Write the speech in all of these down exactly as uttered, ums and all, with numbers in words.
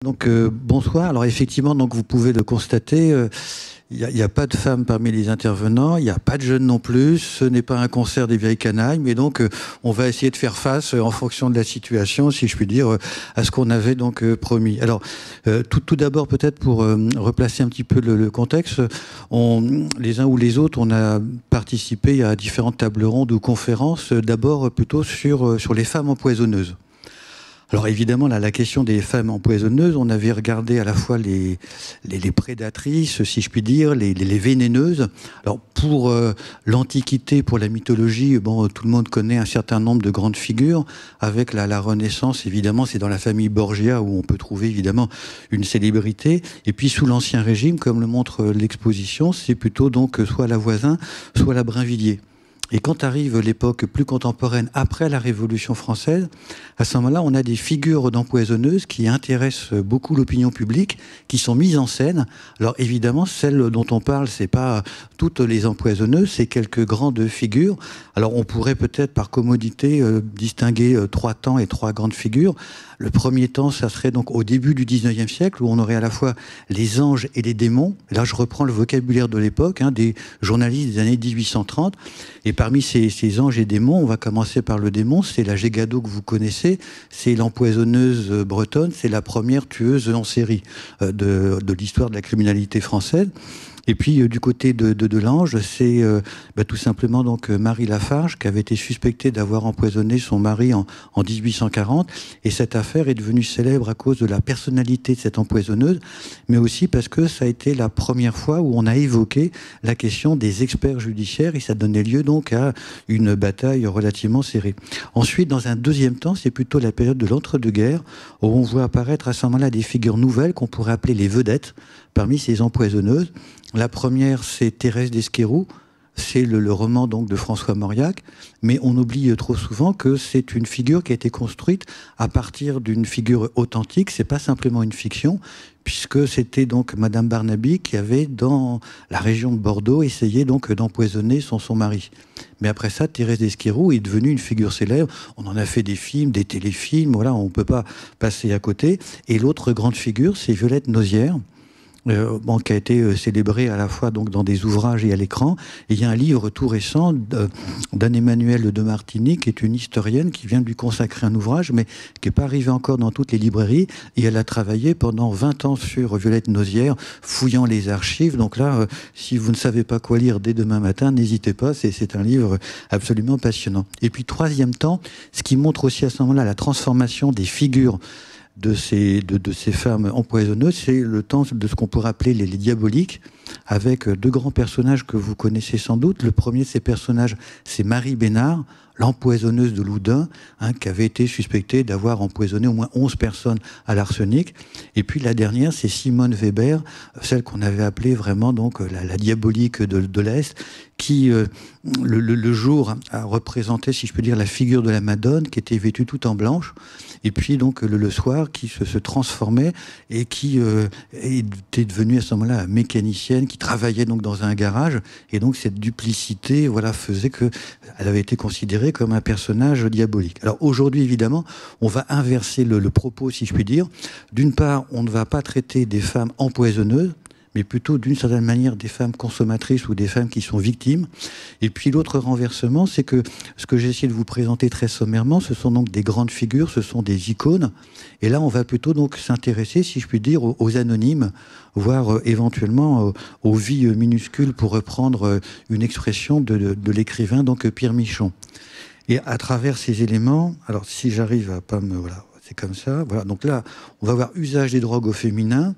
Donc euh, bonsoir. Alors effectivement, donc vous pouvez le constater, euh, il n'y a, y a pas de femmes parmi les intervenants, il n'y a pas de jeunes non plus. Ce n'est pas un concert des vieilles canailles, mais donc euh, on va essayer de faire face euh, en fonction de la situation, si je puis dire, euh, à ce qu'on avait donc euh, promis. Alors euh, tout, tout d'abord peut-être pour euh, replacer un petit peu le, le contexte, on, les uns ou les autres, on a participé à différentes tables rondes ou conférences. euh, D'abord euh, plutôt sur euh, sur les femmes empoisonneuses. Alors évidemment, là, la question des femmes empoisonneuses, on avait regardé à la fois les, les, les prédatrices, si je puis dire, les, les, les vénéneuses. Alors pour euh, l'Antiquité, pour la mythologie, bon, tout le monde connaît un certain nombre de grandes figures. Avec la, la Renaissance, évidemment, c'est dans la famille Borgia où on peut trouver évidemment une célébrité. Et puis sous l'Ancien Régime, comme le montre l'exposition, c'est plutôt donc soit la Voisin, soit la Brinvilliers. Et quand arrive l'époque plus contemporaine, après la Révolution française, à ce moment-là, on a des figures d'empoisonneuses qui intéressent beaucoup l'opinion publique, qui sont mises en scène. Alors évidemment, celle dont on parle, c'est pas toutes les empoisonneuses, c'est quelques grandes figures. Alors on pourrait peut-être par commodité euh, distinguer euh, trois temps et trois grandes figures. Le premier temps, ça serait donc au début du dix-neuvième siècle, où on aurait à la fois les anges et les démons. Là, je reprends le vocabulaire de l'époque, hein, des journalistes des années dix-huit cent trente. Et parmi ces, ces anges et démons, on va commencer par le démon, c'est la Gégado que vous connaissez, c'est l'empoisonneuse bretonne, c'est la première tueuse en série euh, de, de l'histoire de la criminalité française. Et puis euh, du côté de, de, de l'ange, c'est euh, bah, tout simplement donc euh, Marie Lafarge qui avait été suspectée d'avoir empoisonné son mari en, en dix-huit cent quarante. Et cette affaire est devenue célèbre à cause de la personnalité de cette empoisonneuse, mais aussi parce que ça a été la première fois où on a évoqué la question des experts judiciaires et ça donnait lieu donc à une bataille relativement serrée. Ensuite, dans un deuxième temps, c'est plutôt la période de l'entre-deux-guerres où on voit apparaître à ce moment-là des figures nouvelles qu'on pourrait appeler les vedettes parmi ces empoisonneuses. La première, c'est Thérèse d'Esquerroux. C'est le, le roman donc de François Mauriac, mais on oublie trop souvent que c'est une figure qui a été construite à partir d'une figure authentique. C'est pas simplement une fiction, puisque c'était donc Madame Barnaby qui avait dans la région de Bordeaux essayé donc d'empoisonner son son mari. Mais après ça, Thérèse d'Esquerroux est devenue une figure célèbre. On en a fait des films, des téléfilms. Voilà, on peut pas passer à côté. Et l'autre grande figure, c'est Violette Nozière. Euh, bon, qui a été euh, célébré à la fois donc dans des ouvrages et à l'écran. Et il y a un livre tout récent d'Anne-Emmanuelle de Martigny, qui est une historienne qui vient de lui consacrer un ouvrage, mais qui n'est pas arrivé encore dans toutes les librairies. Et elle a travaillé pendant vingt ans sur Violette Nozière, fouillant les archives. Donc là, euh, si vous ne savez pas quoi lire dès demain matin, n'hésitez pas, c'est un livre absolument passionnant. Et puis, troisième temps, ce qui montre aussi à ce moment-là la transformation des figures de ces, de, de ces femmes empoisonneuses, c'est le temps de ce qu'on pourrait appeler les, les diaboliques, avec deux grands personnages que vous connaissez sans doute. Le premier de ces personnages, c'est Marie Bénard, l'empoisonneuse de Loudun, hein, qui avait été suspectée d'avoir empoisonné au moins onze personnes à l'arsenic. Et puis la dernière, c'est Simone Weber, celle qu'on avait appelée vraiment donc la, la diabolique de, de l'Est, qui, euh, le, le, le jour, a représenté, si je peux dire, la figure de la Madone, qui était vêtue tout en blanche, et puis donc le, le soir, qui se, se transformait et qui euh, était devenue à ce moment-là mécanicienne, qui travaillait donc dans un garage, et donc cette duplicité, voilà, faisait que elle avait été considérée comme un personnage diabolique. Alors aujourd'hui, évidemment, on va inverser le, le propos, si je puis dire. D'une part, on ne va pas traiter des femmes empoisonneuses, mais plutôt d'une certaine manière des femmes consommatrices ou des femmes qui sont victimes. Et puis l'autre renversement, c'est que ce que j'ai essayé de vous présenter très sommairement, ce sont donc des grandes figures, ce sont des icônes. Et là, on va plutôt donc s'intéresser, si je puis dire, aux, aux anonymes, voire euh, éventuellement euh, aux vies euh, minuscules, pour reprendre euh, une expression de, de, de l'écrivain donc Pierre Michon. Et à travers ces éléments, alors si j'arrive à pas me... Voilà, c'est comme ça. Voilà, donc là, on va voir usage des drogues au féminin.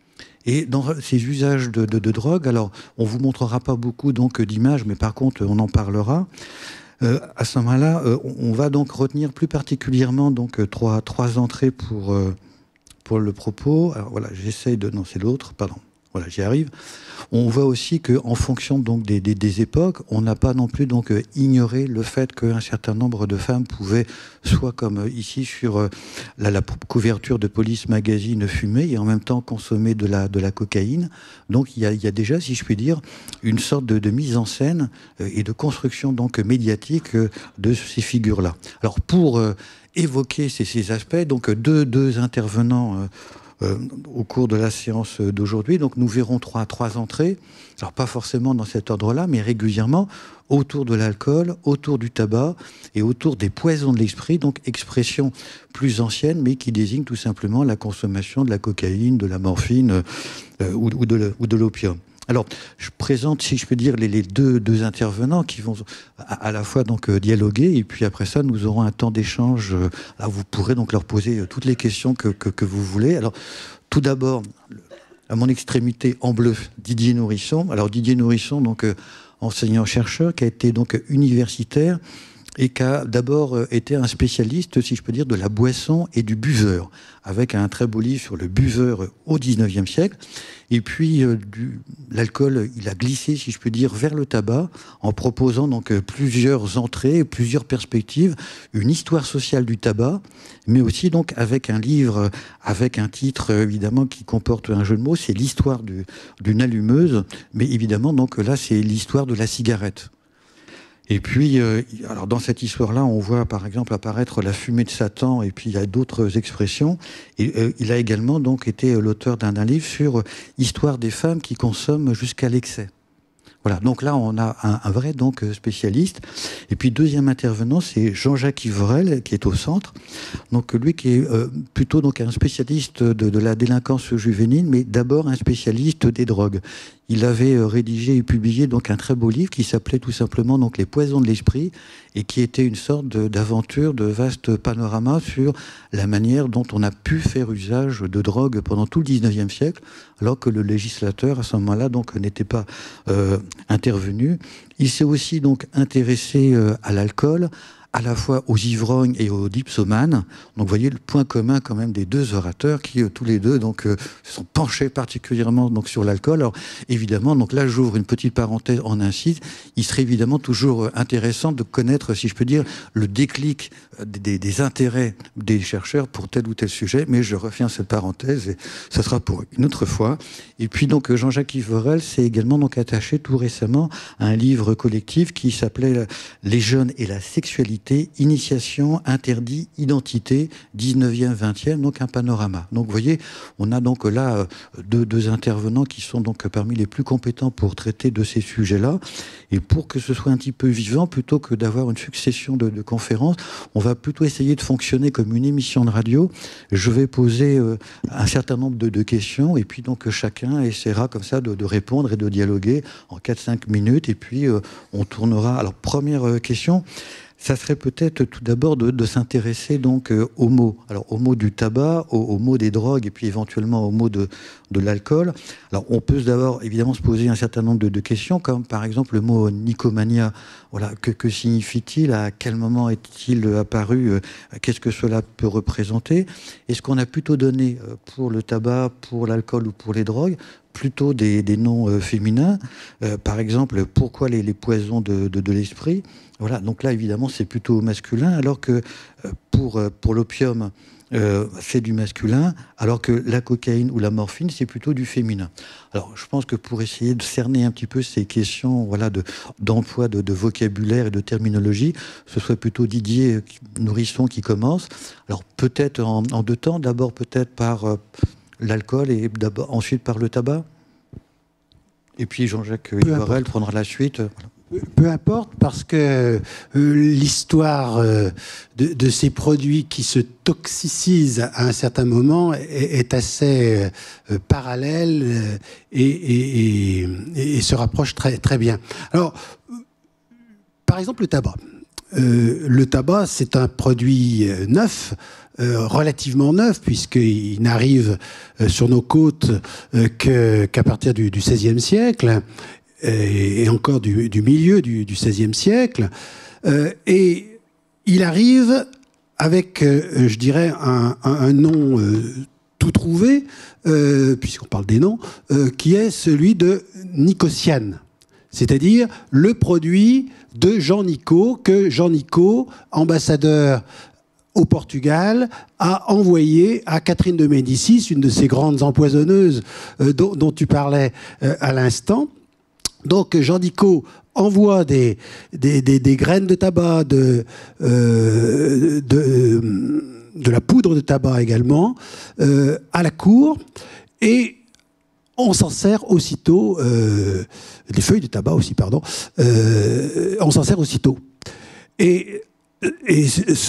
Et dans ces usages de, de, de drogue, alors on vous montrera pas beaucoup donc d'images, mais par contre on en parlera. Euh, à ce moment-là, euh, on va donc retenir plus particulièrement donc trois trois entrées pour euh, pour le propos. Alors voilà, j'essaye de non, c'est l'autre, pardon. Voilà, j'y arrive. On voit aussi qu'en fonction donc des, des, des époques, on n'a pas non plus donc euh, ignoré le fait qu'un certain nombre de femmes pouvaient, soit comme euh, ici sur euh, la, la couverture de Police Magazine, fumer et en même temps consommer de la, de la cocaïne. Donc il y a, il y a déjà, si je puis dire, une sorte de, de mise en scène euh, et de construction donc médiatique euh, de ces figures-là. Alors pour euh, évoquer ces, ces aspects, donc deux, deux intervenants euh, euh, au cours de la séance d'aujourd'hui. Donc nous verrons trois, trois entrées, alors pas forcément dans cet ordre-là, mais régulièrement autour de l'alcool, autour du tabac et autour des poisons de l'esprit, donc expression plus ancienne, mais qui désigne tout simplement la consommation de la cocaïne, de la morphine euh, ou, ou de l'opium. Alors, je présente, si je peux dire, les, les deux, deux intervenants qui vont à, à la fois donc euh, dialoguer, et puis après ça, nous aurons un temps d'échange. Euh, là, vous pourrez donc leur poser euh, toutes les questions que, que, que vous voulez. Alors, tout d'abord, à mon extrémité en bleu, Didier Nourisson. Alors, Didier Nourisson, donc euh, enseignant-chercheur, qui a été donc universitaire et qui a d'abord été un spécialiste, si je peux dire, de la boisson et du buveur, avec un très beau livre sur le buveur au dix-neuvième siècle. Et puis, euh, l'alcool, il a glissé, si je peux dire, vers le tabac, en proposant donc euh, plusieurs entrées, plusieurs perspectives, une histoire sociale du tabac, mais aussi donc avec un livre, avec un titre, évidemment, qui comporte un jeu de mots, c'est l'histoire du, d'une allumeuse, mais évidemment, donc là, c'est l'histoire de la cigarette. Et puis, euh, alors dans cette histoire-là, on voit par exemple apparaître la fumée de Satan, et puis il y a d'autres expressions. Et euh, il a également donc été l'auteur d'un livre sur euh, Histoire des femmes qui consomment jusqu'à l'excès. Voilà, donc là on a un, un vrai donc spécialiste. Et puis deuxième intervenant, c'est Jean-Jacques Ivorel qui est au centre. Donc lui qui est euh, plutôt donc un spécialiste de, de la délinquance juvénile, mais d'abord un spécialiste des drogues. Il avait euh, rédigé et publié donc un très beau livre qui s'appelait tout simplement donc Les poisons de l'esprit, et qui était une sorte d'aventure, de, de vaste panorama sur la manière dont on a pu faire usage de drogue pendant tout le dix-neuvième siècle, alors que le législateur à ce moment-là donc n'était pas euh, intervenu. Il s'est aussi donc intéressé euh, à l'alcool, à la fois aux ivrognes et aux dipsomanes. Donc vous voyez le point commun quand même des deux orateurs qui euh, tous les deux donc euh, se sont penchés particulièrement donc sur l'alcool. Alors évidemment, donc là j'ouvre une petite parenthèse en incise. Il serait évidemment toujours intéressant de connaître, si je peux dire, le déclic des, des intérêts des chercheurs pour tel ou tel sujet, mais je referme cette parenthèse et ça sera pour une autre fois. Et puis donc Jean-Jacques Ivorel s'est également donc attaché tout récemment à un livre collectif qui s'appelait Les jeunes et la sexualité, initiation, interdit, identité, dix-neuvième, vingtième, donc un panorama. Donc vous voyez, on a donc là deux, deux intervenants qui sont donc parmi les plus compétents pour traiter de ces sujets-là. Et pour que ce soit un petit peu vivant, plutôt que d'avoir une succession de, de conférences, on va plutôt essayer de fonctionner comme une émission de radio. Je vais poser euh, un certain nombre de, de questions, et puis donc chacun essaiera comme ça de, de répondre et de dialoguer en quatre à cinq minutes, et puis euh, on tournera. Alors première euh, question, ça serait peut-être tout d'abord de, de s'intéresser donc euh, aux mots. Alors aux mots du tabac, aux, aux mots des drogues, et puis éventuellement aux mots de, de l'alcool. Alors on peut d'abord évidemment se poser un certain nombre de, de questions, comme par exemple le mot nicomania. Voilà, que, que signifie-t-il? À quel moment est-il apparu? Qu'est-ce que cela peut représenter? Est-ce qu'on a plutôt donné pour le tabac, pour l'alcool ou pour les drogues plutôt des, des noms euh, féminins? euh, Par exemple, pourquoi les, les poisons de, de, de l'esprit? Voilà, donc là, évidemment, c'est plutôt masculin, alors que euh, pour, euh, pour l'opium, euh, c'est du masculin, alors que la cocaïne ou la morphine, c'est plutôt du féminin. Alors, je pense que pour essayer de cerner un petit peu ces questions voilà, de, d'emploi, de, de vocabulaire et de terminologie, ce serait plutôt Didier Nourisson qui commence. Alors, peut-être en, en deux temps, d'abord peut-être par euh, l'alcool et d'abord, ensuite par le tabac. Et puis Jean-Jacques Ivorel prendra la suite. Voilà. Peu importe, parce que euh, l'histoire euh, de, de ces produits qui se toxicisent à un certain moment est, est assez euh, parallèle euh, et, et, et, et se rapproche très, très bien. Alors, par exemple, le tabac. Euh, le tabac, c'est un produit euh, neuf, euh, relativement neuf, puisqu'il n'arrive euh, sur nos côtes euh, que, qu'à partir du, du seizième siècle, et encore du, du milieu du, du seizième siècle, euh, et il arrive avec, euh, je dirais, un, un, un nom euh, tout trouvé, euh, puisqu'on parle des noms, euh, qui est celui de Nicosiane, c'est-à-dire le produit de Jean Nicot, que Jean Nicot, ambassadeur au Portugal, a envoyé à Catherine de Médicis, une de ces grandes empoisonneuses euh, dont, dont tu parlais euh, à l'instant. Donc Jean Nicot envoie des, des, des, des graines de tabac, de, euh, de, de la poudre de tabac également, euh, à la cour, et on s'en sert aussitôt, euh, des feuilles de tabac aussi, pardon, euh, on s'en sert aussitôt. Et, et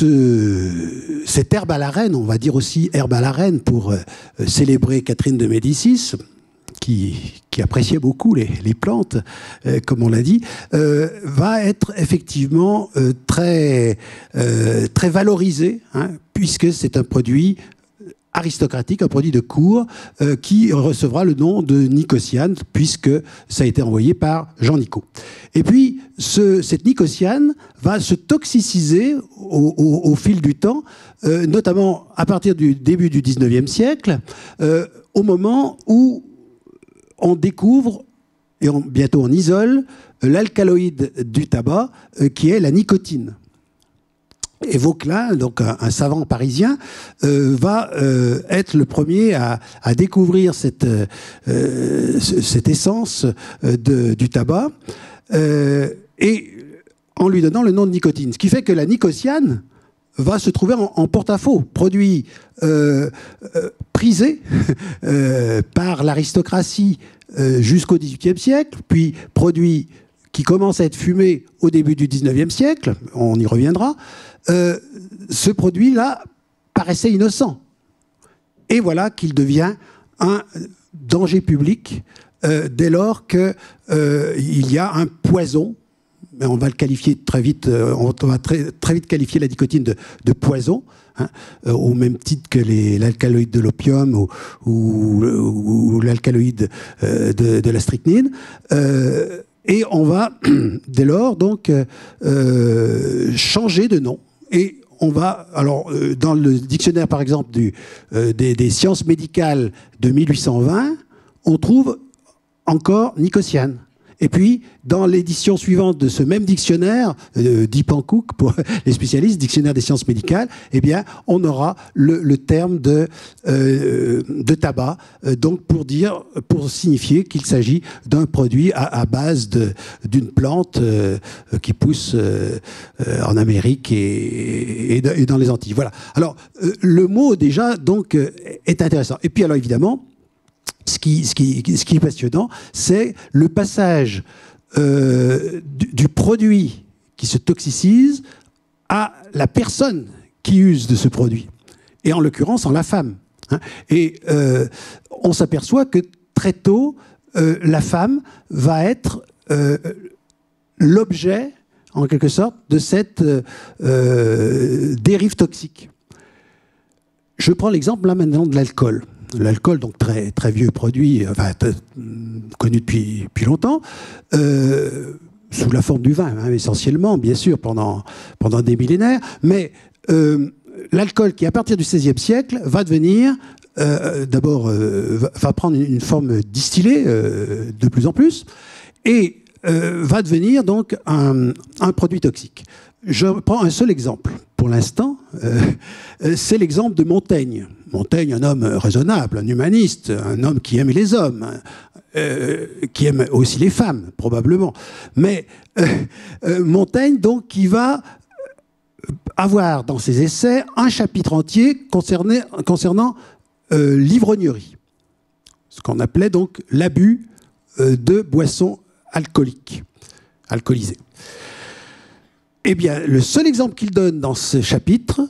ce, cette herbe à la reine, on va dire aussi herbe à la reine pour euh, célébrer Catherine de Médicis, qui, qui appréciait beaucoup les, les plantes, euh, comme on l'a dit, euh, va être effectivement euh, très, euh, très valorisé, hein, puisque c'est un produit aristocratique, un produit de cour, euh, qui recevra le nom de nicotiane, puisque ça a été envoyé par Jean Nicot. Et puis, ce, cette nicotiane va se toxiciser au, au, au fil du temps, euh, notamment à partir du début du dix-neuvième siècle, euh, au moment où on découvre, et on, bientôt on isole, l'alcaloïde du tabac, euh, qui est la nicotine. Et Vauquelin, donc un, un savant parisien, euh, va euh, être le premier à, à découvrir cette, euh, cette essence de, du tabac, euh, et en lui donnant le nom de nicotine. Ce qui fait que la nicotiane va se trouver en, en porte-à-faux, produit euh, euh, prisé euh, par l'aristocratie euh, jusqu'au dix-huitième siècle, puis produit qui commence à être fumé au début du dix-neuvième siècle, on y reviendra. Euh, ce produit-là paraissait innocent. Et voilà qu'il devient un danger public euh, dès lors qu'il euh, y a un poison, mais on va le qualifier très vite, euh, on va très, très vite qualifier la nicotine de, de poison, hein, euh, au même titre que l'alcaloïde de l'opium ou, ou, ou l'alcaloïde euh, de, de la strychnine. Euh, et on va dès lors donc euh, changer de nom. Et on va, alors, euh, dans le dictionnaire, par exemple, du, euh, des, des sciences médicales de mille huit cent vingt, on trouve encore nicotiane. Et puis, dans l'édition suivante de ce même dictionnaire, euh, dit Pankouk pour les spécialistes, dictionnaire des sciences médicales, eh bien, on aura le, le terme de, euh, de tabac, euh, donc pour dire, pour signifier qu'il s'agit d'un produit à, à base d'une plante euh, qui pousse euh, euh, en Amérique et, et, et dans les Antilles. Voilà. Alors, euh, le mot déjà donc euh, est intéressant. Et puis, alors évidemment, Ce qui, ce, qui, ce qui est passionnant, c'est le passage euh, du, du produit qui se toxicise à la personne qui use de ce produit, et en l'occurrence en la femme. Hein. Et euh, on s'aperçoit que très tôt, euh, la femme va être euh, l'objet, en quelque sorte, de cette euh, dérive toxique. Je prends l'exemple là maintenant de l'alcool. L'alcool, donc très, très vieux produit, enfin, connu depuis, depuis longtemps, euh, sous la forme du vin, hein, essentiellement, bien sûr, pendant, pendant des millénaires. Mais euh, l'alcool, qui à partir du seizième siècle, va devenir, euh, d'abord, euh, va prendre une forme distillée euh, de plus en plus, et euh, va devenir donc un, un produit toxique. Je prends un seul exemple pour l'instant, euh, c'est l'exemple de Montaigne. Montaigne, un homme raisonnable, un humaniste, un homme qui aime les hommes, euh, qui aime aussi les femmes, probablement. Mais euh, euh, Montaigne, donc, qui va avoir dans ses essais un chapitre entier concerné, concernant euh, l'ivrognerie, ce qu'on appelait donc l'abus euh, de boissons alcooliques, alcoolisées. Eh bien, le seul exemple qu'il donne dans ce chapitre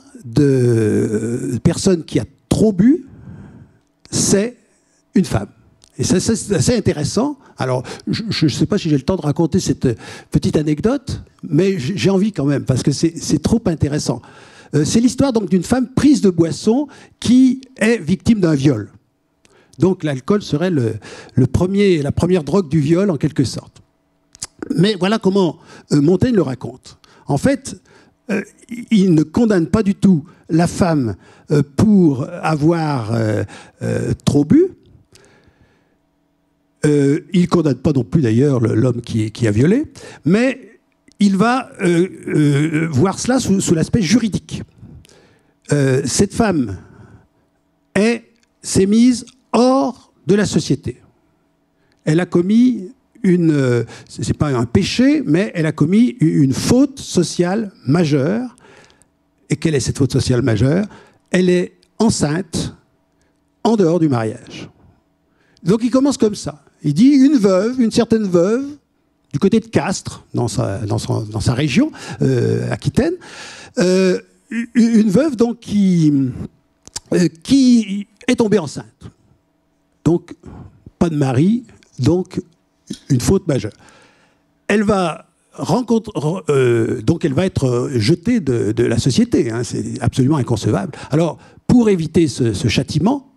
de personne qui a trop bu, c'est une femme. Et ça, c'est assez intéressant. Alors, je ne sais pas si j'ai le temps de raconter cette petite anecdote, mais j'ai envie quand même, parce que c'est trop intéressant. Euh, c'est l'histoire donc d'une femme prise de boisson qui est victime d'un viol. Donc, l'alcool serait le, le premier, la première drogue du viol, en quelque sorte. Mais voilà comment euh, Montaigne le raconte. En fait, euh, il ne condamne pas du tout la femme euh, pour avoir euh, euh, trop bu. Euh, il ne condamne pas non plus d'ailleurs l'homme qui, qui a violé, mais il va euh, euh, voir cela sous, sous l'aspect juridique. Euh, cette femme s'est mise hors de la société. Elle a commis une, c'est pas un péché, mais elle a commis une faute sociale majeure. Et quelle est cette faute sociale majeure? elle est enceinte en dehors du mariage. Donc il commence comme ça. Il dit une veuve, une certaine veuve, du côté de Castres, dans sa, dans son, dans sa région, euh, Aquitaine, euh, une veuve donc qui, euh, qui est tombée enceinte. Donc, pas de mari, donc une faute majeure. Elle va rencontrer, euh, donc elle va être jetée de, de la société. Hein, c'est absolument inconcevable. Alors, pour éviter ce, ce châtiment,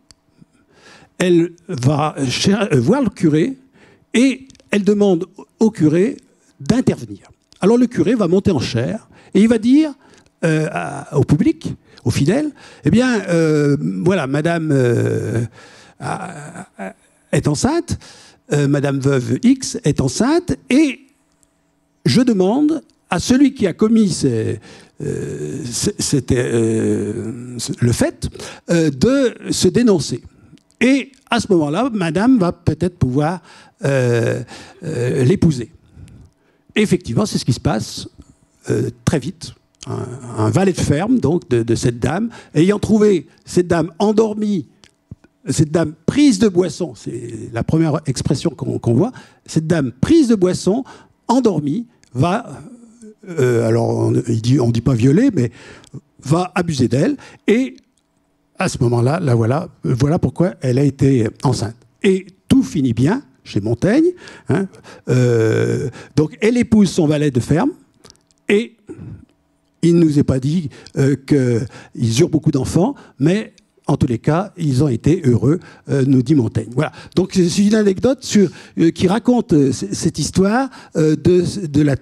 elle va voir le curé et elle demande au curé d'intervenir. Alors le curé va monter en chaire et il va dire euh, à, au public, aux fidèles, eh bien, euh, voilà, madame euh, a, a, est enceinte, euh, madame veuve X est enceinte, et je demande à celui qui a commis ces, euh, c'était, euh, le fait euh, de se dénoncer. Et à ce moment-là, madame va peut-être pouvoir euh, euh, l'épouser. Effectivement, c'est ce qui se passe euh, très vite. Un, un valet de ferme, donc, de, de cette dame, ayant trouvé cette dame endormie, cette dame prise de boisson, c'est la première expression qu'on qu'on voit, cette dame prise de boisson, endormie, va, euh, alors on ne dit, on dit pas violer, mais va abuser d'elle, et à ce moment-là, là, voilà, voilà pourquoi elle a été enceinte. Et tout finit bien chez Montaigne. Hein, euh, donc, elle épouse son valet de ferme et il ne nous est pas dit euh, qu'ils eurent beaucoup d'enfants, mais en tous les cas, ils ont été heureux, euh, nous dit Montaigne. Voilà. Donc, c'est une anecdote sur, euh, qui raconte euh, cette histoire euh, de, de la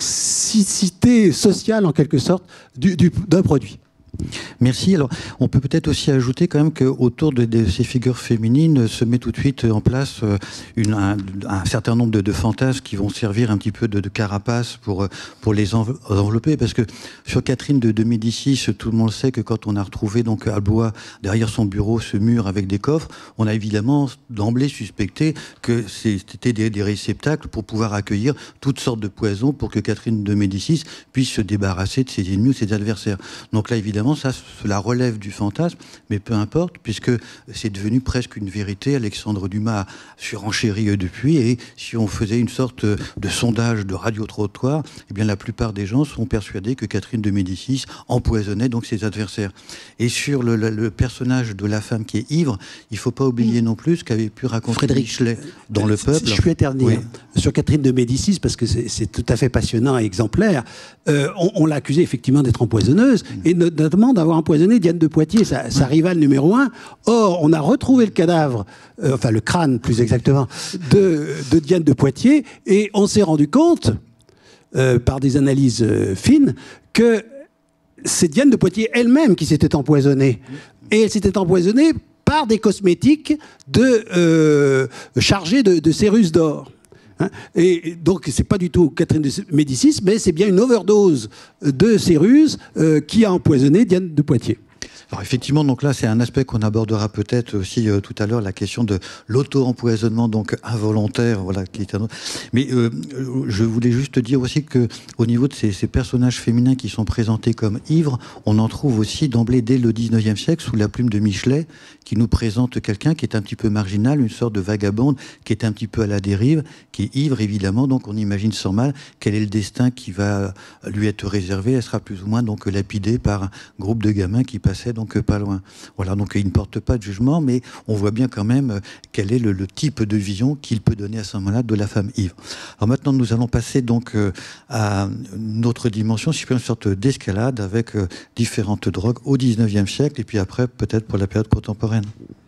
toxicité sociale, en quelque sorte, du, du, d'un produit. Merci. Alors, on peut peut-être aussi ajouter quand même qu'autour de, de ces figures féminines se met tout de suite en place une, un, un certain nombre de, de fantasmes qui vont servir un petit peu de, de carapace pour, pour les envelopper. Parce que sur Catherine de, de Médicis, tout le monde sait que quand on a retrouvé donc à Blois, derrière son bureau, ce mur avec des coffres, on a évidemment d'emblée suspecté que c'était des, des réceptacles pour pouvoir accueillir toutes sortes de poisons pour que Catherine de Médicis puisse se débarrasser de ses ennemis ou ses adversaires. Donc là, évidemment, ça, cela relève du fantasme, mais peu importe, puisque c'est devenu presque une vérité. Alexandre Dumas a surenchéri depuis, et si on faisait une sorte de sondage de radio-trottoir, eh bien la plupart des gens sont persuadés que Catherine de Médicis empoisonnait donc ses adversaires. Et sur le, le, le personnage de la femme qui est ivre, il ne faut pas oublier non plus ce qu'avait pu raconter Frédéric Michelet dans Le Peuple. Je suis éterné oui. sur Catherine de Médicis, parce que c'est tout à fait passionnant et exemplaire. Euh, on on l'a accusée effectivement d'être empoisonneuse, mmh. et notamment d'avoir empoisonné Diane de Poitiers, sa, sa rivale numéro un. Or, on a retrouvé le cadavre, euh, enfin le crâne plus exactement, de, de Diane de Poitiers, et on s'est rendu compte, euh, par des analyses euh, fines, que c'est Diane de Poitiers elle-même qui s'était empoisonnée. Et elle s'était empoisonnée par des cosmétiques de, euh, chargés de, de cérus d'or. Hein, et donc, c'est pas du tout Catherine de Médicis, mais c'est bien une overdose de céruse euh, qui a empoisonné Diane de Poitiers. Alors effectivement, donc là, c'est un aspect qu'on abordera peut-être aussi euh, tout à l'heure, la question de l'auto-empoisonnement donc involontaire, voilà, qui est un autre. Mais euh, je voulais juste dire aussi que au niveau de ces, ces personnages féminins qui sont présentés comme ivres, on en trouve aussi d'emblée dès le dix-neuvième siècle sous la plume de Michelet, qui nous présente quelqu'un qui est un petit peu marginal, une sorte de vagabonde qui est un petit peu à la dérive, qui est ivre évidemment. Donc on imagine sans mal quel est le destin qui va lui être réservé. Elle sera plus ou moins donc lapidée par un groupe de gamins qui passaient donc donc pas loin. Voilà, donc il ne porte pas de jugement, mais on voit bien quand même quel est le, le type de vision qu'il peut donner à ce moment-là de la femme ivre. Alors maintenant, nous allons passer donc euh, à une autre dimension, si je peux, une sorte d'escalade avec euh, différentes drogues au dix-neuvième siècle, et puis après, peut-être pour la période contemporaine.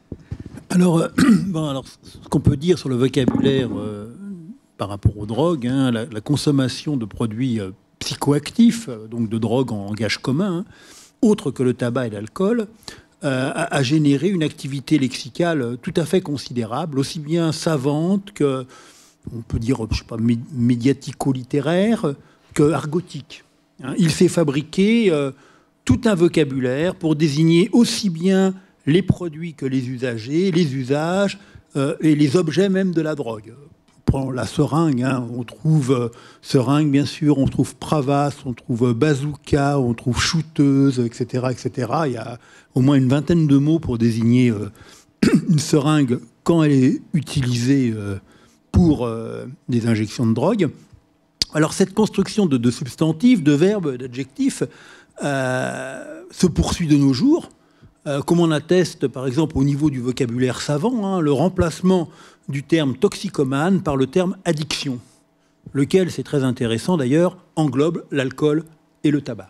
Alors, euh, bon, alors ce qu'on peut dire sur le vocabulaire euh, par rapport aux drogues, hein, la, la consommation de produits euh, psychoactifs, euh, donc de drogues en gage commun, hein, autre que le tabac et l'alcool, euh, a, a généré une activité lexicale tout à fait considérable, aussi bien savante que, on peut dire, je sais pas, médiatico-littéraire, que argotique. Hein. Il s'est fabriqué euh, tout un vocabulaire pour désigner aussi bien les produits que les usagers, les usages euh, et les objets même de la drogue. prend la seringue, hein, on trouve euh, seringue, bien sûr, on trouve Pravas, on trouve bazooka, on trouve shooteuse, et cetera, et cetera. Il y a au moins une vingtaine de mots pour désigner euh, une seringue quand elle est utilisée euh, pour euh, des injections de drogue. Alors, cette construction de, de substantifs, de verbes, d'adjectifs euh, se poursuit de nos jours. Euh, comme on atteste, par exemple, au niveau du vocabulaire savant, hein, le remplacement du terme toxicomane par le terme addiction, lequel, c'est très intéressant d'ailleurs, englobe l'alcool et le tabac.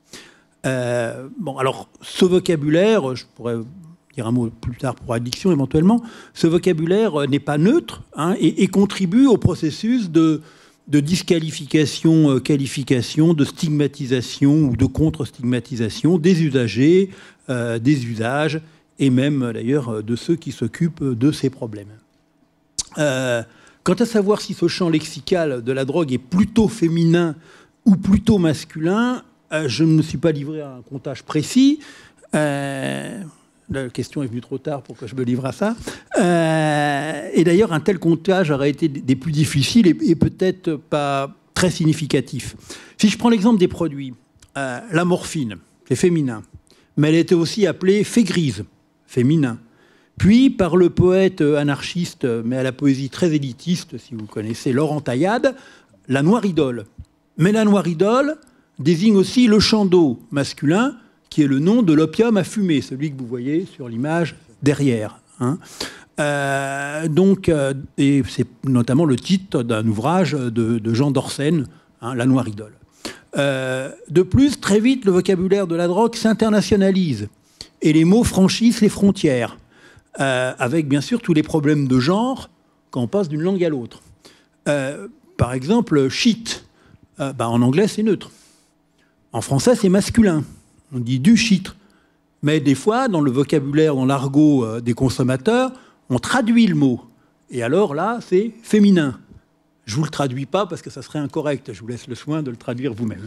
Euh, bon, alors, ce vocabulaire, je pourrais dire un mot plus tard pour addiction éventuellement, ce vocabulaire n'est pas neutre, hein, et, et contribue au processus de, de disqualification, euh, qualification, de stigmatisation ou de contre-stigmatisation des usagers, euh, des usages, et même d'ailleurs de ceux qui s'occupent de ces problèmes. Euh, quant à savoir si ce champ lexical de la drogue est plutôt féminin ou plutôt masculin, euh, je ne me suis pas livré à un comptage précis. Euh, la question est venue trop tard pour que je me livre à ça. Euh, et d'ailleurs, un tel comptage aurait été des plus difficiles et, et peut-être pas très significatif. Si je prends l'exemple des produits, euh, la morphine, c'est féminin, mais elle était aussi appelée fée grise, féminin. Puis, par le poète anarchiste, mais à la poésie très élitiste, si vous connaissez Laurent Taillade, la noiridole. Mais la noiridole désigne aussi le chando masculin, qui est le nom de l'opium à fumer, celui que vous voyez sur l'image derrière. Hein. Euh, donc, euh, et c'est notamment le titre d'un ouvrage de, de Jean d'Orsène, hein, La noiridole. Euh, de plus, très vite, le vocabulaire de la drogue s'internationalise et les mots franchissent les frontières. Euh, avec bien sûr tous les problèmes de genre quand on passe d'une langue à l'autre. Euh, par exemple, shit, euh, bah, en anglais c'est neutre. En français c'est masculin, on dit du shit. Mais des fois, dans le vocabulaire, dans l'argot euh, des consommateurs, on traduit le mot. Et alors là, c'est féminin. Je ne vous le traduis pas parce que ça serait incorrect, je vous laisse le soin de le traduire vous-même.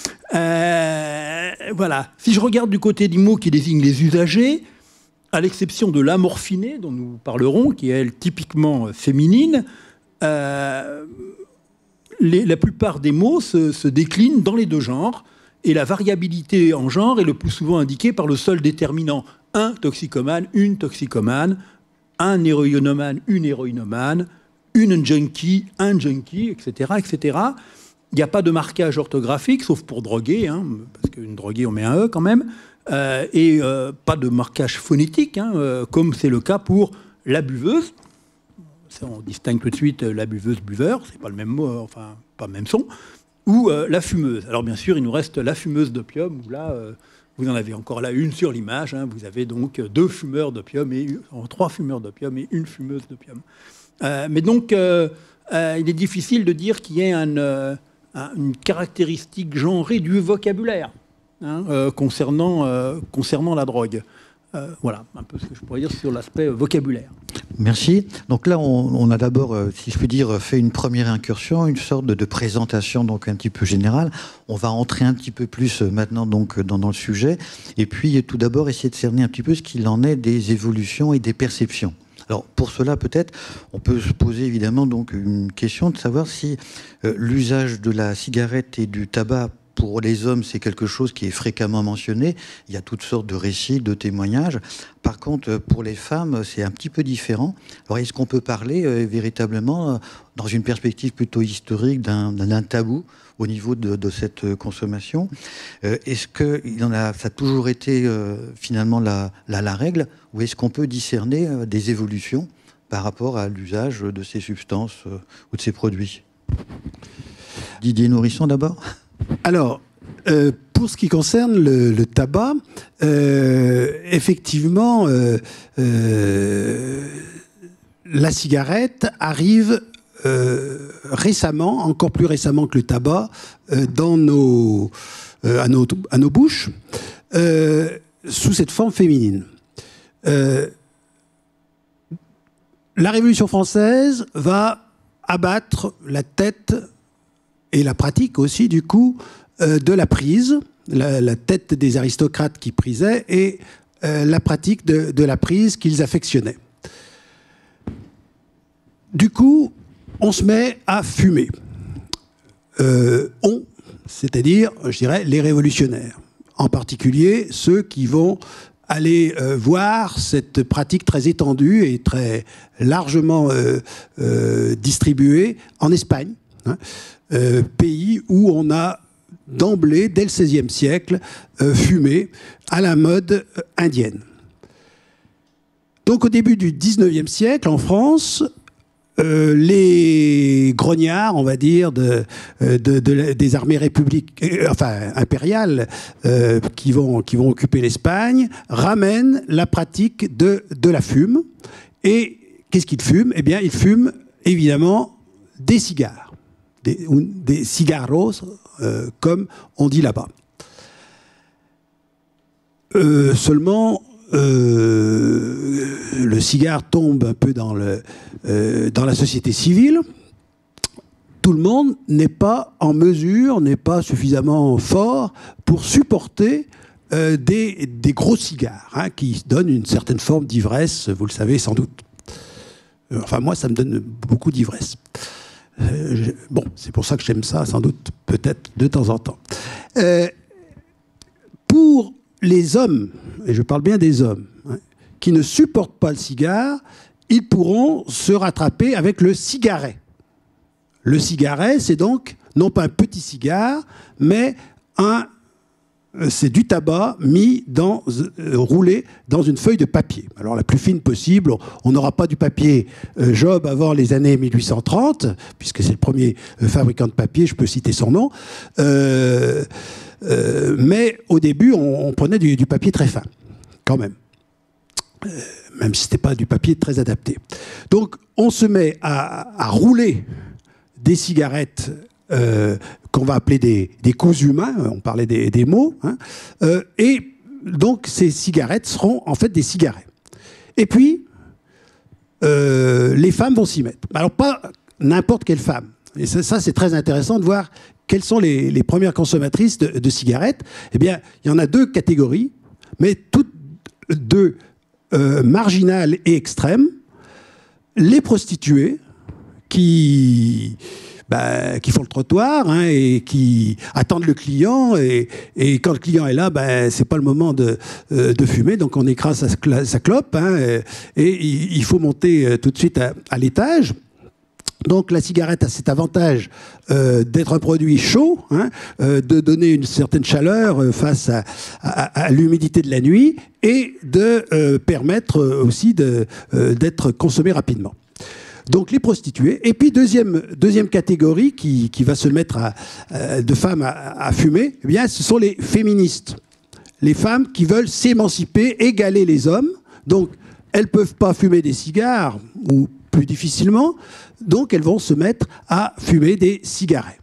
Euh, voilà. Si je regarde du côté du mot qui désigne les usagers, à l'exception de l'amorphinée, dont nous parlerons, qui est, elle, typiquement féminine, euh, les, la plupart des mots se, se déclinent dans les deux genres, et la variabilité en genre est le plus souvent indiquée par le seul déterminant. Un toxicomane, une toxicomane, un héroïnomane, une héroïnomane, une junkie, un junkie, et cetera, et cetera. Il n'y a pas de marquage orthographique, sauf pour droguer, hein, parce qu'une droguée, on met un E quand même. Euh, et euh, pas de marquage phonétique, hein, euh, comme c'est le cas pour la buveuse. Ça, on distingue tout de suite la buveuse-buveur, c'est pas le même mot, enfin, pas le même son, ou euh, la fumeuse. Alors bien sûr, il nous reste la fumeuse d'opium, où là, euh, vous en avez encore là une sur l'image, hein, vous avez donc deux fumeurs d'opium, et trois fumeurs d'opium et une fumeuse d'opium. Euh, mais donc, euh, euh, il est difficile de dire qu'il y ait un, euh, un, une caractéristique genrée du vocabulaire. Hein, euh, concernant, euh, concernant la drogue. Euh, voilà, un peu ce que je pourrais dire sur l'aspect vocabulaire. Merci. Donc là, on, on a d'abord, euh, si je puis dire, fait une première incursion, une sorte de, de présentation donc un petit peu générale. On va entrer un petit peu plus euh, maintenant donc dans, dans le sujet, et puis tout d'abord essayer de cerner un petit peu ce qu'il en est des évolutions et des perceptions. Alors pour cela, peut-être, on peut se poser évidemment donc une question de savoir si euh, l'usage de la cigarette et du tabac pour les hommes, c'est quelque chose qui est fréquemment mentionné. Il y a toutes sortes de récits, de témoignages. Par contre, pour les femmes, c'est un petit peu différent. Alors, est-ce qu'on peut parler euh, véritablement, euh, dans une perspective plutôt historique, d'un, d'un tabou au niveau de, de cette consommation? euh, Est-ce que il en a, ça a toujours été euh, finalement la, la, la règle, ou est-ce qu'on peut discerner euh, des évolutions par rapport à l'usage de ces substances euh, ou de ces produits? Didier Nourisson, d'abord. Alors, euh, pour ce qui concerne le, le tabac, euh, effectivement, euh, euh, la cigarette arrive euh, récemment, encore plus récemment que le tabac, euh, dans nos, euh, à, nos, à nos bouches, euh, sous cette forme féminine. Euh, la Révolution française va abattre la tête et la pratique aussi, du coup, euh, de la prise, la, la tête des aristocrates qui prisaient, et euh, la pratique de, de la prise qu'ils affectionnaient. Du coup, on se met à fumer. Euh, on, c'est-à-dire, je dirais, les révolutionnaires. En particulier, ceux qui vont aller euh, voir cette pratique très étendue et très largement euh, euh, distribuée en Espagne, hein, euh, pays où on a d'emblée, dès le seizième siècle, euh, fumé à la mode euh, indienne. Donc au début du dix-neuvième siècle, en France, euh, les grognards, on va dire, de, de, de, des armées républicaines, euh, enfin impériales, euh, qui, vont, qui vont occuper l'Espagne, ramènent la pratique de, de la fume. Et qu'est-ce qu'ils fument? Eh bien, ils fument évidemment des cigares, des, des cigarros, euh, comme on dit là-bas. Euh, seulement, euh, le cigare tombe un peu dans, le, euh, dans la société civile. Tout le monde n'est pas en mesure, n'est pas suffisamment fort pour supporter euh, des, des gros cigares, hein, qui donnent une certaine forme d'ivresse, vous le savez sans doute. Enfin, moi, ça me donne beaucoup d'ivresse. Euh, je, bon, c'est pour ça que j'aime ça, sans doute, peut-être de temps en temps. Euh, pour les hommes, et je parle bien des hommes, hein, qui ne supportent pas le cigare, ils pourront se rattraper avec le cigaret. Le cigaret, c'est donc non pas un petit cigare, mais un, c'est du tabac mis dans, euh, roulé dans une feuille de papier. Alors la plus fine possible. On n'aura pas du papier euh, Job avant les années mille huit cent trente, puisque c'est le premier euh, fabricant de papier, je peux citer son nom. Euh, euh, mais au début, on, on prenait du, du papier très fin, quand même. Euh, même si ce n'était pas du papier très adapté. Donc on se met à, à rouler des cigarettes euh, qu'on va appeler des, des coups humains, on parlait des, des mots, hein, euh, et donc ces cigarettes seront en fait des cigarets. Et puis, euh, les femmes vont s'y mettre. Alors pas n'importe quelle femme. Et ça, ça c'est très intéressant de voir quelles sont les, les premières consommatrices de, de cigarettes. Eh bien, il y en a deux catégories, mais toutes deux euh, marginales et extrêmes. Les prostituées, qui, bah, qui font le trottoir, hein, et qui attendent le client, et, et quand le client est là, bah, c'est pas le moment de, euh, de fumer, donc on écrase sa, sa clope, hein, et, et il faut monter tout de suite à, à l'étage. Donc la cigarette a cet avantage euh, d'être un produit chaud, hein, euh, de donner une certaine chaleur euh, face à, à, à l'humidité de la nuit, et de euh, permettre aussi de, euh, d'être consommé rapidement. Donc les prostituées. Et puis deuxième, deuxième catégorie qui, qui va se mettre à, à, de femmes à, à fumer, eh bien, ce sont les féministes. Les femmes qui veulent s'émanciper, égaler les hommes. Donc elles ne peuvent pas fumer des cigares, ou plus difficilement, donc elles vont se mettre à fumer des cigarettes.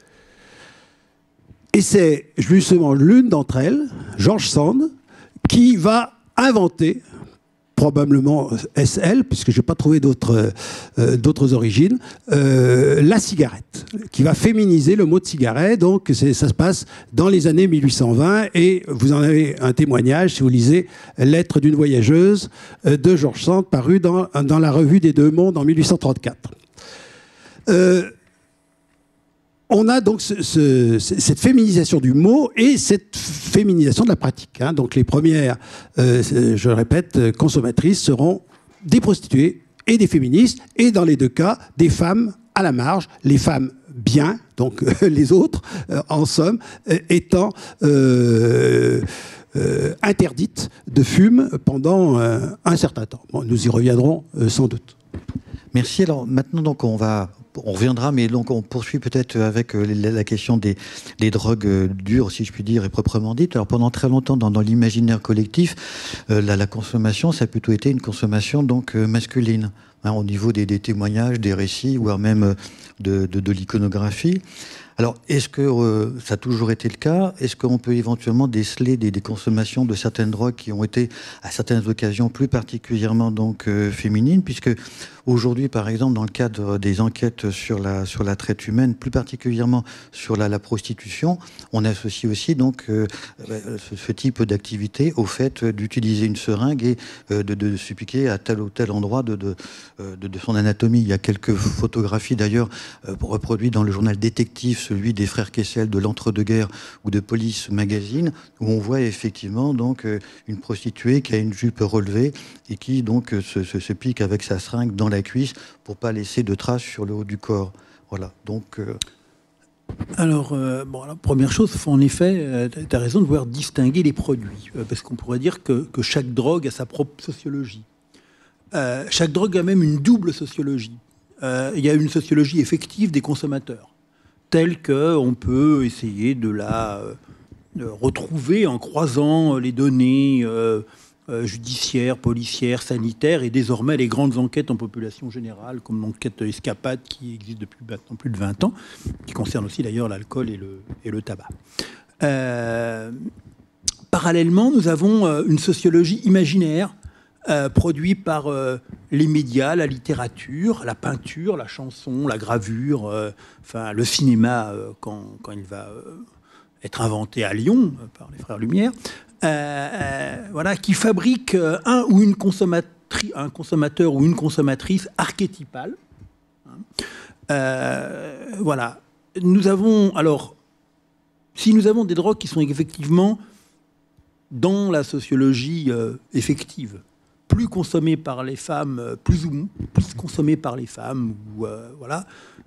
Et c'est justement l'une d'entre elles, George Sand, qui va inventer, probablement S L, puisque je n'ai pas trouvé d'autres euh, d'autres origines, euh, la cigarette, qui va féminiser le mot de cigarette. Donc ça se passe dans les années mille huit cent vingt, et vous en avez un témoignage si vous lisez Lettre d'une voyageuse de George Sand, paru dans, dans la revue des Deux Mondes en mille huit cent trente-quatre. Euh, on a donc ce, ce, cette féminisation du mot et cette féminisation de la pratique. Hein. Donc les premières, euh, je le répète, consommatrices seront des prostituées et des féministes, et dans les deux cas, des femmes à la marge, les femmes bien, donc euh, les autres, euh, en somme, euh, étant euh, euh, interdites de fume pendant euh, un certain temps. Bon, nous y reviendrons euh, sans doute. Merci. Alors maintenant, donc, on va... On reviendra, mais donc on poursuit peut-être avec la question des, des drogues dures, si je puis dire, et proprement dites. Alors pendant très longtemps, dans, dans l'imaginaire collectif, euh, la, la consommation, ça a plutôt été une consommation donc euh, masculine, hein, au niveau des, des témoignages, des récits, voire même de, de, de l'iconographie. Alors, est-ce que euh, ça a toujours été le cas? Est-ce qu'on peut éventuellement déceler des, des consommations de certaines drogues qui ont été, à certaines occasions, plus particulièrement donc euh, féminines, puisque Aujourd'hui, par exemple, dans le cadre des enquêtes sur la, sur la traite humaine, plus particulièrement sur la, la prostitution, on associe aussi donc euh, ce, ce type d'activité au fait d'utiliser une seringue et euh, de, de se piquer à tel ou tel endroit de, de, de, de son anatomie. Il y a quelques photographies d'ailleurs euh, reproduites dans le journal Détective, celui des frères Kessel de l'entre-deux-guerres ou de Police Magazine, où on voit effectivement donc euh, une prostituée qui a une jupe relevée et qui donc se, se, se pique avec sa seringue dans la cuisse pour pas laisser de traces sur le haut du corps. Voilà. Donc. Euh... Alors, euh, bon, la première chose, faut en effet, euh, tu as raison de vouloir distinguer les produits, euh, parce qu'on pourrait dire que, que chaque drogue a sa propre sociologie. Euh, chaque drogue a même une double sociologie. Euh, il y a une sociologie effective des consommateurs, telle qu'on peut essayer de la euh, de retrouver en croisant les données euh, euh, judiciaires, policières, sanitaires, et désormais les grandes enquêtes en population générale, comme l'enquête Escapade qui existe depuis maintenant plus de vingt ans, qui concerne aussi d'ailleurs l'alcool et le, et le tabac. Euh, parallèlement, nous avons euh, une sociologie imaginaire Euh, produit par euh, les médias, la littérature, la peinture, la chanson, la gravure, euh, enfin le cinéma euh, quand, quand il va euh, être inventé à Lyon euh, par les frères Lumière, euh, euh, voilà, qui fabrique euh, un ou une consommatri- un consommateur ou une consommatrice archétypale. Hein. Euh, voilà. Nous avons alors, si nous avons des drogues qui sont effectivement dans la sociologie euh, effective, plus consommées par les femmes, plus ou plus consommées par les femmes, ou euh, voilà,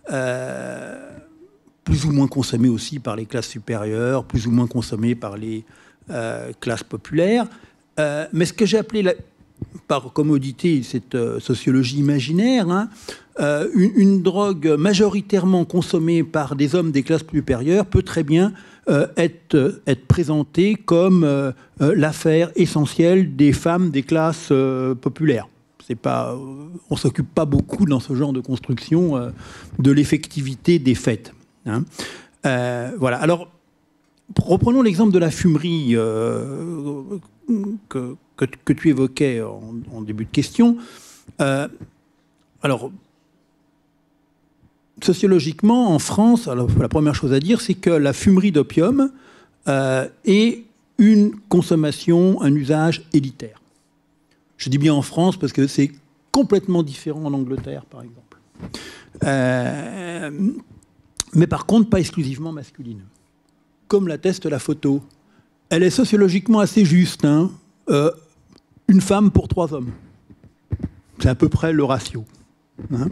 euh, plus ou moins consommées aussi par les classes supérieures, plus ou moins consommées par les euh, classes populaires. Euh, mais ce que j'ai appelé, la, par commodité, cette euh, sociologie imaginaire, hein, euh, une, une drogue majoritairement consommée par des hommes des classes supérieures peut très bien Euh, être, être présentée comme euh, euh, l'affaire essentielle des femmes des classes euh, populaires. C'est pas, euh, on ne s'occupe pas beaucoup dans ce genre de construction euh, de l'effectivité des faits. Hein. Euh, voilà. Alors, reprenons l'exemple de la fumerie euh, que, que, que tu évoquais en, en début de question. Euh, alors, sociologiquement, en France, alors, la première chose à dire, c'est que la fumerie d'opium euh, est une consommation, un usage élitaire. Je dis bien en France parce que c'est complètement différent en Angleterre, par exemple. Euh, mais par contre, pas exclusivement masculine. Comme l'atteste la photo. Elle est sociologiquement assez juste. Hein. Euh, une femme pour trois hommes. C'est à peu près le ratio. Hein.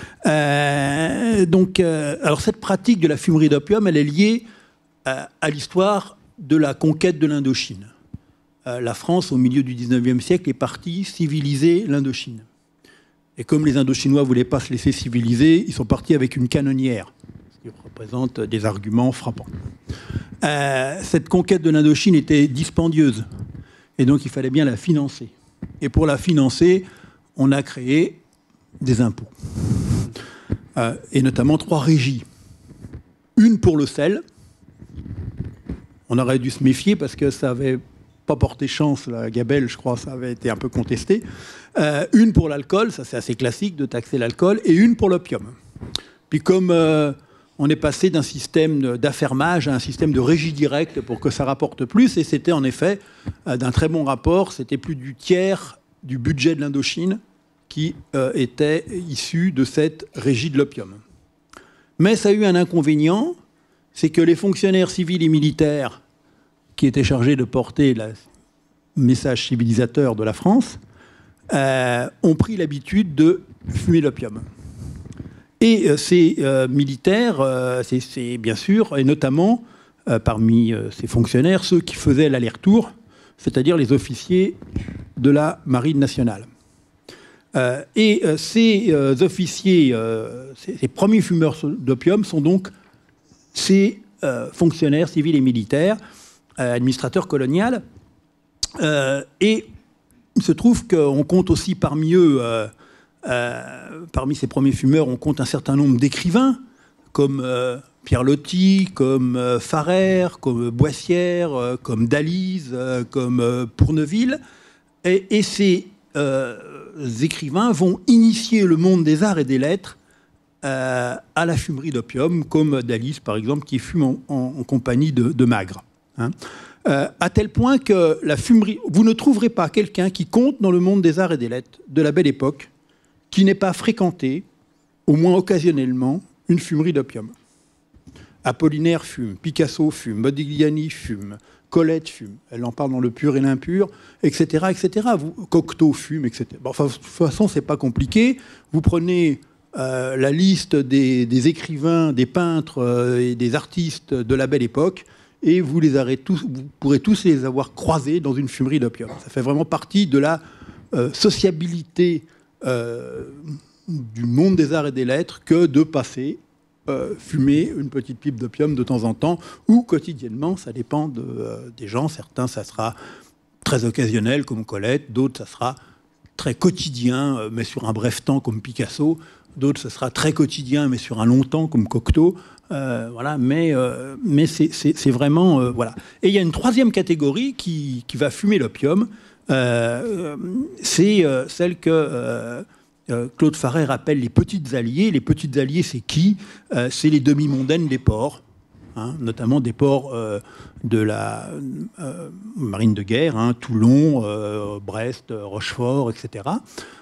Euh, donc, euh, alors cette pratique de la fumerie d'opium, elle est liée euh, à l'histoire de la conquête de l'Indochine. Euh, la France, au milieu du dix-neuvième siècle, est partie civiliser l'Indochine. Et comme les Indochinois ne voulaient pas se laisser civiliser, ils sont partis avec une canonnière, ce qui représente des arguments frappants. Euh, cette conquête de l'Indochine était dispendieuse, et donc il fallait bien la financer. Et pour la financer, on a créé des impôts, euh, et notamment trois régies. Une pour le sel. On aurait dû se méfier parce que ça n'avait pas porté chance, la gabelle, je crois, ça avait été un peu contesté. Euh, une pour l'alcool, ça c'est assez classique de taxer l'alcool, et une pour l'opium. Puis comme euh, on est passé d'un système d'affermage à un système de régie directe pour que ça rapporte plus, et c'était en effet euh, d'un très bon rapport, c'était plus du tiers du budget de l'Indochine qui euh, était issu de cette régie de l'opium. Mais ça a eu un inconvénient, c'est que les fonctionnaires civils et militaires qui étaient chargés de porter le message civilisateur de la France euh, ont pris l'habitude de fumer l'opium. Et euh, ces euh, militaires, euh, c'est, c'est bien sûr, et notamment euh, parmi euh, ces fonctionnaires, ceux qui faisaient l'aller-retour, c'est-à-dire les officiers de la Marine nationale. Euh, et euh, ces euh, officiers, euh, ces, ces premiers fumeurs d'opium sont donc ces euh, fonctionnaires civils et militaires, euh, administrateurs coloniaux. Euh, et il se trouve qu'on compte aussi parmi eux, euh, euh, parmi ces premiers fumeurs, on compte un certain nombre d'écrivains, comme euh, Pierre Loti, comme euh, Farrer, comme Boissière, euh, comme Dalise, euh, comme euh, Pourneville. Et, et ces euh, écrivains vont initier le monde des arts et des lettres euh, à la fumerie d'opium, comme Dalis, par exemple, qui fume en, en, en compagnie de, de Magre. Hein. Euh, à tel point que la fumerie... Vous ne trouverez pas quelqu'un qui compte dans le monde des arts et des lettres de la Belle Époque qui n'ait pas fréquenté, au moins occasionnellement, une fumerie d'opium. Apollinaire fume, Picasso fume, Modigliani fume, Colette fume, elle en parle dans Le Pur et l'Impur, et cetera, et cetera. Vous, Cocteau fume, et cetera. Bon, enfin, de toute façon, c'est pas compliqué. Vous prenez euh, la liste des, des écrivains, des peintres euh, et des artistes de la Belle Époque, et vous les aurez tous, vous pourrez tous les avoir croisés dans une fumerie d'opium. Ça fait vraiment partie de la euh, sociabilité euh, du monde des arts et des lettres que de passer Euh, fumer une petite pipe d'opium de temps en temps ou quotidiennement, ça dépend de, euh, des gens. Certains, ça sera très occasionnel comme Colette, d'autres, ça sera très quotidien, euh, mais sur un bref temps comme Picasso, d'autres, ça sera très quotidien, mais sur un long temps comme Cocteau. Euh, voilà, mais, euh, mais c'est, c'est, c'est vraiment... Euh, voilà. Et il y a une troisième catégorie qui, qui va fumer l'opium, euh, c'est euh, celle que... Euh, Euh, Claude Farrère appelle les petites alliées. Les petites alliées, c'est qui ? euh, C'est les demi-mondaines des ports, hein, notamment des ports euh, de la euh, marine de guerre, hein, Toulon, euh, Brest, Rochefort, et cetera.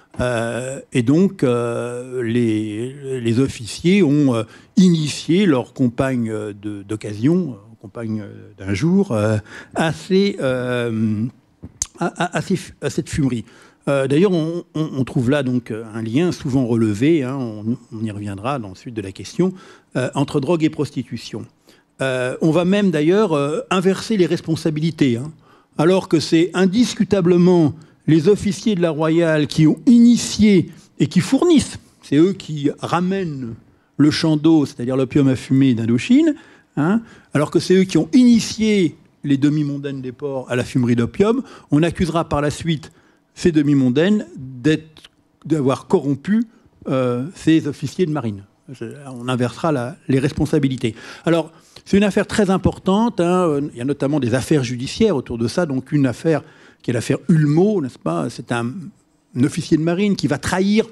Euh, et donc, euh, les, les officiers ont euh, initié leurs compagnes de, d'occasion, euh, compagnes d'un jour, euh, à, ces, euh, à, à, à, ces, à cette fumerie. Euh, d'ailleurs, on, on, on trouve là donc un lien souvent relevé, hein, on, on y reviendra dans la suite de la question, euh, entre drogue et prostitution. Euh, on va même d'ailleurs euh, inverser les responsabilités, hein, alors que c'est indiscutablement les officiers de la Royale qui ont initié et qui fournissent, c'est eux qui ramènent le chando, c'est-à-dire l'opium à fumer d'Indochine, hein, alors que c'est eux qui ont initié les demi-mondaines des ports à la fumerie d'opium. On accusera par la suite ces demi-mondaines d'être, d'avoir corrompu euh, ces officiers de marine. On inversera la, les responsabilités. Alors, c'est une affaire très importante, hein. Il y a notamment des affaires judiciaires autour de ça, donc une affaire qui est l'affaire Hulmeau, n'est-ce pas ? C'est un, un officier de marine qui va trahir,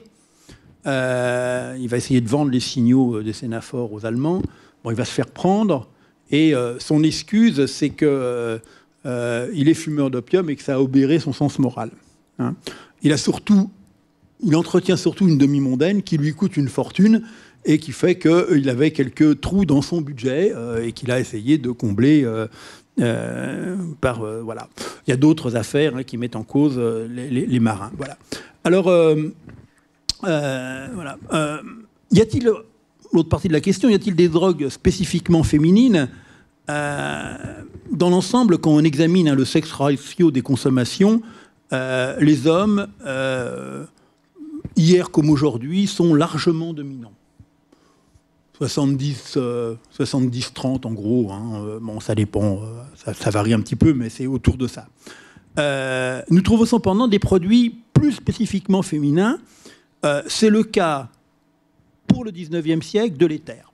euh, il va essayer de vendre les signaux des sémaphores aux Allemands. Bon, il va se faire prendre, et euh, son excuse, c'est qu'il euh, euh, est fumeur d'opium et que ça a obéré son sens moral. Hein. Il a surtout, il entretient surtout une demi-mondaine qui lui coûte une fortune et qui fait qu'il avait quelques trous dans son budget euh, et qu'il a essayé de combler euh, euh, par euh, voilà. Il y a d'autres affaires, hein, qui mettent en cause euh, les, les, les marins. Voilà. Alors euh, euh, voilà. Euh, y a-t-il, l'autre partie de la question, y a-t-il des drogues spécifiquement féminines ? euh, Dans l'ensemble, quand on examine, hein, le sex ratio des consommations, Euh, les hommes, euh, hier comme aujourd'hui, sont largement dominants. soixante-dix trente en gros. Hein. Bon, ça dépend, ça, ça varie un petit peu, mais c'est autour de ça. Euh, nous trouvons cependant des produits plus spécifiquement féminins. Euh, c'est le cas, pour le dix-neuvième siècle, de l'éther.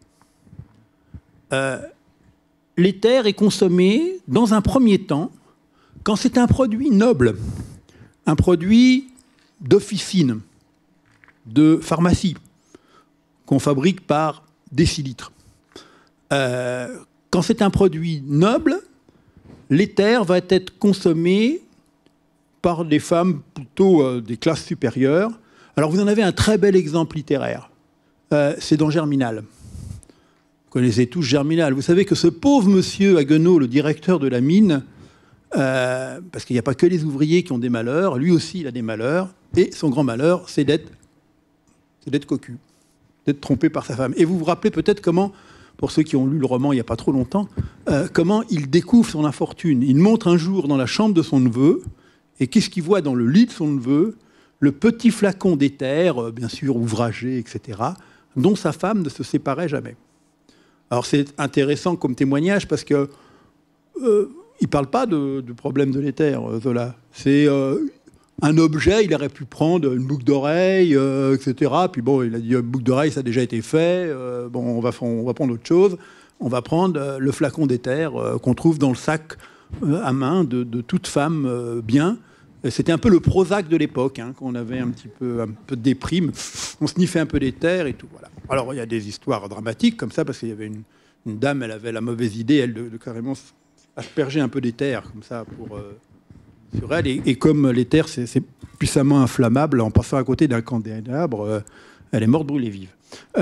Euh, l'éther est consommé, dans un premier temps, quand c'est un produit noble. Un produit d'officine, de pharmacie, qu'on fabrique par décilitres. Euh, quand c'est un produit noble, l'éther va être consommé par des femmes plutôt euh, des classes supérieures. Alors vous en avez un très bel exemple littéraire. Euh, c'est dans Germinal. Vous connaissez tous Germinal. Vous savez que ce pauvre monsieur Haguenau, le directeur de la mine, Euh, parce qu'il n'y a pas que les ouvriers qui ont des malheurs, lui aussi il a des malheurs, et son grand malheur, c'est d'être, c'est d'être cocu, d'être trompé par sa femme. Et vous vous rappelez peut-être comment, pour ceux qui ont lu le roman il n'y a pas trop longtemps, euh, comment il découvre son infortune. Il montre un jour dans la chambre de son neveu, et qu'est-ce qu'il voit dans le lit de son neveu ? Le petit flacon d'éther, euh, bien sûr ouvragé, et cetera, dont sa femme ne se séparait jamais. Alors c'est intéressant comme témoignage, parce que euh, il ne parle pas de, de problème de l'éther, Zola. C'est euh, un objet, il aurait pu prendre une boucle d'oreille, euh, et cetera. Puis bon, il a dit, une boucle d'oreille, ça a déjà été fait. Euh, bon, on va, on va prendre autre chose. On va prendre euh, le flacon d'éther euh, qu'on trouve dans le sac euh, à main de, de toute femme euh, bien. C'était un peu le Prozac de l'époque, hein, qu'on avait un petit peu, un peu de déprime. On sniffait un peu d'éther et tout. Voilà. Alors, il y a des histoires dramatiques comme ça, parce qu'il y avait une, une dame, elle avait la mauvaise idée, elle, de, de carrément asperger un peu d'éther, comme ça, pour, euh, sur elle. Et, et comme l'éther, c'est, c'est puissamment inflammable, en passant à côté d'un candélabre, euh, elle est morte brûlée vive.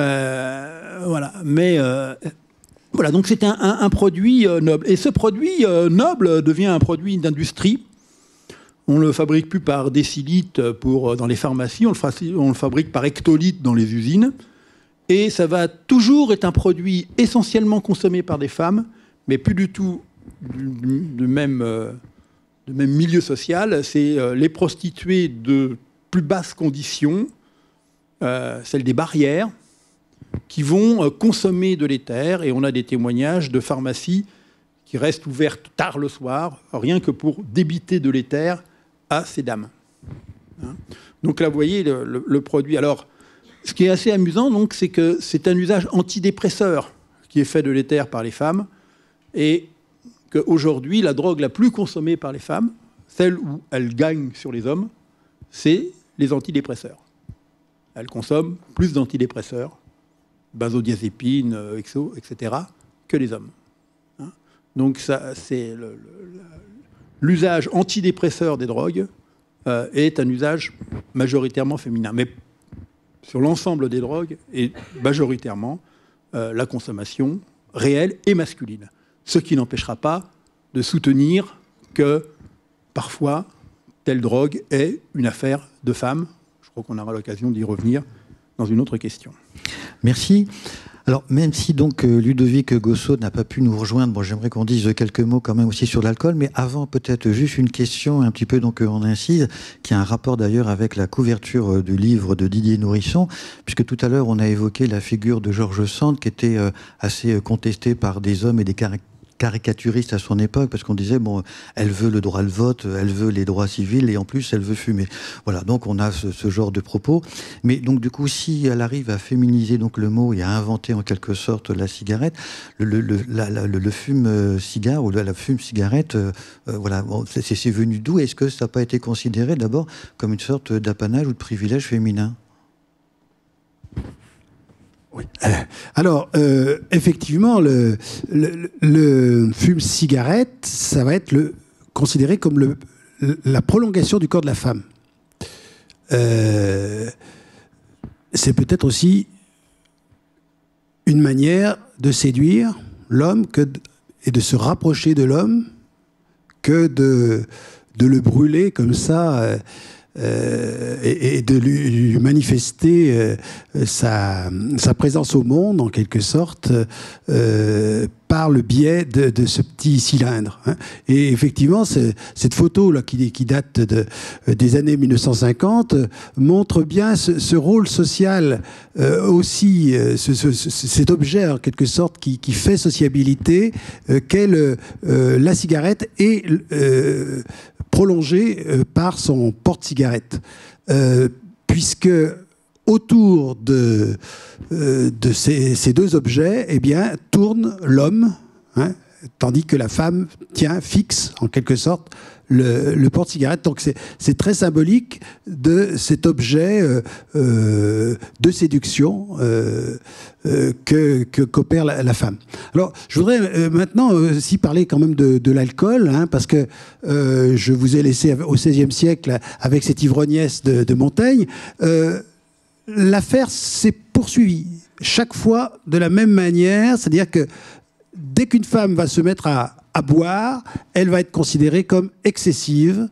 Euh, voilà. Mais... Euh, Voilà, donc c'est un, un, un produit euh, noble. Et ce produit euh, noble devient un produit d'industrie. On ne le fabrique plus par décilitres pour, dans les pharmacies, on le, fa on le fabrique par hectolitres dans les usines. Et ça va toujours être un produit essentiellement consommé par des femmes, mais plus du tout du, du, du même, euh, du même milieu social. C'est euh, les prostituées de plus basses conditions, euh, celles des barrières, qui vont consommer de l'éther, et on a des témoignages de pharmacies qui restent ouvertes tard le soir, rien que pour débiter de l'éther à ces dames. Hein, donc là, vous voyez le, le, le produit. Alors, ce qui est assez amusant, donc, c'est que c'est un usage antidépresseur qui est fait de l'éther par les femmes, et qu'aujourd'hui, la drogue la plus consommée par les femmes, celle où elles gagnent sur les hommes, c'est les antidépresseurs. Elles consomment plus d'antidépresseurs, benzodiazépines, exo, et cetera, que les hommes. Hein, donc ça, c'est le, le, l'usage antidépresseur des drogues euh, est un usage majoritairement féminin. Mais sur l'ensemble des drogues, et majoritairement euh, la consommation réelle et masculine. Ce qui n'empêchera pas de soutenir que parfois telle drogue est une affaire de femmes. Je crois qu'on aura l'occasion d'y revenir dans une autre question. Merci. Alors, même si donc Ludovic Gossot n'a pas pu nous rejoindre, bon, j'aimerais qu'on dise quelques mots quand même aussi sur l'alcool, mais avant peut-être juste une question un petit peu donc on incise, qui a un rapport d'ailleurs avec la couverture du livre de Didier Nourisson, puisque tout à l'heure on a évoqué la figure de George Sand qui était assez contestée par des hommes et des caractères caricaturiste à son époque, parce qu'on disait, bon, elle veut le droit de vote, elle veut les droits civils, et en plus, elle veut fumer. Voilà, donc on a ce, ce genre de propos. Mais donc, du coup, si elle arrive à féminiser donc, le mot et à inventer en quelque sorte la cigarette, le, le, le, la, la, le, le fume-cigare ou la, la fume-cigarette, euh, euh, voilà, bon, c'est, c'est venu d'où? Est-ce que ça n'a pas été considéré d'abord comme une sorte d'apanage ou de privilège féminin? Oui. Alors, euh, effectivement, le, le, le fume-cigarette, ça va être le, considéré comme le, la prolongation du corps de la femme. Euh, c'est peut-être aussi une manière de séduire l'homme que de, et de se rapprocher de l'homme que de, de le brûler comme ça euh, Euh, et, et de lui manifester euh, sa, sa présence au monde, en quelque sorte, euh, par le biais de, de ce petit cylindre. Hein. Et effectivement, cette photo-là, qui, qui date de, des années mille neuf cent cinquante, montre bien ce, ce rôle social euh, aussi, ce, ce, cet objet, en quelque sorte, qui, qui fait sociabilité, euh, qu'est le, euh, la cigarette et... Euh, prolongé euh, par son porte-cigarette, euh, puisque autour de, euh, de ces, ces deux objets, eh bien, tourne l'homme, hein, tandis que la femme tient fixe, en quelque sorte, le, le porte-cigarette. Donc c'est, c'est très symbolique de cet objet euh, euh, de séduction euh, euh, que, que, qu'opère la, la femme. Alors, je voudrais euh, maintenant aussi parler quand même de, de l'alcool, hein, parce que euh, je vous ai laissé au seizième siècle avec cette ivrognesse de, de Montaigne. Euh, l'affaire s'est poursuivie chaque fois de la même manière, c'est-à-dire que dès qu'une femme va se mettre à, à boire, elle va être considérée comme excessive,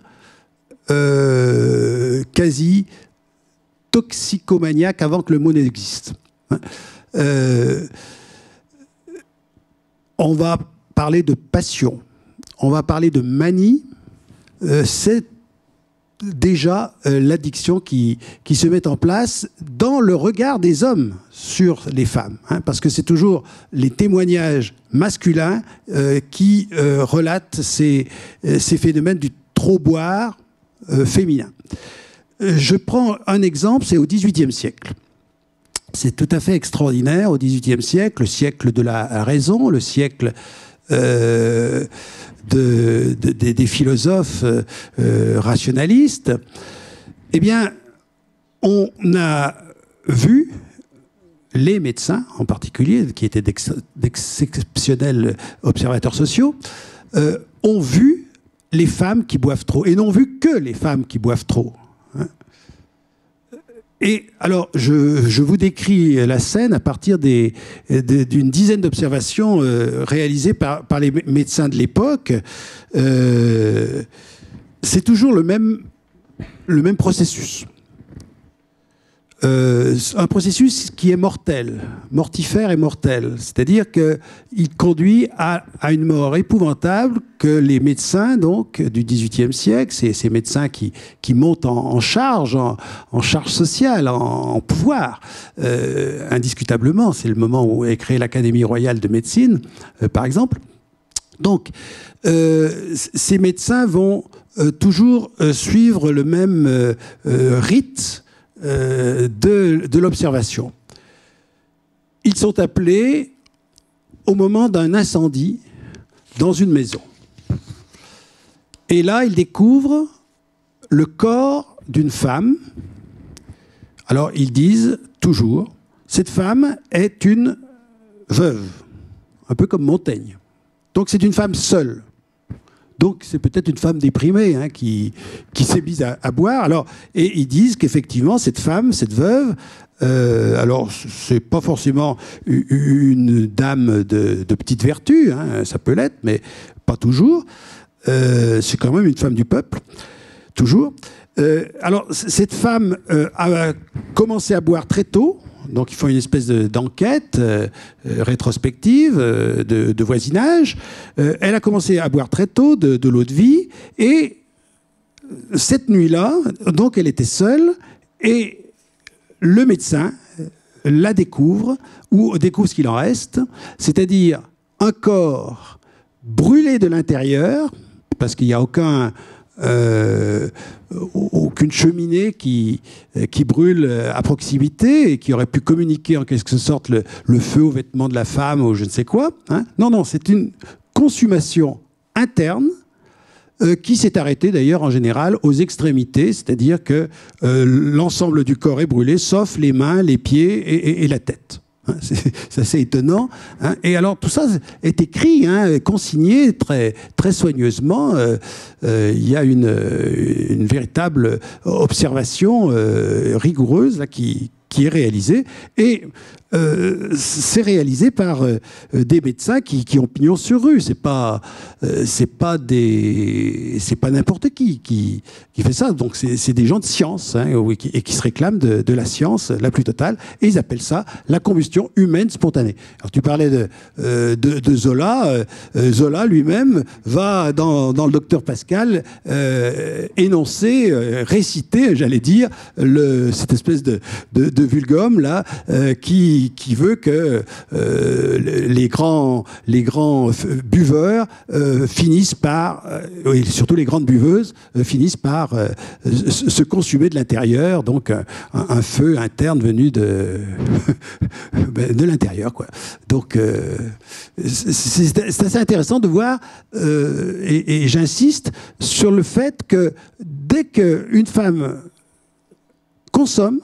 euh, quasi toxicomaniaque avant que le mot n'existe. Euh, on va parler de passion, on va parler de manie, euh, c'est déjà euh, l'addiction qui, qui se met en place dans le regard des hommes sur les femmes, hein, parce que c'est toujours les témoignages masculins euh, qui euh, relatent ces, euh, ces phénomènes du trop boire euh, féminin. Euh, je prends un exemple, c'est au dix-huitième siècle. C'est tout à fait extraordinaire au dix-huitième siècle, le siècle de la raison, le siècle euh, de, de, de, des philosophes euh, rationalistes, eh bien, on a vu les médecins, en particulier, qui étaient d'exceptionnels observateurs sociaux, euh, ont vu les femmes qui boivent trop, et n'ont vu que les femmes qui boivent trop. Hein. Et alors, je, je vous décris la scène à partir des, d'une dizaine d'observations euh, réalisées par, par les médecins de l'époque. Euh, c'est toujours le même, le même processus. Euh, un processus qui est mortel, mortifère et mortel. C'est-à-dire qu'il conduit à, à une mort épouvantable que les médecins donc, du dix-huitième siècle, ces, ces médecins qui, qui montent en, en charge, en, en charge sociale, en, en pouvoir, euh, indiscutablement. C'est le moment où est créée l'Académie royale de médecine, euh, par exemple. Donc, euh, ces médecins vont euh, toujours euh, suivre le même euh, euh, rite Euh, de, de l'observation. Ils sont appelés au moment d'un incendie dans une maison. Et là, ils découvrent le corps d'une femme. Alors, ils disent toujours, cette femme est une veuve, un peu comme Montaigne. Donc, c'est une femme seule. Donc, c'est peut-être une femme déprimée hein, qui, qui s'est mise à, à boire. Alors, et ils disent qu'effectivement, cette femme, cette veuve, euh, alors, c'est pas forcément une dame de, de petite vertu, hein, ça peut l'être, mais pas toujours. Euh, c'est quand même une femme du peuple, toujours. Euh, alors, cette femme euh, a commencé à boire très tôt. Donc, ils font une espèce de, d'enquête euh, rétrospective, euh, de, de voisinage. Euh, elle a commencé à boire très tôt de, de l'eau de vie. Et cette nuit-là, donc, elle était seule. Et le médecin la découvre, ou découvre ce qu'il en reste, c'est-à-dire un corps brûlé de l'intérieur, parce qu'il n'y a aucun... Euh, aucune cheminée qui, qui brûle à proximité et qui aurait pu communiquer en quelque sorte le, le feu aux vêtements de la femme ou je ne sais quoi. Hein. Non, non, c'est une consommation interne euh, qui s'est arrêtée d'ailleurs en général aux extrémités, c'est-à-dire que euh, l'ensemble du corps est brûlé, sauf les mains, les pieds et, et, et la tête. Hein, c'est assez étonnant. Hein. Et alors, tout ça est écrit, hein, consigné très, très soigneusement. Euh, euh, il y a une, une véritable observation euh, rigoureuse là, qui, qui est réalisée. Et euh, c'est réalisé par euh, des médecins qui, qui ont pignon sur rue. C'est pas, euh, c'est pas des, c'est pas n'importe qui, qui qui fait ça. Donc c'est des gens de science hein, qui, et qui se réclament de, de la science la plus totale. Et ils appellent ça la combustion humaine spontanée. Alors tu parlais de euh, de, de Zola. Euh, Zola lui-même va dans, dans le Docteur Pascal euh, énoncer, euh, réciter, j'allais dire, le, cette espèce de de, de vulgame là euh, qui qui veut que euh, les grands les grands buveurs euh, finissent par euh, et surtout les grandes buveuses euh, finissent par euh, se consumer de l'intérieur, donc un, un feu interne venu de de l'intérieur quoi. Donc euh, c'est assez intéressant de voir euh, et, et j'insiste sur le fait que dès qu'une femme consomme,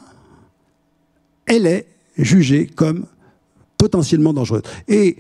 elle est jugée comme potentiellement dangereuse. Et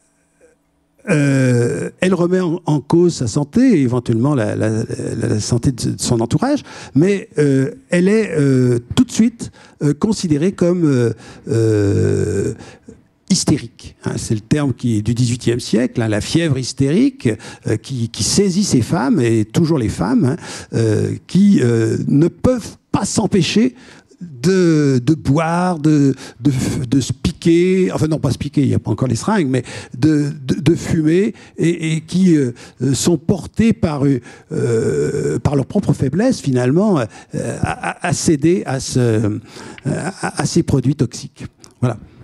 euh, elle remet en, en cause sa santé, et éventuellement la, la, la santé de son entourage, mais euh, elle est euh, tout de suite euh, considérée comme euh, euh, hystérique. Hein, c'est le terme qui, du dix-huitième siècle, hein, la fièvre hystérique euh, qui, qui saisit ces femmes, et toujours les femmes, hein, euh, qui euh, ne peuvent pas s'empêcher De, de boire, de, de, de se piquer, enfin non pas se piquer, il n'y a pas encore les seringues, mais de, de, de fumer, et, et qui euh, sont portés par, euh, par leur propre faiblesse finalement euh, à, à céder à, ce, à, à ces produits toxiques. Voilà.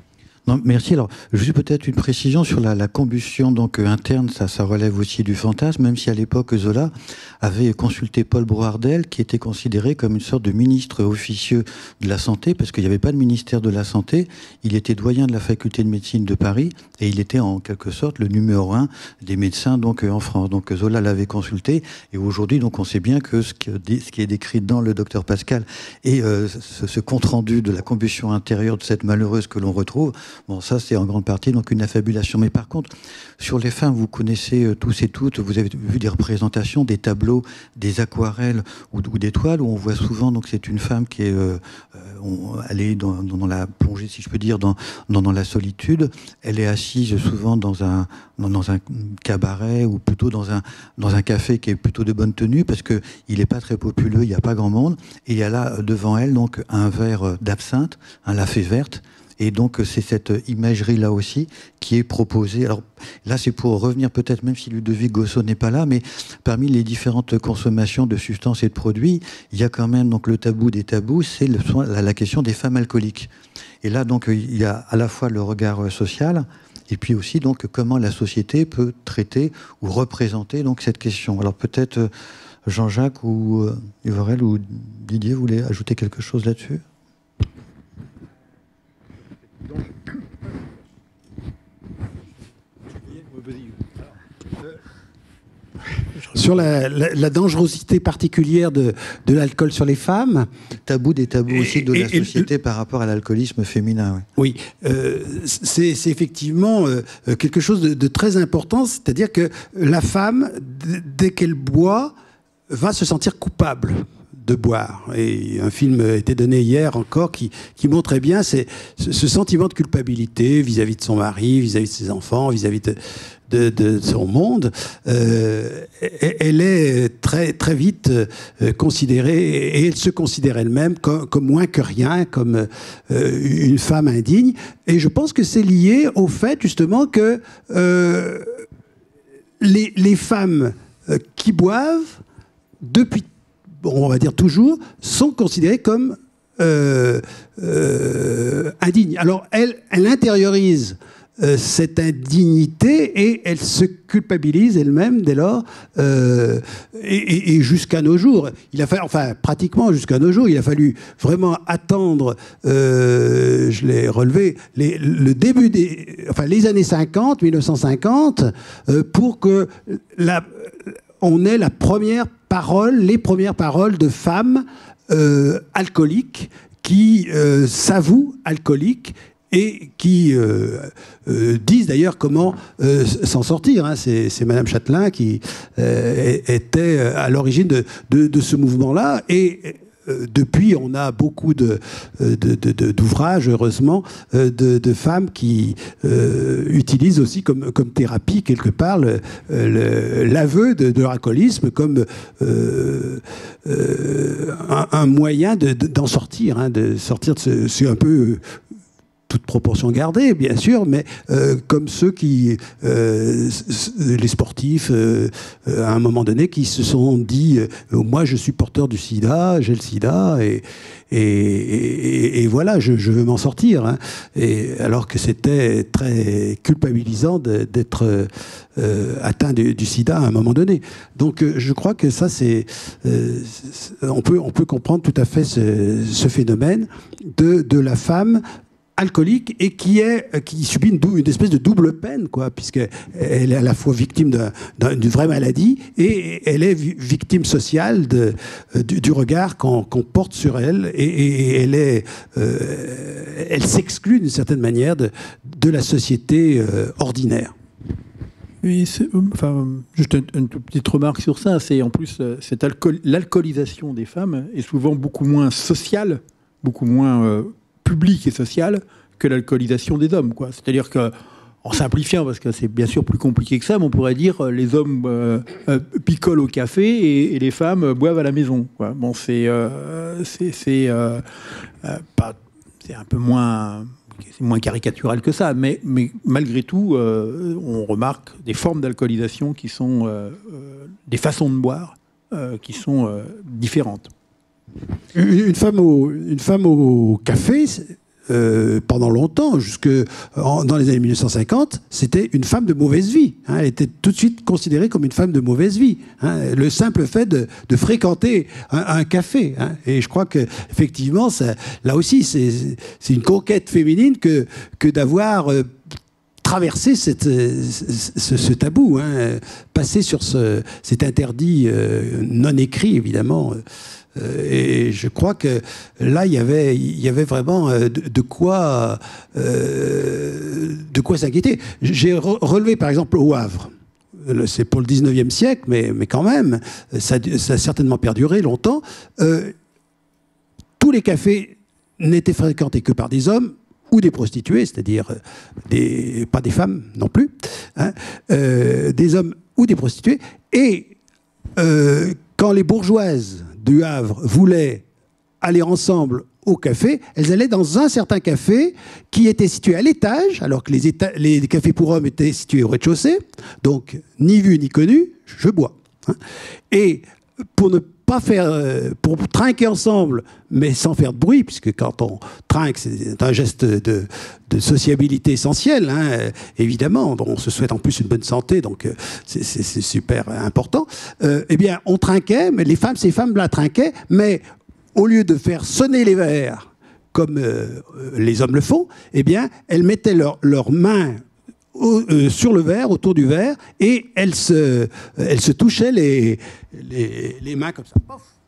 Non, merci. Alors, juste peut-être une précision sur la, la combustion donc euh, interne, ça, ça relève aussi du fantasme, même si à l'époque Zola avait consulté Paul Brouardel, qui était considéré comme une sorte de ministre officieux de la santé, parce qu'il n'y avait pas de ministère de la santé. Il était doyen de la faculté de médecine de Paris et il était en quelque sorte le numéro un des médecins donc euh, en France. Donc Zola l'avait consulté et aujourd'hui donc on sait bien que ce, que, ce qui est décrit dans le docteur Pascal et euh, ce, ce compte rendu de la combustion intérieure de cette malheureuse que l'on retrouve. Bon, ça, c'est en grande partie donc une affabulation. Mais par contre, sur les femmes, vous connaissez euh, tous et toutes, vous avez vu des représentations, des tableaux, des aquarelles ou, ou des toiles où on voit souvent, donc c'est une femme qui est, euh, on, elle est dans, dans la plongée, si je peux dire, dans, dans, dans la solitude. Elle est assise souvent dans un, dans, dans un cabaret ou plutôt dans un, dans un café qui est plutôt de bonne tenue parce que il n'est pas très populeux, il n'y a pas grand monde. Et il y a là devant elle donc un verre d'absinthe, un lafay verte. Et donc, c'est cette imagerie-là aussi qui est proposée. Alors là, c'est pour revenir peut-être, même si Ludovic Gosseau n'est pas là, mais parmi les différentes consommations de substances et de produits, il y a quand même donc le tabou des tabous, c'est le, la, la question des femmes alcooliques. Et là, donc, il y a à la fois le regard social, et puis aussi donc comment la société peut traiter ou représenter donc cette question. Alors peut-être Jean-Jacques ou euh, Yvorel ou Didier, vous voulez ajouter quelque chose là-dessus ? Sur la, la, la dangerosité particulière de, de l'alcool sur les femmes. Le tabou des tabous aussi de et, la société et, par rapport à l'alcoolisme féminin. Oui, oui euh, c'est effectivement euh, quelque chose de, de très important, c'est-à-dire que la femme, dès qu'elle boit, va se sentir coupable de boire. Et un film a été donné hier encore qui, qui montrait bien ces, ce sentiment de culpabilité vis-à-vis de son mari, vis-à-vis de ses enfants, vis-à-vis de, de, de son monde. Euh, elle est très, très vite euh, considérée, et elle se considère elle-même comme, comme moins que rien, comme euh, une femme indigne. Et je pense que c'est lié au fait justement que euh, les, les femmes qui boivent, depuis on va dire toujours, sont considérées comme euh, euh, indignes. Alors, elle, elle intériorise euh, cette indignité et elle se culpabilise elle-même dès lors, euh, et, et, et jusqu'à nos jours. Il a fallu, enfin, pratiquement jusqu'à nos jours, il a fallu vraiment attendre, euh, je l'ai relevé, les, le début des... Enfin, les années cinquante, mille neuf cent cinquante, euh, pour que la... on ait la première parole, les premières paroles de femmes euh, alcooliques qui euh, s'avouent alcooliques et qui euh, euh, disent d'ailleurs comment euh, s'en sortir. Hein. C'est, c'est Madame Châtelain qui euh, était à l'origine de, de, de ce mouvement-là. Et depuis, on a beaucoup de, de, de, d'ouvrages, heureusement, de, de femmes qui euh, utilisent aussi comme, comme thérapie, quelque part, le, le, l'aveu de, de leur alcoolisme comme euh, euh, un, un moyen de, de, d'en sortir, hein, de sortir de ce... C'est un peu... toute proportion gardée, bien sûr, mais euh, comme ceux qui, euh, les sportifs, euh, à un moment donné, qui se sont dit euh, « moi, je suis porteur du sida, j'ai le sida, et, et, et, et voilà, je, je veux m'en sortir. Hein. » Et alors que c'était très culpabilisant de, d'être euh, atteint du, du sida à un moment donné. Donc, euh, je crois que ça, c'est... Euh, on peut, on peut comprendre tout à fait ce, ce phénomène de, de la femme alcoolique et qui est qui subit une, dou- une espèce de double peine, quoi, puisqu'elle est à la fois victime d'un, d'un, d'une vraie maladie et elle est vi- victime sociale de, du, du regard qu'on, qu'on porte sur elle, et, et, et elle est euh, elle s'exclut d'une certaine manière de, de la société euh, ordinaire. Oui, c'est, enfin, juste une, une petite remarque sur ça, c'est en plus cette alcool, l'alcoolisation des femmes est souvent beaucoup moins sociale, beaucoup moins euh, publique et sociale que l'alcoolisation des hommes, quoi. C'est-à-dire que, en simplifiant, parce que c'est bien sûr plus compliqué que ça, mais on pourrait dire euh, les hommes euh, euh, picolent au café et, et les femmes euh, boivent à la maison, quoi. Bon, c'est, euh, c'est, c'est, euh, euh, pas, c'est un peu moins, c'est moins caricatural que ça, mais, mais malgré tout, euh, on remarque des formes d'alcoolisation qui sont euh, euh, des façons de boire euh, qui sont euh, différentes. Une femme au, une femme au café, euh, pendant longtemps, jusque en, dans les années mille neuf cent cinquante, c'était une femme de mauvaise vie. Hein, elle était tout de suite considérée comme une femme de mauvaise vie. Hein, le simple fait de, de fréquenter un, un café. Hein, et je crois que effectivement, ça, là aussi, c'est, c'est une conquête féminine que, que d'avoir euh, traversé cette, ce, ce tabou, hein, passer sur ce, cet interdit euh, non écrit, évidemment. Et je crois que là, il y avait, il y avait vraiment de, de quoi, euh, de quoi s'inquiéter. J'ai re relevé, par exemple, au Havre. C'est pour le dix-neuvième siècle, mais, mais quand même, ça, ça a certainement perduré longtemps. Euh, tous les cafés n'étaient fréquentés que par des hommes ou des prostituées, c'est-à-dire des, pas des femmes non plus, hein, euh, des hommes ou des prostituées. Et euh, quand les bourgeoises du Havre voulaient aller ensemble au café, elles allaient dans un certain café qui était situé à l'étage, alors que les, éta les cafés pour hommes étaient situés au rez-de-chaussée, donc ni vu ni connu, je bois. Hein. Et pour ne pas faire, pour trinquer ensemble, mais sans faire de bruit, puisque quand on trinque, c'est un geste de, de sociabilité essentiel, hein, évidemment, dont on se souhaite en plus une bonne santé, donc c'est super important. Euh, eh bien, on trinquait, mais les femmes, ces femmes-là trinquaient, mais au lieu de faire sonner les verres comme euh, les hommes le font, eh bien, elles mettaient leurs leurs mains Au, euh, sur le verre, autour du verre, et elle se, elle se touchait les, les, les mains comme ça.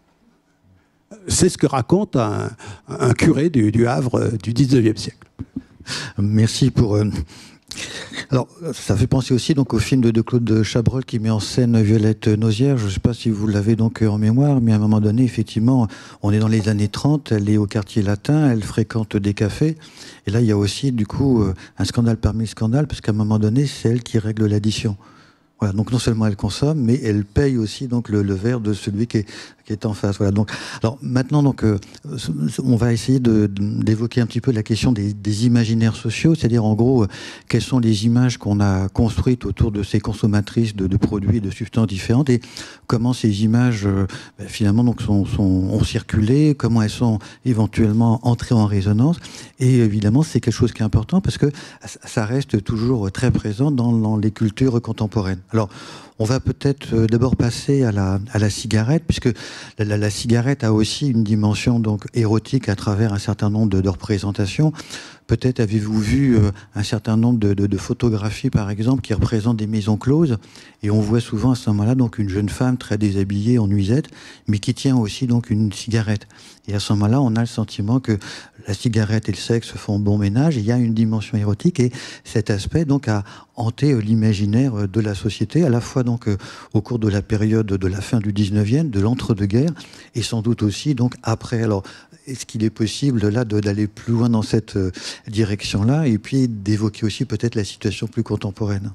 C'est ce que raconte un, un curé du, du Havre du dix-neuvième siècle. Merci pour... Euh... Alors, ça fait penser aussi donc au film de, de Claude Chabrol qui met en scène Violette Nozière. Je ne sais pas si vous l'avez donc en mémoire, mais à un moment donné, effectivement, on est dans les années trente, elle est au quartier latin, elle fréquente des cafés. Et là, il y a aussi, du coup, un scandale parmi les scandales, parce qu'à un moment donné, c'est elle qui règle l'addition. Voilà, donc non seulement elle consomme, mais elle paye aussi donc le, le verre de celui qui est, qui est en face. Voilà. Donc, alors maintenant, donc, euh, on va essayer de, d'évoquer un petit peu la question des, des imaginaires sociaux, c'est-à-dire en gros, euh, quelles sont les images qu'on a construites autour de ces consommatrices de, de produits et de substances différentes, et comment ces images euh, ben, finalement donc sont, sont, ont circulé, comment elles sont éventuellement entrées en résonance. Et évidemment, c'est quelque chose qui est important parce que ça reste toujours très présent dans, dans les cultures contemporaines. Alors, on va peut-être euh, d'abord passer à la, à la cigarette, puisque la, la, la cigarette a aussi une dimension donc érotique à travers un certain nombre de, de représentations. Peut-être avez-vous vu euh, un certain nombre de, de, de photographies, par exemple, qui représentent des maisons closes, et on voit souvent à ce moment-là donc une jeune femme très déshabillée en nuisette, mais qui tient aussi donc une cigarette. Et à ce moment-là, on a le sentiment que la cigarette et le sexe font bon ménage. Il y a une dimension érotique, et cet aspect donc a hanté l'imaginaire de la société, à la fois donc au cours de la période de la fin du dix-neuvième, de l'entre-deux-guerres, et sans doute aussi donc après. Alors, est-ce qu'il est possible là d'aller plus loin dans cette direction-là, et puis d'évoquer aussi peut-être la situation plus contemporaine?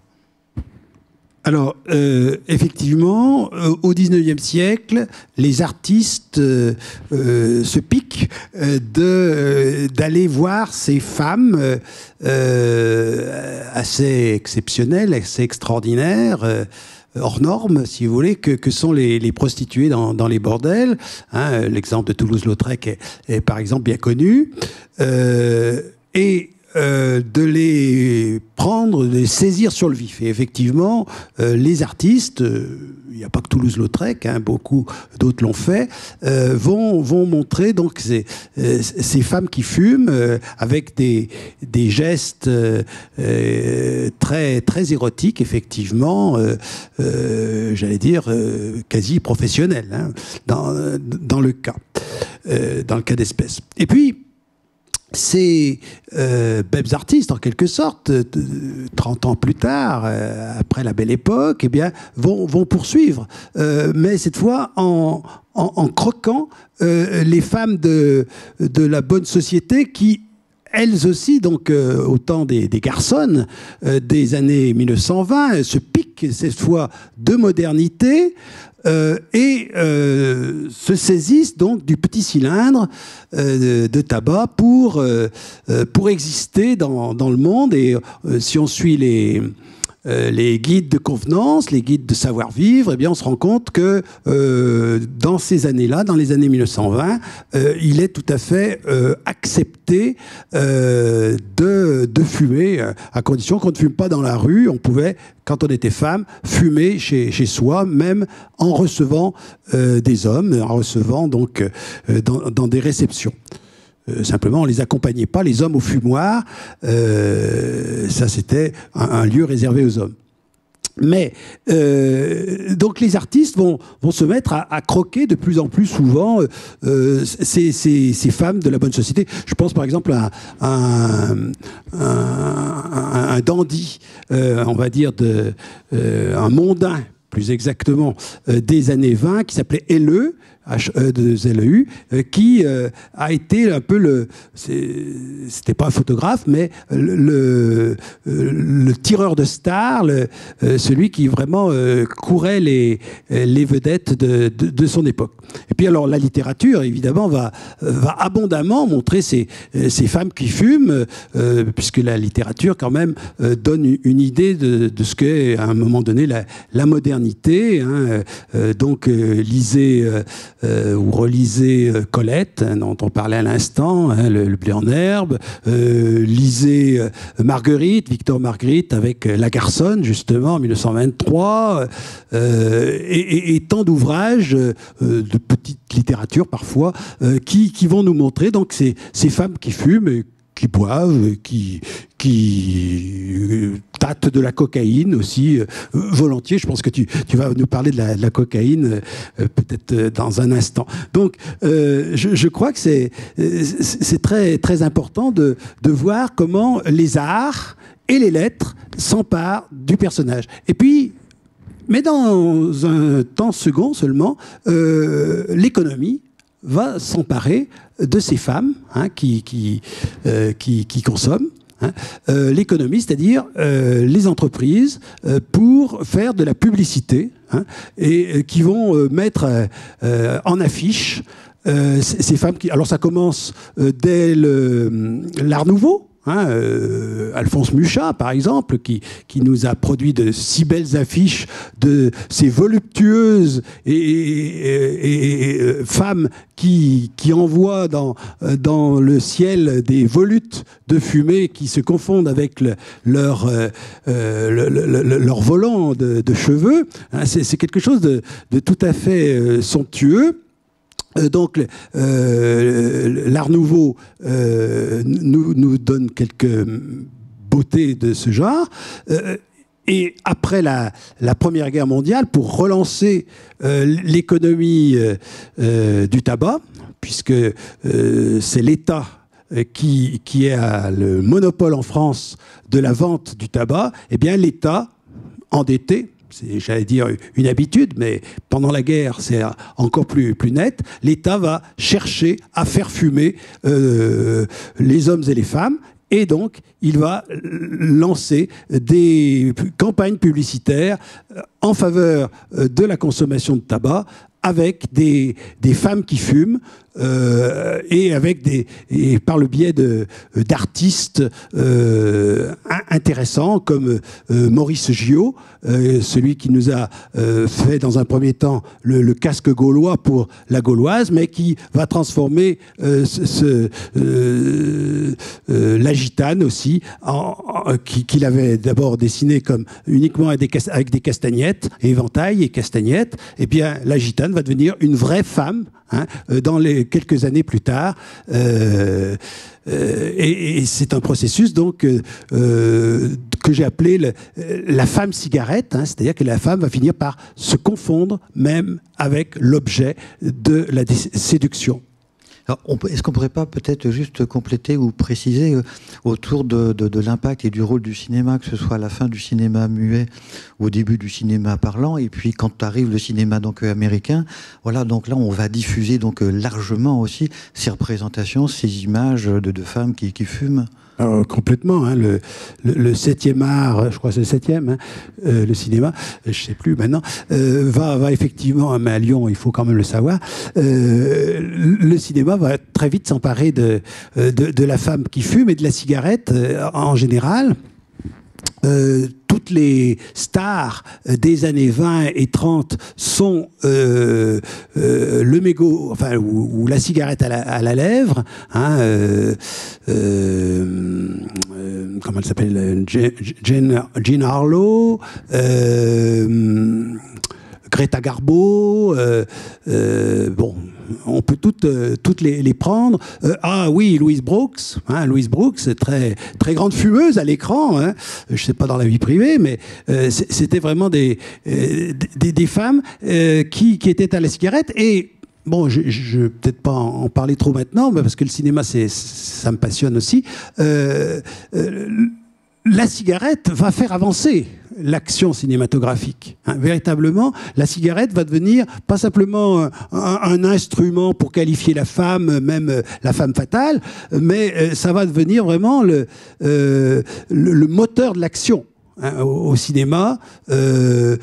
Alors, euh, effectivement, euh, au dix-neuvième siècle, les artistes euh, euh, se piquent euh, de, euh, d'aller voir ces femmes euh, euh, assez exceptionnelles, assez extraordinaires, euh, hors normes, si vous voulez, que, que sont les, les prostituées dans, dans les bordels. Hein, l'exemple de Toulouse-Lautrec est, est, par exemple, bien connu. Euh, et... Euh, de les prendre, de les saisir sur le vif. Et effectivement, euh, les artistes, il euh, n'y a pas que Toulouse-Lautrec, hein, beaucoup d'autres l'ont fait, euh, vont, vont montrer donc ces, euh, ces femmes qui fument euh, avec des, des gestes euh, euh, très, très érotiques, effectivement, euh, euh, j'allais dire euh, quasi professionnels, hein, dans, dans le cas, euh, dans le cas d'espèce. Et puis, ces euh, belles artistes, en quelque sorte, trente ans plus tard, euh, après la Belle Époque, eh bien, vont, vont poursuivre, euh, mais cette fois en, en, en croquant euh, les femmes de, de la bonne société qui, elles aussi, donc euh, au temps des, des garçonnes euh, des années mille neuf cent vingt, se piquent cette fois de modernité, Euh, et euh, se saisissent donc du petit cylindre euh, de, de tabac pour, euh, pour exister dans, dans le monde. Et euh, si on suit les, euh, les guides de convenance, les guides de savoir-vivre, eh bien, on se rend compte que euh, dans ces années-là, dans les années mille neuf cent vingt, euh, il est tout à fait euh, accepté euh, de, de fumer, à condition qu'on ne fume pas dans la rue. On pouvait, quand on était femme, fumer chez, chez soi, même en recevant euh, des hommes, en recevant donc euh, dans, dans des réceptions. Euh, simplement, on les accompagnait pas, les hommes au fumoir. Euh, ça, c'était un, un lieu réservé aux hommes. Mais euh, donc les artistes vont, vont se mettre à, à croquer de plus en plus souvent euh, ces, ces, ces femmes de la bonne société. Je pense par exemple à, à un, un, un dandy, euh, on va dire de, euh, un mondain, plus exactement, euh, des années vingt, qui s'appelait Helleu, H E deux L E U, euh, qui euh, a été un peu le... C'était pas un photographe, mais le, le, le tireur de stars, le, euh, celui qui vraiment euh, courait les, les vedettes de, de, de son époque. Et puis alors la littérature, évidemment, va, va abondamment montrer ces, ces femmes qui fument, euh, puisque la littérature, quand même, euh, donne une idée de, de ce qu'est, à un moment donné, la, la modernité. Hein. Euh, donc, euh, lisez... Euh, Euh, ou relisez euh, Colette, hein, dont on parlait à l'instant, hein, le, le blé en herbe, euh, lisez euh, Marguerite, Victor Marguerite, avec euh, La Garçonne, justement, en mille neuf cent vingt-trois, euh, et, et, et tant d'ouvrages euh, de petite littérature, parfois, euh, qui, qui vont nous montrer donc ces, ces femmes qui fument, et qui boivent, qui, qui tâtent de la cocaïne aussi, euh, volontiers. Je pense que tu, tu vas nous parler de la, de la cocaïne euh, peut-être euh, dans un instant. Donc, euh, je, je crois que c'est, c'est très, très important de, de voir comment les arts et les lettres s'emparent du personnage. Et puis, mais dans un temps second seulement, euh, l'économie va s'emparer de ces femmes hein, qui, qui, euh, qui, qui consomment. Hein, euh, l'économie, c'est-à-dire euh, les entreprises, euh, pour faire de la publicité hein, et euh, qui vont euh, mettre euh, en affiche euh, ces femmes qui... Alors ça commence euh, dès le, l'Art Nouveau. Hein, euh, Alphonse Mucha, par exemple, qui, qui nous a produit de si belles affiches de ces voluptueuses et, et, et, et femmes qui, qui envoient dans, dans le ciel des volutes de fumée qui se confondent avec le, leur, euh, le, le, le, leur volant de, de cheveux. Hein, c'est, c'est quelque chose de, de tout à fait euh, somptueux. Euh, donc, euh, l'Art Nouveau euh, nous, nous donne quelques beautés de ce genre. Euh, et après la, la Première Guerre mondiale, pour relancer euh, l'économie euh, euh, du tabac, puisque euh, c'est l'État qui, qui a le monopole en France de la vente du tabac, eh bien l'État, endetté, c'est, j'allais dire, une habitude, mais pendant la guerre, c'est encore plus, plus net. L'État va chercher à faire fumer euh, les hommes et les femmes. Et donc, il va lancer des campagnes publicitaires en faveur de la consommation de tabac avec des, des femmes qui fument euh, et avec des et par le biais de d'artistes euh, intéressants comme euh, Maurice Gillot, euh, celui qui nous a euh, fait dans un premier temps le, le casque gaulois pour la Gauloise, mais qui va transformer euh, ce, ce, euh, euh, la gitane aussi, en, en, qui, qu'il avait d'abord dessiné comme uniquement avec des, avec des castagnettes, éventail et castagnettes. Et bien la gitane va devenir une vraie femme hein, dans les quelques années plus tard. Euh, euh, et, et c'est un processus donc euh, que j'ai appelé le, la femme cigarette, hein, c'est-à-dire que la femme va finir par se confondre même avec l'objet de la séduction. Alors, on peut, est-ce qu'on ne pourrait pas peut-être juste compléter ou préciser euh, autour de, de, de l'impact et du rôle du cinéma, que ce soit à la fin du cinéma muet ou au début du cinéma parlant, et puis quand arrive le cinéma donc américain, voilà, donc là on va diffuser donc largement aussi ces représentations, ces images de, de femmes qui, qui fument. Alors, complètement, hein, le, le, le septième art, je crois que c'est le septième, hein, euh, le cinéma, je ne sais plus maintenant, euh, va, va effectivement, mais à Lyon, il faut quand même le savoir, euh, le cinéma va très vite s'emparer de, de, de la femme qui fume et de la cigarette euh, en général. euh, toutes les stars des années vingt et trente sont euh, euh, le mégot, enfin, ou, ou la cigarette à la, à la lèvre. Hein, euh, euh, euh, comment elle s'appelle, Jean, Jean Harlow, euh, Greta Garbo, euh, euh, bon, on peut toutes, euh, toutes les, les prendre. Euh, ah oui, Louise Brooks, hein, Louise Brooks, très, très grande fumeuse à l'écran, hein, je ne sais pas dans la vie privée, mais euh, c'était vraiment des, euh, des, des femmes euh, qui, qui étaient à la cigarette. Et bon, je ne vais peut-être pas en parler trop maintenant, mais parce que le cinéma, c'est, ça me passionne aussi. Euh, euh, la cigarette va faire avancer l'action cinématographique. Hein, véritablement, la cigarette va devenir pas simplement un, un instrument pour qualifier la femme, même la femme fatale, mais euh, ça va devenir vraiment le, euh, le, le moteur de l'action. Hein, au, au cinéma, euh,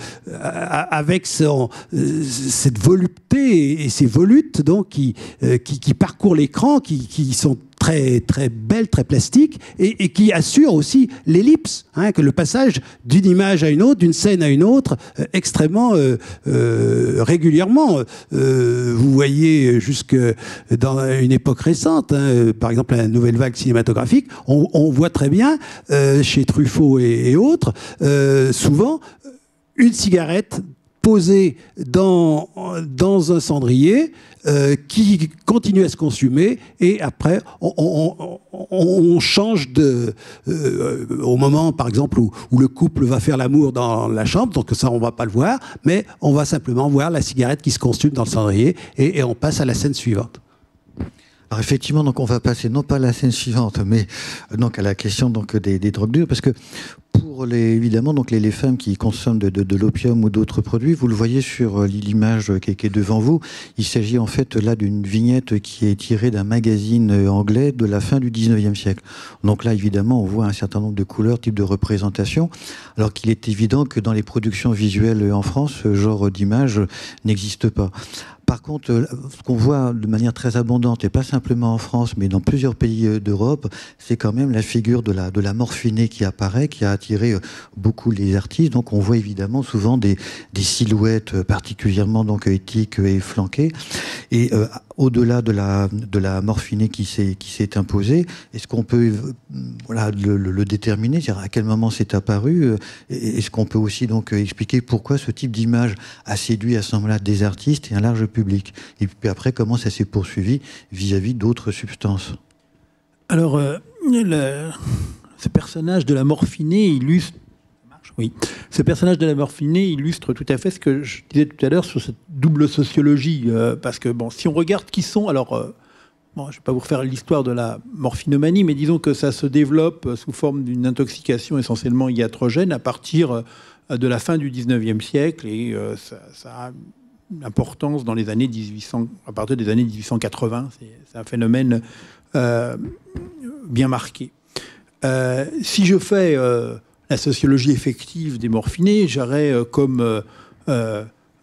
avec son, euh, cette volupté et ces volutes donc qui, euh, qui, qui parcourent l'écran, qui, qui sont très, très belles, très plastiques, et, et qui assurent aussi l'ellipse, hein, que le passage d'une image à une autre, d'une scène à une autre, euh, extrêmement euh, euh, régulièrement. Euh, vous voyez, jusque dans une époque récente, hein, par exemple la nouvelle vague cinématographique, on, on voit très bien, euh, chez Truffaut et, et autres, euh, souvent, une cigarette posée dans, dans un cendrier, Euh, qui continue à se consumer, et après on, on, on, on change de euh, au moment par exemple où, où le couple va faire l'amour dans la chambre, donc ça on va pas le voir, mais on va simplement voir la cigarette qui se consume dans le cendrier, et, et on passe à la scène suivante. Alors effectivement, donc on va passer non pas à la scène suivante, mais donc à la question donc des, des drogues dures, parce que pour les évidemment donc les, les femmes qui consomment de, de, de l'opium ou d'autres produits, vous le voyez sur l'image qui, qui est devant vous. Il s'agit en fait là d'une vignette qui est tirée d'un magazine anglais de la fin du dix-neuvième siècle. Donc là évidemment on voit un certain nombre de couleurs, types de représentations, alors qu'il est évident que dans les productions visuelles en France, ce genre d'image n'existe pas. Par contre, ce qu'on voit de manière très abondante, et pas simplement en France, mais dans plusieurs pays d'Europe, c'est quand même la figure de la, de la morphinée qui apparaît, qui a attiré beaucoup les artistes. Donc on voit évidemment souvent des, des silhouettes particulièrement donc éthiques et flanquées. Et euh, au-delà de la, de la morphinée qui s'est, qui s'est imposée, est-ce qu'on peut voilà, le, le, le déterminer, c'est-à-dire à quel moment c'est apparu? Est-ce qu'on peut aussi donc expliquer pourquoi ce type d'image a séduit à ce moment-là des artistes et un large public? Et puis après, comment ça s'est poursuivi vis-à-vis d'autres substances? Alors, euh, le, ce personnage de la morphinée illustre... Oui, ce personnage de la morphinée illustre tout à fait ce que je disais tout à l'heure sur cette double sociologie. Euh, parce que, bon, si on regarde qui sont... Alors, euh, bon, je ne vais pas vous refaire l'histoire de la morphinomanie, mais disons que ça se développe sous forme d'une intoxication essentiellement iatrogène à partir de la fin du dix-neuvième siècle, et euh, ça, ça a une importance dans les années dix-huit cents, à partir des années dix-huit cent quatre-vingts. C'est, c'est un phénomène euh, bien marqué. Euh, si je fais... Euh, la sociologie effective des morphinés, j'aurais euh, comme euh, euh,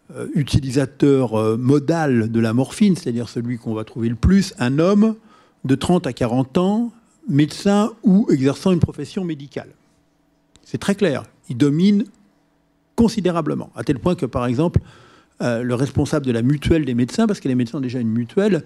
utilisateur euh, modal de la morphine, c'est-à-dire celui qu'on va trouver le plus, un homme de trente à quarante ans, médecin ou exerçant une profession médicale. C'est très clair. Il domine considérablement, à tel point que, par exemple, euh, le responsable de la mutuelle des médecins, parce que les médecins ont déjà une mutuelle,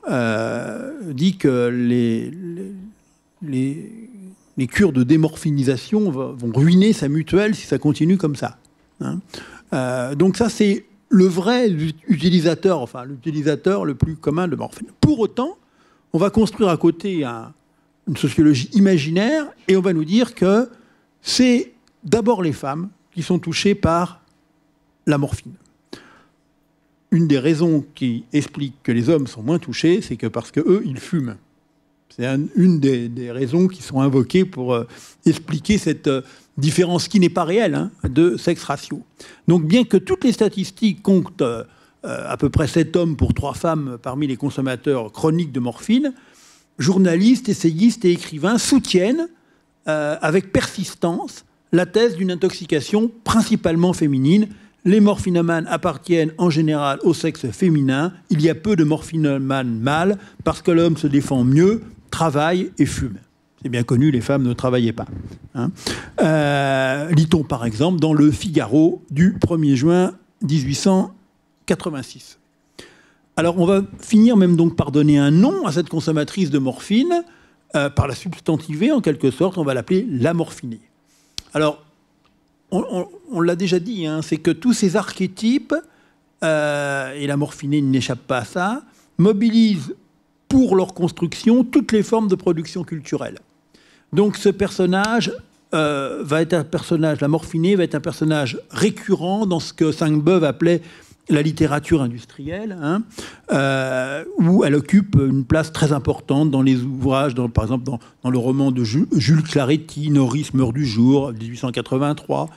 euh, dit que les... les, les les cures de démorphinisation vont ruiner sa mutuelle si ça continue comme ça. Hein. Euh, donc ça, c'est le vrai utilisateur, enfin l'utilisateur le plus commun de morphine. Pour autant, on va construire à côté un, une sociologie imaginaire, et on va nous dire que c'est d'abord les femmes qui sont touchées par la morphine. Une des raisons qui explique que les hommes sont moins touchés, c'est que parce qu'eux, ils fument. C'est un, une des, des raisons qui sont invoquées pour euh, expliquer cette euh, différence qui n'est pas réelle, hein, de sexe ratio. Donc bien que toutes les statistiques comptent euh, à peu près sept hommes pour trois femmes parmi les consommateurs chroniques de morphine, journalistes, essayistes et écrivains soutiennent euh, avec persistance la thèse d'une intoxication principalement féminine. Les morphinomanes appartiennent en général au sexe féminin. Il y a peu de morphinomanes mâles parce que l'homme se défend mieux, travaille et fume. C'est bien connu, les femmes ne travaillaient pas. Hein. Euh, lit-on par exemple dans le Figaro du premier juin mille huit cent quatre-vingt-six. Alors on va finir même donc par donner un nom à cette consommatrice de morphine, euh, par la substantiver en quelque sorte, on va l'appeler la morphinée. Alors, on, on, on l'a déjà dit, hein, c'est que tous ces archétypes, euh, et la morphinée n'échappe pas à ça, mobilisent pour leur construction toutes les formes de production culturelle. Donc ce personnage euh, va être un personnage, la morphinée va être un personnage récurrent dans ce que Sainte-Beuve appelait la littérature industrielle, hein, euh, où elle occupe une place très importante dans les ouvrages, dans, par exemple dans, dans le roman de Jules Claretti, Norris meurt du jour, dix-huit cent quatre-vingt-trois,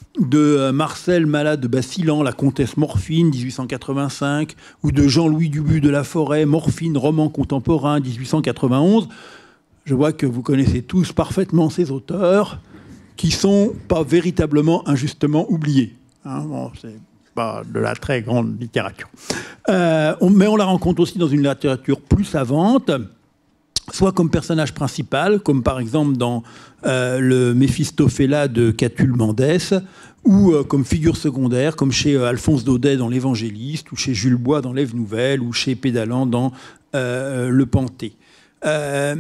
de Marcel Malade de Bassilan, La Comtesse Morphine, dix-huit cent quatre-vingt-cinq, ou de Jean-Louis Dubu de la Forêt, Morphine, roman contemporain, dix-huit cent quatre-vingt-onze. Je vois que vous connaissez tous parfaitement ces auteurs qui sont pas véritablement injustement oubliés. Hein, bon, c'est pas de la très grande littérature. Euh, on, mais on la rencontre aussi dans une littérature plus savante, soit comme personnage principal, comme par exemple dans euh, le Méphistophéla de Catulle Mendès, ou euh, comme figure secondaire, comme chez euh, Alphonse Daudet dans L'Évangéliste, ou chez Jules Bois dans L'Ève Nouvelle, ou chez Pédalan dans euh, Le Panthée. Euh,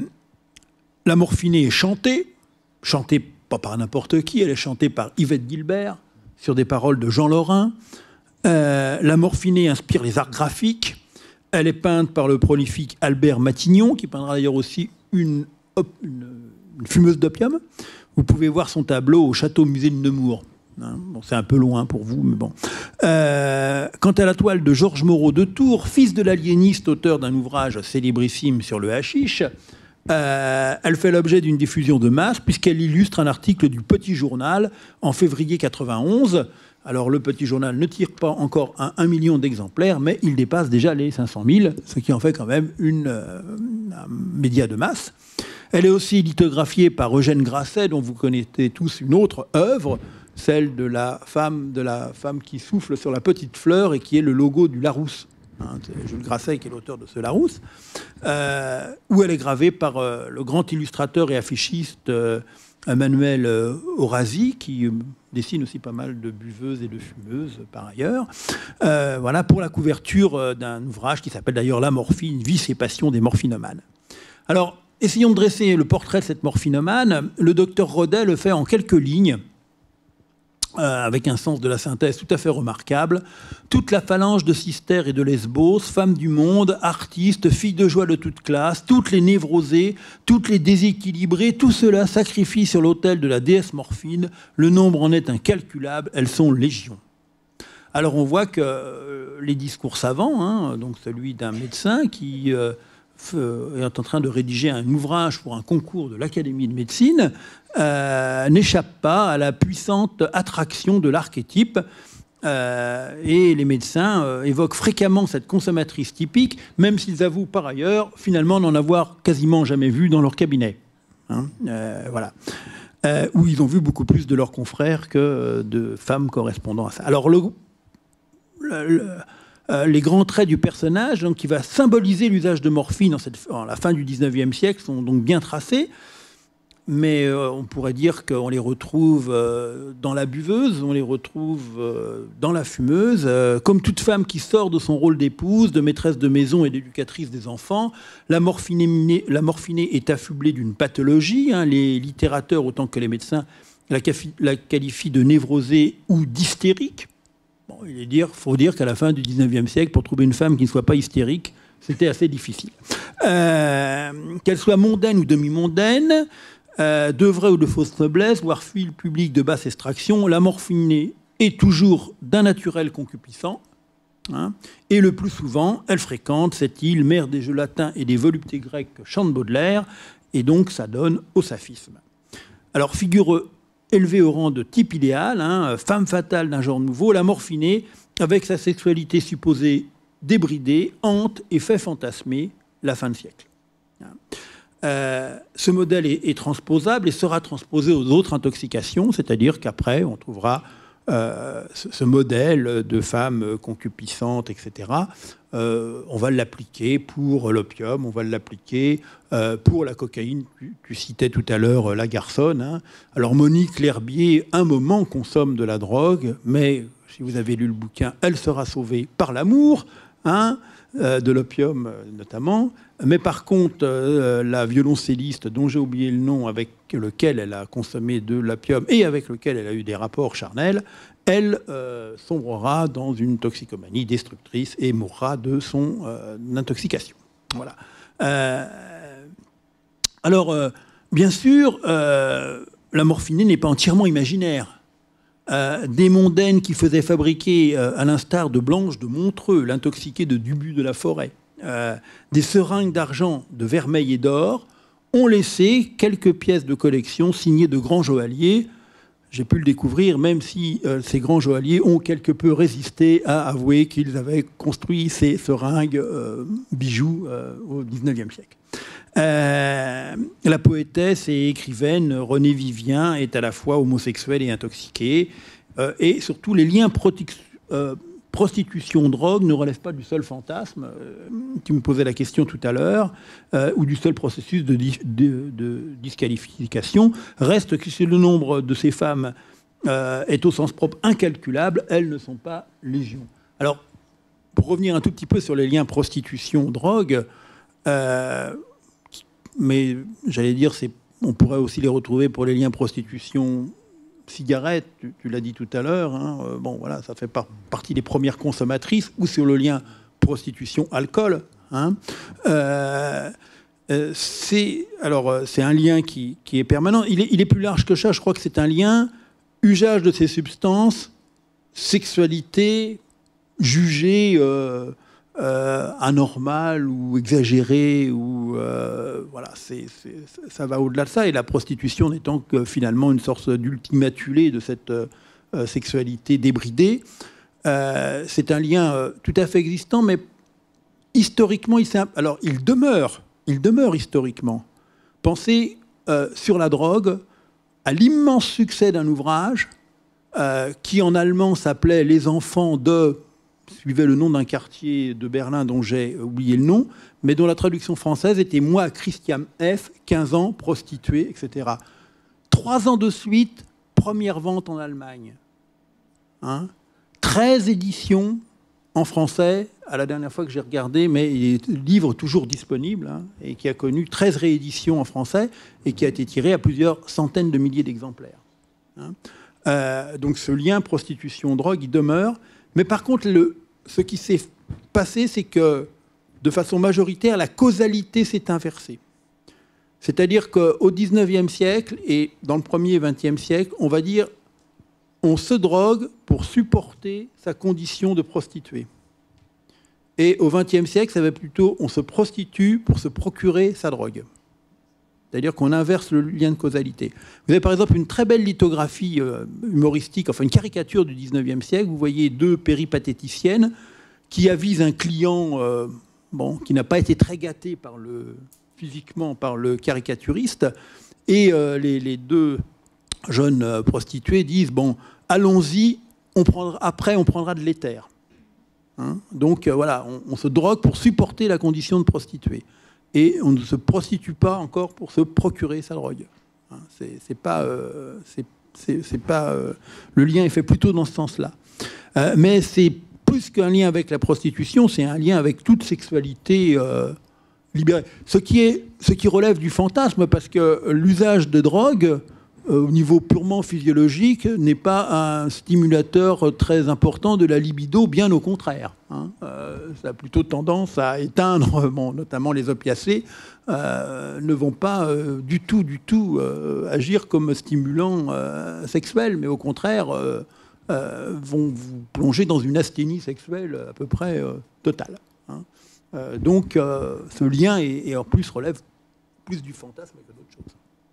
la morphinée est chantée, chantée pas par n'importe qui, elle est chantée par Yvette Guilbert, sur des paroles de Jean Lorrain. Euh, la morphinée inspire les arts graphiques. Elle est peinte par le prolifique Albert Matignon, qui peindra d'ailleurs aussi une, une, une fumeuse d'opium. Vous pouvez voir son tableau au château-musée de Nemours. Hein, bon, c'est un peu loin pour vous, mais bon. Euh, quant à la toile de Georges Moreau de Tours, fils de l'aliéniste, auteur d'un ouvrage célébrissime sur le hashish, euh, elle fait l'objet d'une diffusion de masse, puisqu'elle illustre un article du Petit Journal en février quatre-vingt-onze. Alors, le Petit Journal ne tire pas encore un, un million d'exemplaires, mais il dépasse déjà les cinq cent mille, ce qui en fait quand même une, euh, un média de masse. Elle est aussi lithographiée par Eugène Grasset, dont vous connaissez tous une autre œuvre, celle de la femme, de la femme qui souffle sur la petite fleur et qui est le logo du Larousse. Hein, c'est Jules Grasset qui est l'auteur de ce Larousse, euh, où elle est gravée par euh, le grand illustrateur et affichiste euh, Emmanuel euh, Orasi, qui euh, dessine aussi pas mal de buveuses et de fumeuses par ailleurs. Euh, voilà, pour la couverture euh, d'un ouvrage qui s'appelle d'ailleurs La morphine, vice et passion des morphinomanes. Alors, essayons de dresser le portrait de cette morphinomane. Le docteur Rodet le fait en quelques lignes, Euh, avec un sens de la synthèse tout à fait remarquable. Toute la phalange de Cister et de Lesbos, femmes du monde, artistes, filles de joie de toute classe, toutes les névrosées, toutes les déséquilibrées, tout cela sacrifie sur l'autel de la déesse morphine. Le nombre en est incalculable, elles sont légion. Alors on voit que euh, les discours savants, hein, donc celui d'un médecin qui euh, est en train de rédiger un ouvrage pour un concours de l'Académie de médecine, euh, n'échappe pas à la puissante attraction de l'archétype. Euh, et les médecins euh, évoquent fréquemment cette consommatrice typique, même s'ils avouent par ailleurs finalement n'en avoir quasiment jamais vu dans leur cabinet. Hein, euh, voilà. Euh, où ils ont vu beaucoup plus de leurs confrères que de femmes correspondant à ça. Alors, le, le, le Euh, les grands traits du personnage, donc, qui va symboliser l'usage de morphine en, cette, en la fin du dix-neuvième siècle, sont donc bien tracés. Mais euh, on pourrait dire qu'on les retrouve euh, dans la buveuse, on les retrouve euh, dans la fumeuse. Euh, comme toute femme qui sort de son rôle d'épouse, de maîtresse de maison et d'éducatrice des enfants, la morphinée, la morphinée est affublée d'une pathologie. Hein, les littérateurs, autant que les médecins, la, la qualifient de névrosée ou d'hystérique. Bon, il est dire, faut dire qu'à la fin du dix-neuvième siècle, pour trouver une femme qui ne soit pas hystérique, c'était assez difficile. Euh, qu'elle soit mondaine ou demi-mondaine, euh, de vraie ou de fausse noblesse, voire fille publique de basse extraction, la morphinée est toujours d'un naturel concupiscent. Hein, et le plus souvent, elle fréquente cette île, mère des jeux latins et des voluptés grecques que chante Baudelaire, et donc ça donne au saphisme. Alors, figure élevée au rang de type idéal, hein, femme fatale d'un genre nouveau, la morphinée, avec sa sexualité supposée débridée, hante et fait fantasmer la fin de siècle. Euh, ce modèle est, est transposable et sera transposé aux autres intoxications, c'est-à-dire qu'après, on trouvera euh, ce, ce modèle de femme concupiscente, et cetera, euh, on va l'appliquer pour l'opium, on va l'appliquer euh, pour la cocaïne. Tu, tu citais tout à l'heure la garçonne. Hein. Alors Monique L'Herbier, un moment, consomme de la drogue, mais si vous avez lu le bouquin, elle sera sauvée par l'amour, hein, euh, de l'opium euh, notamment. Mais par contre, euh, la violoncelliste, dont j'ai oublié le nom, avec lequel elle a consommé de l'opium et avec lequel elle a eu des rapports charnels, elle euh, sombrera dans une toxicomanie destructrice et mourra de son euh, intoxication. Voilà. Euh, alors, euh, bien sûr, euh, la morphinée n'est pas entièrement imaginaire. Euh, des mondaines qui faisaient fabriquer, euh, à l'instar de Blanche de Montreux, l'intoxiquée de Dubu de la Forêt, euh, des seringues d'argent, de vermeil et d'or, ont laissé quelques pièces de collection signées de grands joailliers. J'ai pu le découvrir, même si euh, ces grands joailliers ont quelque peu résisté à avouer qu'ils avaient construit ces seringues euh, bijoux euh, au dix-neuvième siècle. Euh, la poétesse et écrivaine Renée Vivien est à la fois homosexuelle et intoxiquée. Euh, et surtout, les liens euh, prostitution-drogue ne relèvent pas du seul fantasme, euh, tu me posais la question tout à l'heure, euh, ou du seul processus de, di de, de disqualification. Reste que si le nombre de ces femmes euh, est au sens propre incalculable, elles ne sont pas légion. Alors, pour revenir un tout petit peu sur les liens prostitution-drogue, euh, mais j'allais dire, on pourrait aussi les retrouver pour les liens prostitution cigarette, tu, tu l'as dit tout à l'heure, hein, euh, bon voilà, ça fait par, partie des premières consommatrices, ou sur le lien prostitution-alcool. Hein, euh, euh, c'est alors euh, c'est un lien qui, qui est permanent. Il est, il est plus large que ça. Je crois que c'est un lien usage de ces substances, sexualité jugée euh, euh, anormale ou exagérée, ou euh, voilà, c'est, c'est, ça va au-delà de ça. Et la prostitution n'étant que finalement une sorte d'ultimatulé de cette euh, sexualité débridée. Euh, c'est un lien euh, tout à fait existant, mais historiquement, il s'est, alors il demeure, il demeure historiquement. Pensez euh, sur la drogue à l'immense succès d'un ouvrage euh, qui en allemand s'appelait Les enfants de, suivait le nom d'un quartier de Berlin dont j'ai oublié le nom, mais dont la traduction française était Moi, Christian F., quinze ans, prostituée, et cetera. Trois ans de suite, première vente en Allemagne. Hein, treize éditions en français, à la dernière fois que j'ai regardé, mais il est livre toujours disponible, hein, et qui a connu treize rééditions en français et qui a été tiré à plusieurs centaines de milliers d'exemplaires. Hein. Euh, donc ce lien prostitution-drogue, il demeure. Mais par contre, le, ce qui s'est passé, c'est que, de façon majoritaire, la causalité s'est inversée. C'est-à-dire qu'au dix-neuvième siècle, et dans le premier et vingtième siècle, on va dire, on se drogue pour supporter sa condition de prostituée. Et au vingtième siècle, ça va plutôt, on se prostitue pour se procurer sa drogue. C'est-à-dire qu'on inverse le lien de causalité. Vous avez par exemple une très belle lithographie euh, humoristique, enfin une caricature du dix-neuvième siècle. Vous voyez deux péripatéticiennes qui avisent un client euh, bon, qui n'a pas été très gâté par le, physiquement par le caricaturiste. Et euh, les, les deux jeunes euh, prostituées disent, bon, allons-y, on prendra, après on prendra de l'éther. Hein, donc euh, voilà, on, on se drogue pour supporter la condition de prostituée. Et on ne se prostitue pas encore pour se procurer sa drogue. Hein, c'est, c'est pas, euh, c'est, c'est, c'est pas euh, le lien est fait plutôt dans ce sens-là. Euh, mais c'est plus qu'un lien avec la prostitution, c'est un lien avec toute sexualité euh, libérée. Ce qui est, ce qui relève du fantasme, parce que l'usage de drogue, euh, au niveau purement physiologique, n'est pas un stimulateur très important de la libido, bien au contraire. Hein. Euh, ça a plutôt tendance à éteindre, bon, notamment les opiacés, euh, ne vont pas euh, du tout, du tout euh, agir comme stimulant euh, sexuel, mais au contraire euh, euh, vont vous plonger dans une asthénie sexuelle à peu près euh, totale. Hein. Euh, donc euh, ce lien est, et en plus relève plus du fantasme que d'autres choses.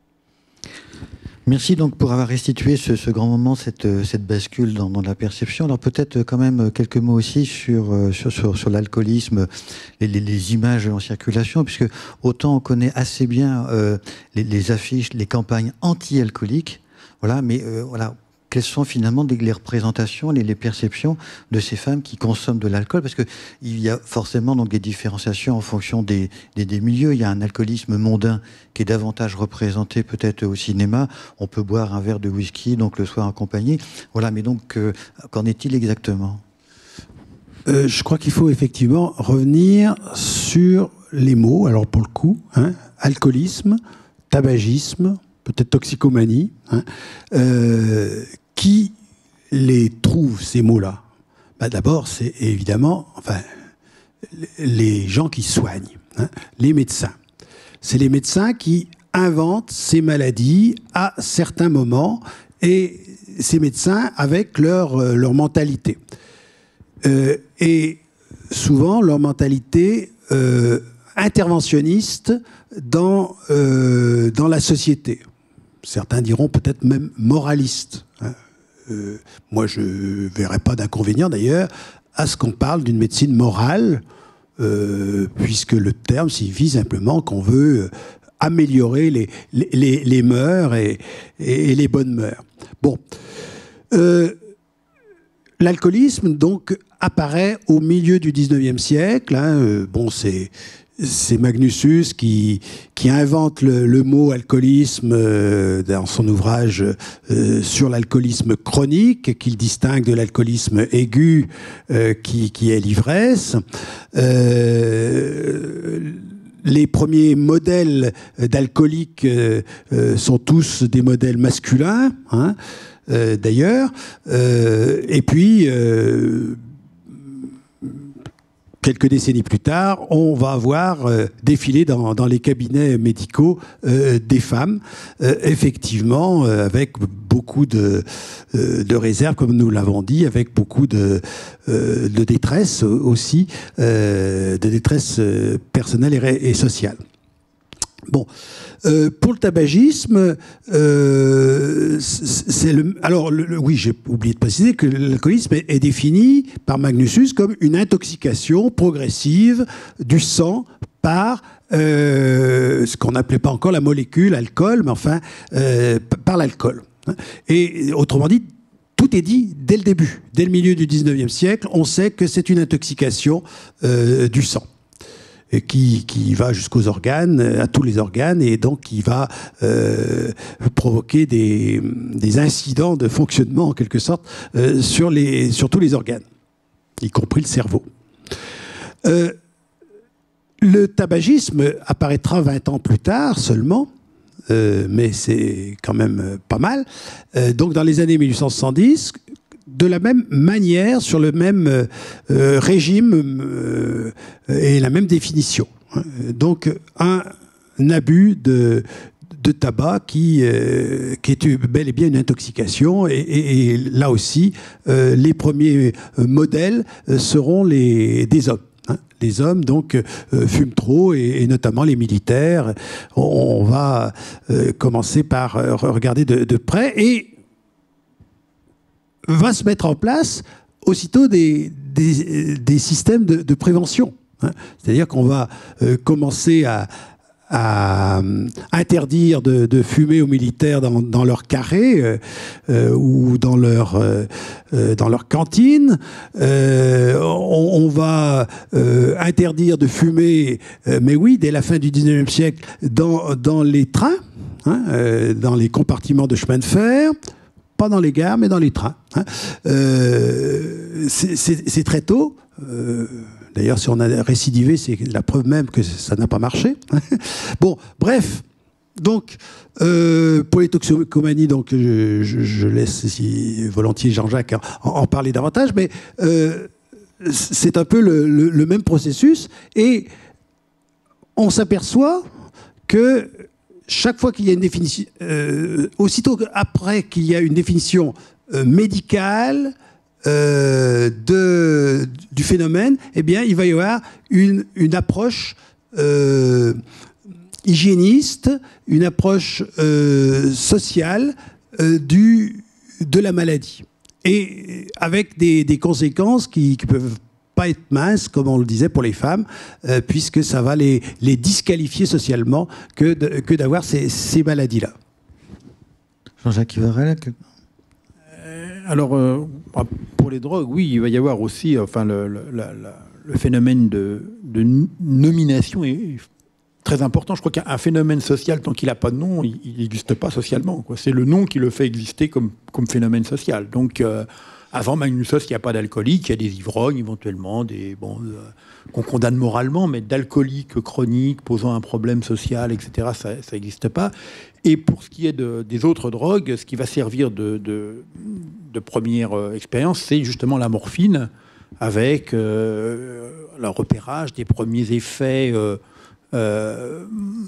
Merci donc pour avoir restitué ce, ce grand moment, cette, cette bascule dans, dans la perception. Alors peut-être quand même quelques mots aussi sur, sur, sur, sur l'alcoolisme, les, les, les images en circulation, puisque autant on connaît assez bien euh, les, les affiches, les campagnes anti-alcooliques, voilà, mais euh, voilà, quelles sont finalement les représentations, les, les perceptions de ces femmes qui consomment de l'alcool? Parce qu'il y a forcément donc des différenciations en fonction des, des, des milieux. Il y a un alcoolisme mondain qui est davantage représenté peut-être au cinéma. On peut boire un verre de whisky donc le soir en compagnie. Voilà, mais donc euh, qu'en est-il exactement? euh, Je crois qu'il faut effectivement revenir sur les mots. Alors pour le coup, hein, alcoolisme, tabagisme, peut-être toxicomanie, hein, euh, qui les trouve, ces mots-là? Bah, d'abord, c'est évidemment enfin, les gens qui soignent, hein, les médecins. C'est les médecins qui inventent ces maladies à certains moments, et ces médecins avec leur, euh, leur mentalité. Euh, et souvent, leur mentalité euh, interventionniste dans, euh, dans la société. Certains diront peut-être même moraliste. Hein. Euh, moi, je ne verrais pas d'inconvénient d'ailleurs à ce qu'on parle d'une médecine morale, euh, puisque le terme signifie simplement qu'on veut améliorer les, les, les, les mœurs et, et, et les bonnes mœurs. Bon. Euh, l'alcoolisme, donc, apparaît au milieu du dix-neuvième siècle. Hein. Euh, bon, c'est... C'est Magnusus qui, qui invente le, le mot alcoolisme euh, dans son ouvrage euh, sur l'alcoolisme chronique, qu'il distingue de l'alcoolisme aigu euh, qui, qui est l'ivresse. Euh, les premiers modèles d'alcooliques euh, euh, sont tous des modèles masculins, hein, euh, d'ailleurs. Euh, et puis... Euh, Quelques décennies plus tard, on va avoir euh, défilé dans, dans les cabinets médicaux euh, des femmes, euh, effectivement, euh, avec beaucoup de, euh, de réserves, comme nous l'avons dit, avec beaucoup de, euh, de détresse aussi, euh, de détresse euh, personnelle et, et sociale. Bon, euh, pour le tabagisme, euh, c'est le. Alors, le, le, oui, j'ai oublié de préciser que l'alcoolisme est, est défini par Magnusus comme une intoxication progressive du sang par euh, ce qu'on n'appelait pas encore la molécule alcool, mais enfin euh, par l'alcool. Et autrement dit, tout est dit dès le début, dès le milieu du dix-neuvième siècle. On sait que c'est une intoxication euh, du sang. Qui, qui va jusqu'aux organes, à tous les organes, et donc qui va euh, provoquer des, des incidents de fonctionnement, en quelque sorte, euh, sur, les, sur tous les organes, y compris le cerveau. Euh, le tabagisme apparaîtra vingt ans plus tard seulement, euh, mais c'est quand même pas mal. Euh, donc dans les années mille huit cent soixante-dix, de la même manière, sur le même euh, régime euh, et la même définition. Donc, un, un abus de, de tabac qui, euh, qui est bel et bien une intoxication. Et, et, et là aussi, euh, les premiers modèles seront les, des hommes. Hein. Les hommes, donc, euh, fument trop, et, et notamment les militaires. On, on va euh, commencer par euh, regarder de, de près, et va se mettre en place aussitôt des, des, des systèmes de, de prévention. Hein. C'est-à-dire qu'on va euh, commencer à, à interdire de, de fumer aux militaires dans, dans leur carré euh, euh, ou dans leur, euh, dans leur cantine. Euh, on, on va euh, interdire de fumer, euh, mais oui, dès la fin du dix-neuvième siècle, dans, dans les trains, hein, euh, dans les compartiments de chemin de fer. Pas dans les gares, mais dans les trains. Hein. Euh, c'est très tôt. Euh, D'ailleurs, si on a récidivé, c'est la preuve même que ça n'a pas marché. Bon, bref. Donc, euh, pour les toxicomanies, donc, je, je, je laisse ici volontiers Jean-Jacques en, en parler davantage, mais euh, c'est un peu le, le, le même processus. Et on s'aperçoit que chaque fois qu'il y a une définition, euh, aussitôt après qu'il y a une définition euh, médicale euh, de, du phénomène, eh bien, il va y avoir une, une approche euh, hygiéniste, une approche euh, sociale euh, du, de la maladie. Et avec des, des conséquences qui, qui peuvent pas être minces, comme on le disait pour les femmes, euh, puisque ça va les, les disqualifier socialement que, de, que d'avoir ces, ces maladies-là. Jean-Jacques Ivarel. Alors, euh, pour les drogues, oui, il va y avoir aussi, enfin, le, le, la, la, le phénomène de, de nomination est très important. Je crois qu'un phénomène social, tant qu'il n'a pas de nom, il n'existe pas socialement, quoi. C'est le nom qui le fait exister comme, comme phénomène social. Donc, euh, avant Magnus Oss, il n'y a pas d'alcoolique, il y a des ivrognes éventuellement, des, bon, euh, qu'on condamne moralement, mais d'alcooliques chroniques posant un problème social, et cetera, ça n'existe pas. Et pour ce qui est de, des autres drogues, ce qui va servir de, de, de première euh, expérience, c'est justement la morphine, avec euh, le repérage des premiers effets euh, euh,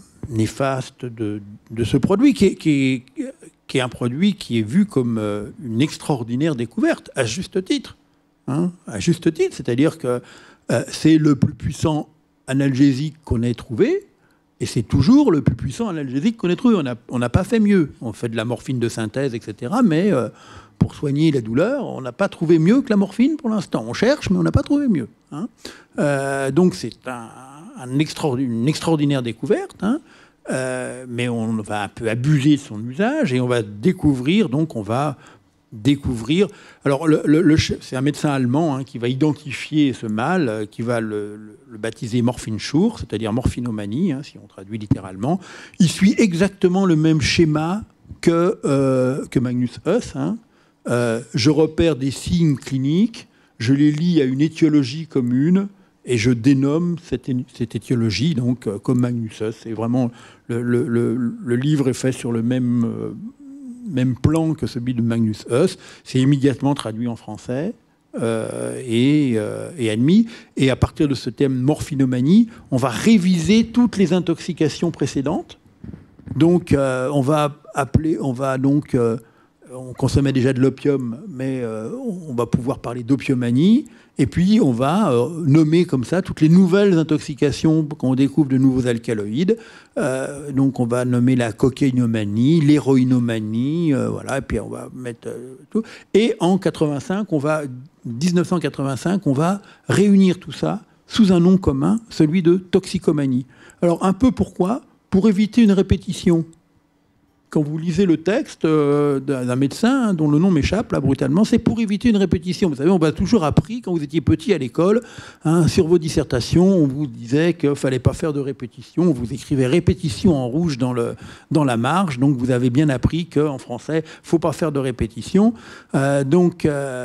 néfastes de, de ce produit, qui est, qui, est, qui est un produit qui est vu comme euh, une extraordinaire découverte, à juste titre. Hein, à juste titre, c'est-à-dire que euh, c'est le plus puissant analgésique qu'on ait trouvé, et c'est toujours le plus puissant analgésique qu'on ait trouvé. On n'a pas fait mieux. On fait de la morphine de synthèse, et cetera, mais euh, pour soigner la douleur, on n'a pas trouvé mieux que la morphine pour l'instant. On cherche, mais on n'a pas trouvé mieux. Hein. Euh, donc c'est un, un extraordinaire, une extraordinaire découverte, hein. euh, mais on va un peu abuser de son usage et on va découvrir, donc on va découvrir... Alors, le, le, le, c'est un médecin allemand, hein, qui va identifier ce mal, euh, qui va le, le, le baptiser Morphinschur, c'est-à-dire morphinomanie, hein, si on traduit littéralement. Il suit exactement le même schéma que, euh, que Magnus Oss, hein. Euh, je repère des signes cliniques, je les lie à une étiologie commune et je dénomme cette, cette étiologie, donc euh, comme Magnus Oss. C'est vraiment le, le, le, le livre est fait sur le même, euh, même plan que celui de Magnus Oss. C'est immédiatement traduit en français euh, et, euh, et admis. Et à partir de ce thème morphinomanie, on va réviser toutes les intoxications précédentes. Donc euh, on va appeler, on va donc euh, on consommait déjà de l'opium, mais euh, on va pouvoir parler d'opiomanie. Et puis, on va euh, nommer comme ça toutes les nouvelles intoxications quand on découvre de nouveaux alcaloïdes. Euh, donc, on va nommer la cocaïnomanie, l'héroïnomanie, euh, voilà. Et puis, on va mettre euh, tout. Et en quatre-vingt-cinq, on va, dix-neuf cent quatre-vingt-cinq, on va réunir tout ça sous un nom commun, celui de toxicomanie. Alors, un peu pourquoi ? Pour éviter une répétition. Quand vous lisez le texte euh, d'un médecin, hein, dont le nom m'échappe là brutalement, c'est pour éviter une répétition. Vous savez, on vous a toujours appris, quand vous étiez petit à l'école, hein, sur vos dissertations, on vous disait qu'il ne fallait pas faire de répétition. On vous écrivait répétition en rouge dans, le, dans la marge. Donc vous avez bien appris qu'en français, il ne faut pas faire de répétition. Euh, donc,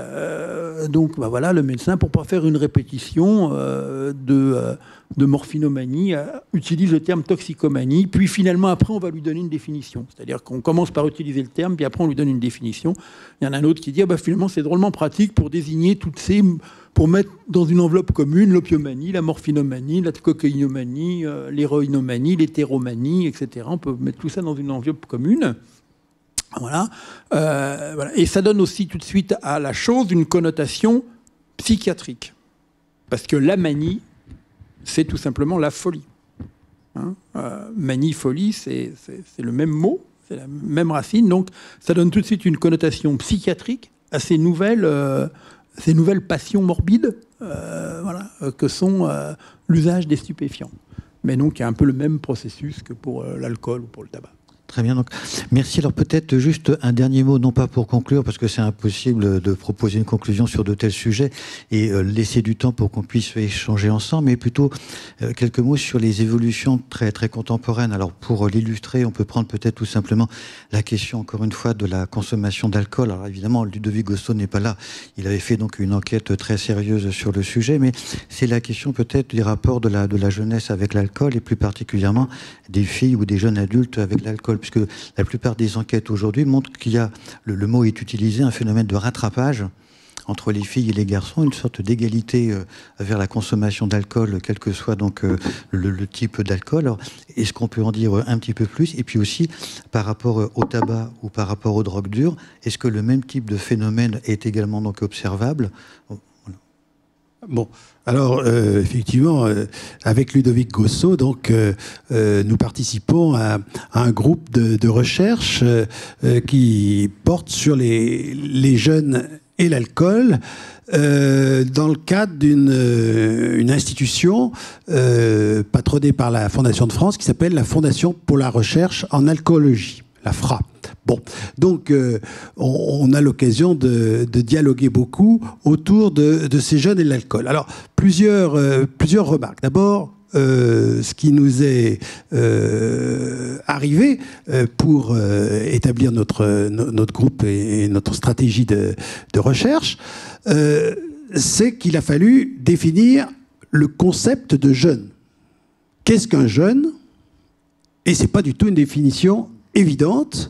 euh, donc bah voilà, le médecin, pour ne pas faire une répétition euh, de... Euh, de morphinomanie, euh, utilise le terme toxicomanie, puis finalement, après, on va lui donner une définition. C'est-à-dire qu'on commence par utiliser le terme, puis après, on lui donne une définition. Il y en a un autre qui dit, ah bah, finalement, c'est drôlement pratique pour désigner toutes ces... pour mettre dans une enveloppe commune l'opiomanie, la morphinomanie, la cocaïnomanie, euh, l'héroïnomanie, l'hétéromanie, et cetera. On peut mettre tout ça dans une enveloppe commune. Voilà. Euh, voilà. Et ça donne aussi tout de suite à la chose une connotation psychiatrique. Parce que la manie, c'est tout simplement la folie. Hein euh, manie, folie, c'est le même mot, c'est la même racine. Donc, ça donne tout de suite une connotation psychiatrique à ces nouvelles, euh, ces nouvelles passions morbides euh, voilà, euh, que sont euh, l'usage des stupéfiants. Mais donc, il y a un peu le même processus que pour euh, l'alcool ou pour le tabac. Très bien, donc merci. Alors peut-être juste un dernier mot, non pas pour conclure, parce que c'est impossible de proposer une conclusion sur de tels sujets et euh, laisser du temps pour qu'on puisse échanger ensemble, mais plutôt euh, quelques mots sur les évolutions très, très contemporaines. Alors pour l'illustrer, on peut prendre peut-être tout simplement la question, encore une fois, de la consommation d'alcool. Alors évidemment, Ludovic Gosseau n'est pas là. Il avait fait donc une enquête très sérieuse sur le sujet, mais c'est la question peut-être des rapports de la, de la jeunesse avec l'alcool et plus particulièrement des filles ou des jeunes adultes avec l'alcool. Puisque la plupart des enquêtes aujourd'hui montrent qu'il y a, le, le mot est utilisé, un phénomène de rattrapage entre les filles et les garçons, une sorte d'égalité euh, vers la consommation d'alcool, quel que soit donc euh, le, le type d'alcool. Est-ce qu'on peut en dire un petit peu plus? Et puis aussi, par rapport au tabac ou par rapport aux drogues dures, est-ce que le même type de phénomène est également donc observable? Bon, alors euh, effectivement, euh, avec Ludovic Gosseau, donc euh, euh, nous participons à, à un groupe de, de recherche euh, euh, qui porte sur les, les jeunes et l'alcool euh, dans le cadre d'une euh, une institution euh, patronnée par la Fondation de France qui s'appelle la Fondation pour la recherche en alcoolologie, la F R A. Bon, donc euh, on, on a l'occasion de, de dialoguer beaucoup autour de, de ces jeunes et de l'alcool. Alors, plusieurs, euh, plusieurs remarques. D'abord, euh, ce qui nous est euh, arrivé euh, pour euh, établir notre, notre groupe et, et notre stratégie de, de recherche, euh, c'est qu'il a fallu définir le concept de jeune. Qu'est-ce qu'un jeune? Et c'est pas du tout une définition évidente.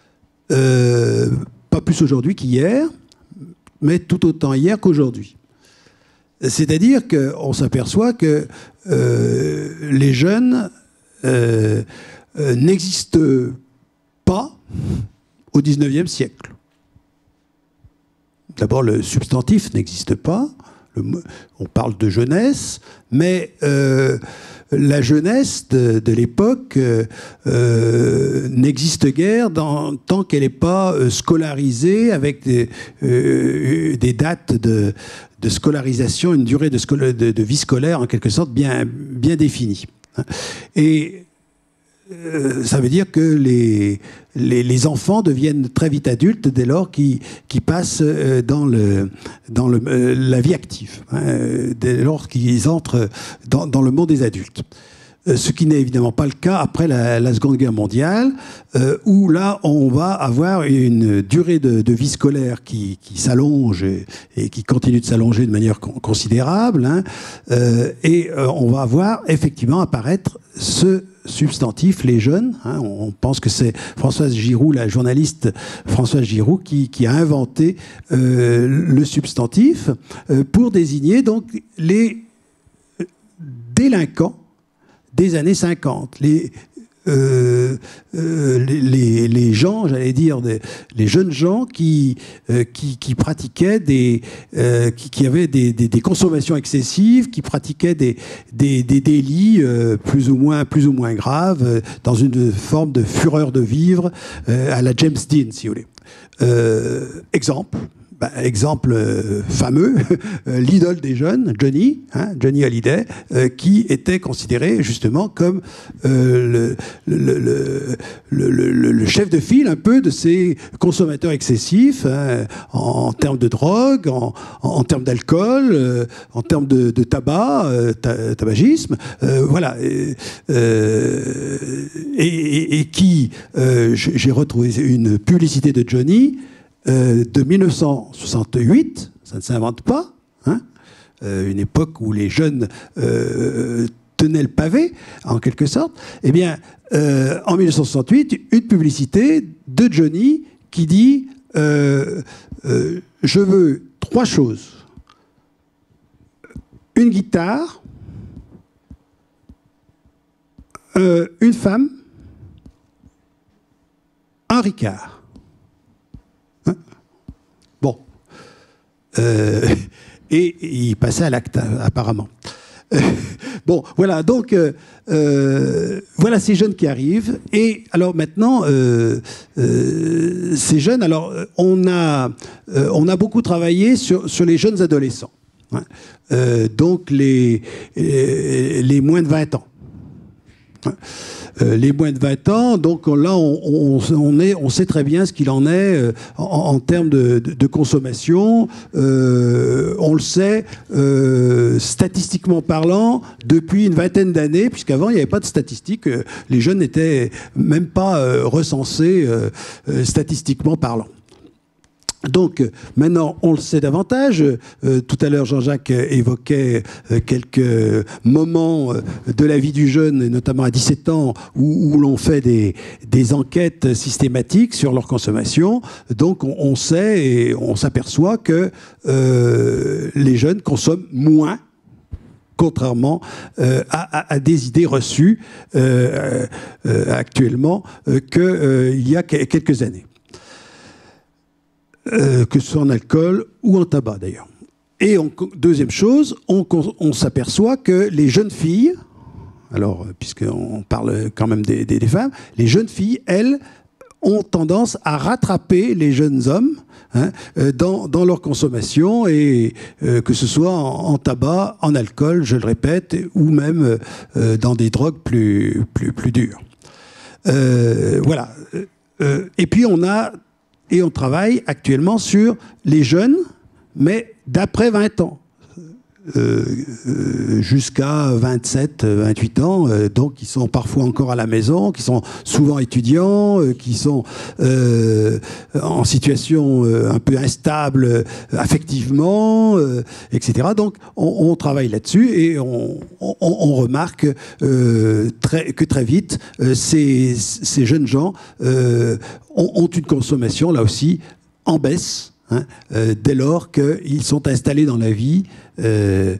Euh, pas plus aujourd'hui qu'hier, mais tout autant hier qu'aujourd'hui. C'est-à-dire qu'on s'aperçoit que euh, les jeunes euh, euh, n'existent pas au dix-neuvième siècle. D'abord, le substantif n'existe pas. Le, on parle de jeunesse, mais euh, la jeunesse de, de l'époque euh, euh, n'existe guère dans, tant qu'elle n'est pas euh, scolarisée avec des, euh, des dates de, de scolarisation, une durée de, scola, de, de vie scolaire en quelque sorte bien, bien définie. Et euh, ça veut dire que les, les, les enfants deviennent très vite adultes dès lors qu'ils qu'ils passent dans, le, dans le, la vie active, hein, dès lors qu'ils entrent dans, dans le monde des adultes. Ce qui n'est évidemment pas le cas après la, la Seconde Guerre mondiale, euh, où là, on va avoir une durée de, de vie scolaire qui, qui s'allonge et, et qui continue de s'allonger de manière con, considérable, hein, euh, et euh, on va avoir effectivement apparaître ce substantif, les jeunes. Hein, on pense que c'est Françoise Giroux, la journaliste Françoise Giroux, qui, qui a inventé euh, le substantif euh, pour désigner donc les délinquants des années cinquante, les, euh, euh, les, les, les gens, j'allais dire, des, les jeunes gens qui, euh, qui, qui pratiquaient des, euh, qui, qui avaient des, des, des consommations excessives, qui pratiquaient des, des, des délits euh, plus ou moins, plus ou moins graves, euh, dans une forme de fureur de vivre euh, à la James Dean, si vous voulez. Euh, exemple. Bah, exemple euh, fameux, euh, l'idole des jeunes, Johnny, hein, Johnny Hallyday, euh, qui était considéré justement comme euh, le, le, le, le, le, le chef de file un peu de ces consommateurs excessifs, hein, en, en termes de drogue, en, en termes d'alcool, euh, en termes de, de tabac, euh, ta, tabagisme, euh, voilà, euh, et, et, et qui, euh, j'ai retrouvé une publicité de Johnny. Euh, de mille neuf cent soixante-huit, ça ne s'invente pas, hein, euh, une époque où les jeunes euh, tenaient le pavé, en quelque sorte, eh bien, euh, en mille neuf cent soixante-huit, une publicité de Johnny qui dit euh, euh, « Je veux trois choses. Une guitare, euh, une femme, un Ricard. » Bon. Euh, et, et il passait à l'acte, apparemment. Euh, bon, voilà, donc, euh, euh, voilà ces jeunes qui arrivent. Et alors maintenant, euh, euh, ces jeunes, alors, on a, euh, on a beaucoup travaillé sur, sur les jeunes adolescents. Hein, euh, donc, les, les moins de vingt ans. Hein. Euh, les moins de vingt ans, donc là, on, on, on, est, on sait très bien ce qu'il en est euh, en, en termes de, de, de consommation. Euh, on le sait, euh, statistiquement parlant, depuis une vingtaine d'années, puisqu'avant, il n'y avait pas de statistiques. Euh, les jeunes n'étaient même pas euh, recensés euh, euh, statistiquement parlant. Donc, maintenant, on le sait davantage. Euh, tout à l'heure, Jean-Jacques évoquait euh, quelques moments euh, de la vie du jeune, notamment à dix-sept ans, où, où l'on fait des, des enquêtes systématiques sur leur consommation. Donc, on, on sait et on s'aperçoit que euh, les jeunes consomment moins, contrairement euh, à, à, à des idées reçues euh, euh, actuellement euh, qu'il euh, y a quelques années. Euh, que ce soit en alcool ou en tabac d'ailleurs. Et on, deuxième chose, on, on s'aperçoit que les jeunes filles, alors puisqu'on parle quand même des, des, des femmes, les jeunes filles, elles, ont tendance à rattraper les jeunes hommes hein, dans, dans leur consommation, et euh, que ce soit en, en tabac, en alcool, je le répète, ou même euh, dans des drogues plus, plus, plus dures. Euh, voilà. euh, et puis on a et on travaille actuellement sur les jeunes, mais d'après vingt ans. Euh, euh, jusqu'à vingt-sept, vingt-huit ans, euh, donc qui sont parfois encore à la maison, qui sont souvent étudiants, euh, qui sont euh, en situation euh, un peu instable euh, affectivement, euh, et cetera. Donc on, on travaille là-dessus et on, on, on remarque euh, très, que très vite, euh, ces, ces jeunes gens euh, ont, ont une consommation là aussi en baisse. Hein, euh, dès lors qu'ils sont installés dans la vie. Euh,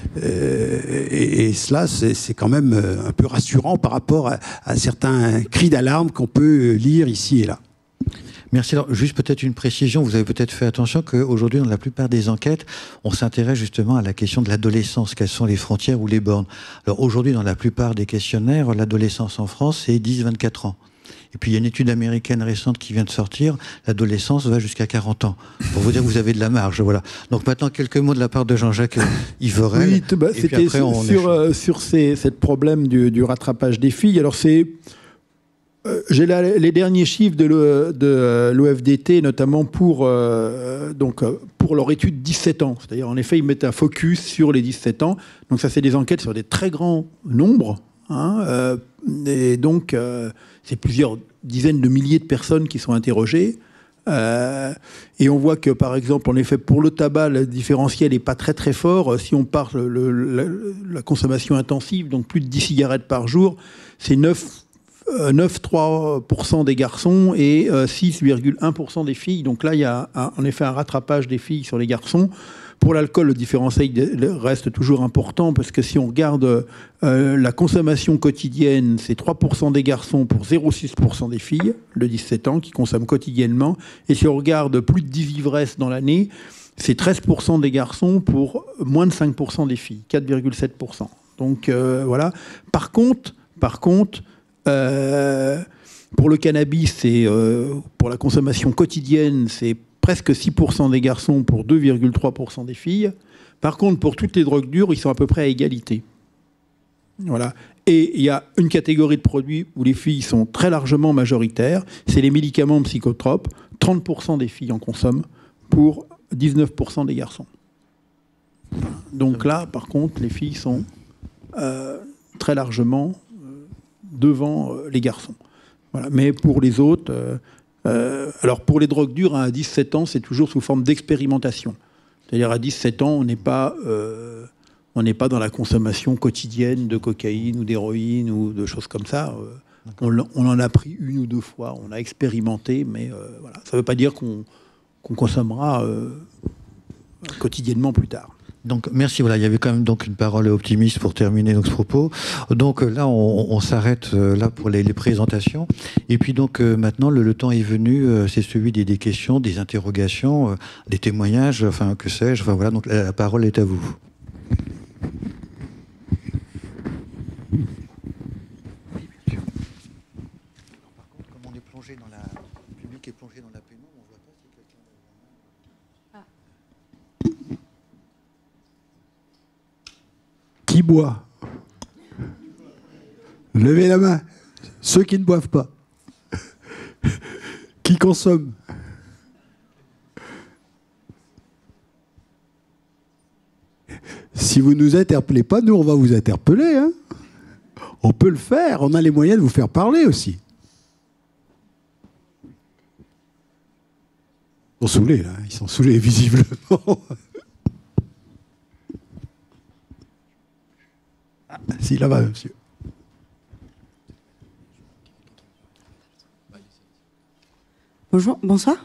euh, et, et cela, c'est quand même un peu rassurant par rapport à, à certains cris d'alarme qu'on peut lire ici et là. Merci. Alors, juste peut-être une précision. Vous avez peut-être fait attention qu'aujourd'hui, dans la plupart des enquêtes, on s'intéresse justement à la question de l'adolescence. Quelles sont les frontières ou les bornes? Alors, aujourd'hui, dans la plupart des questionnaires, l'adolescence en France, c'est dix à vingt-quatre ans. Et puis il y a une étude américaine récente qui vient de sortir, l'adolescence va jusqu'à quarante ans. Pour vous dire que vous avez de la marge, voilà. Donc maintenant, quelques mots de la part de Jean-Jacques Ivorel. Oui, bah, c'était sur, sur, euh, sur ces, cette problème du, du rattrapage des filles. Alors c'est... Euh, j'ai les derniers chiffres de l'O F D T, notamment pour, euh, donc, pour leur étude dix-sept ans. C'est-à-dire, en effet, ils mettent un focus sur les dix-sept ans. Donc ça, c'est des enquêtes sur des très grands nombres. Hein, euh, et donc... Euh, c'est plusieurs dizaines de milliers de personnes qui sont interrogées. Euh, et on voit que, par exemple, en effet, pour le tabac, le différentiel n'est pas très très fort. Si on parle de la, la consommation intensive, donc plus de dix cigarettes par jour, c'est neuf virgule trois pour cent des garçons et six virgule un pour cent des filles. Donc là, il y a un, en effet un rattrapage des filles sur les garçons. Pour l'alcool, le différentiel reste toujours important parce que si on regarde euh, la consommation quotidienne, c'est trois pour cent des garçons pour zéro virgule six pour cent des filles de dix-sept ans qui consomment quotidiennement. Et si on regarde plus de dix ivresses dans l'année, c'est treize pour cent des garçons pour moins de cinq pour cent des filles, quatre virgule sept pour cent. Donc euh, voilà. Par contre, par contre euh, pour le cannabis, c'est, euh, pour la consommation quotidienne, c'est presque six pour cent des garçons pour deux virgule trois pour cent des filles. Par contre, pour toutes les drogues dures, ils sont à peu près à égalité. Voilà. Et il y a une catégorie de produits où les filles sont très largement majoritaires, c'est les médicaments psychotropes. trente pour cent des filles en consomment pour dix-neuf pour cent des garçons. Donc là, par contre, les filles sont euh, très largement euh, devant euh, les garçons. Voilà. Mais pour les autres... Euh, Euh, alors pour les drogues dures, hein, à dix-sept ans, c'est toujours sous forme d'expérimentation. C'est-à-dire à dix-sept ans, on n'est pas, euh, on n'est pas dans la consommation quotidienne de cocaïne ou d'héroïne ou de choses comme ça. Euh, on, on en a pris une ou deux fois, on a expérimenté, mais euh, voilà. Ça ne veut pas dire qu'on qu'on consommera euh, quotidiennement plus tard. Donc merci, voilà, il y avait quand même donc une parole optimiste pour terminer donc, ce propos. Donc là, on, on s'arrête là pour les, les présentations. Et puis donc euh, maintenant, le, le temps est venu, euh, c'est celui des, des questions, des interrogations, euh, des témoignages, enfin que sais-je. Enfin voilà, donc la, la parole est à vous. Oui, bien sûr. Par contre, comme on est plongé dans la, le public est plongé dans la pénombre, on voit pas si quelqu'un. Ah. Qui boit? Levez la main. Ceux qui ne boivent pas. Qui consomment? Si vous ne nous interpellez pas, nous, on va vous interpeller. Hein. On peut le faire. On a les moyens de vous faire parler aussi. Ils sont saoulés, là. Ils sont saoulés, visiblement. Ah, si, là-bas, monsieur. Bonjour, bonsoir.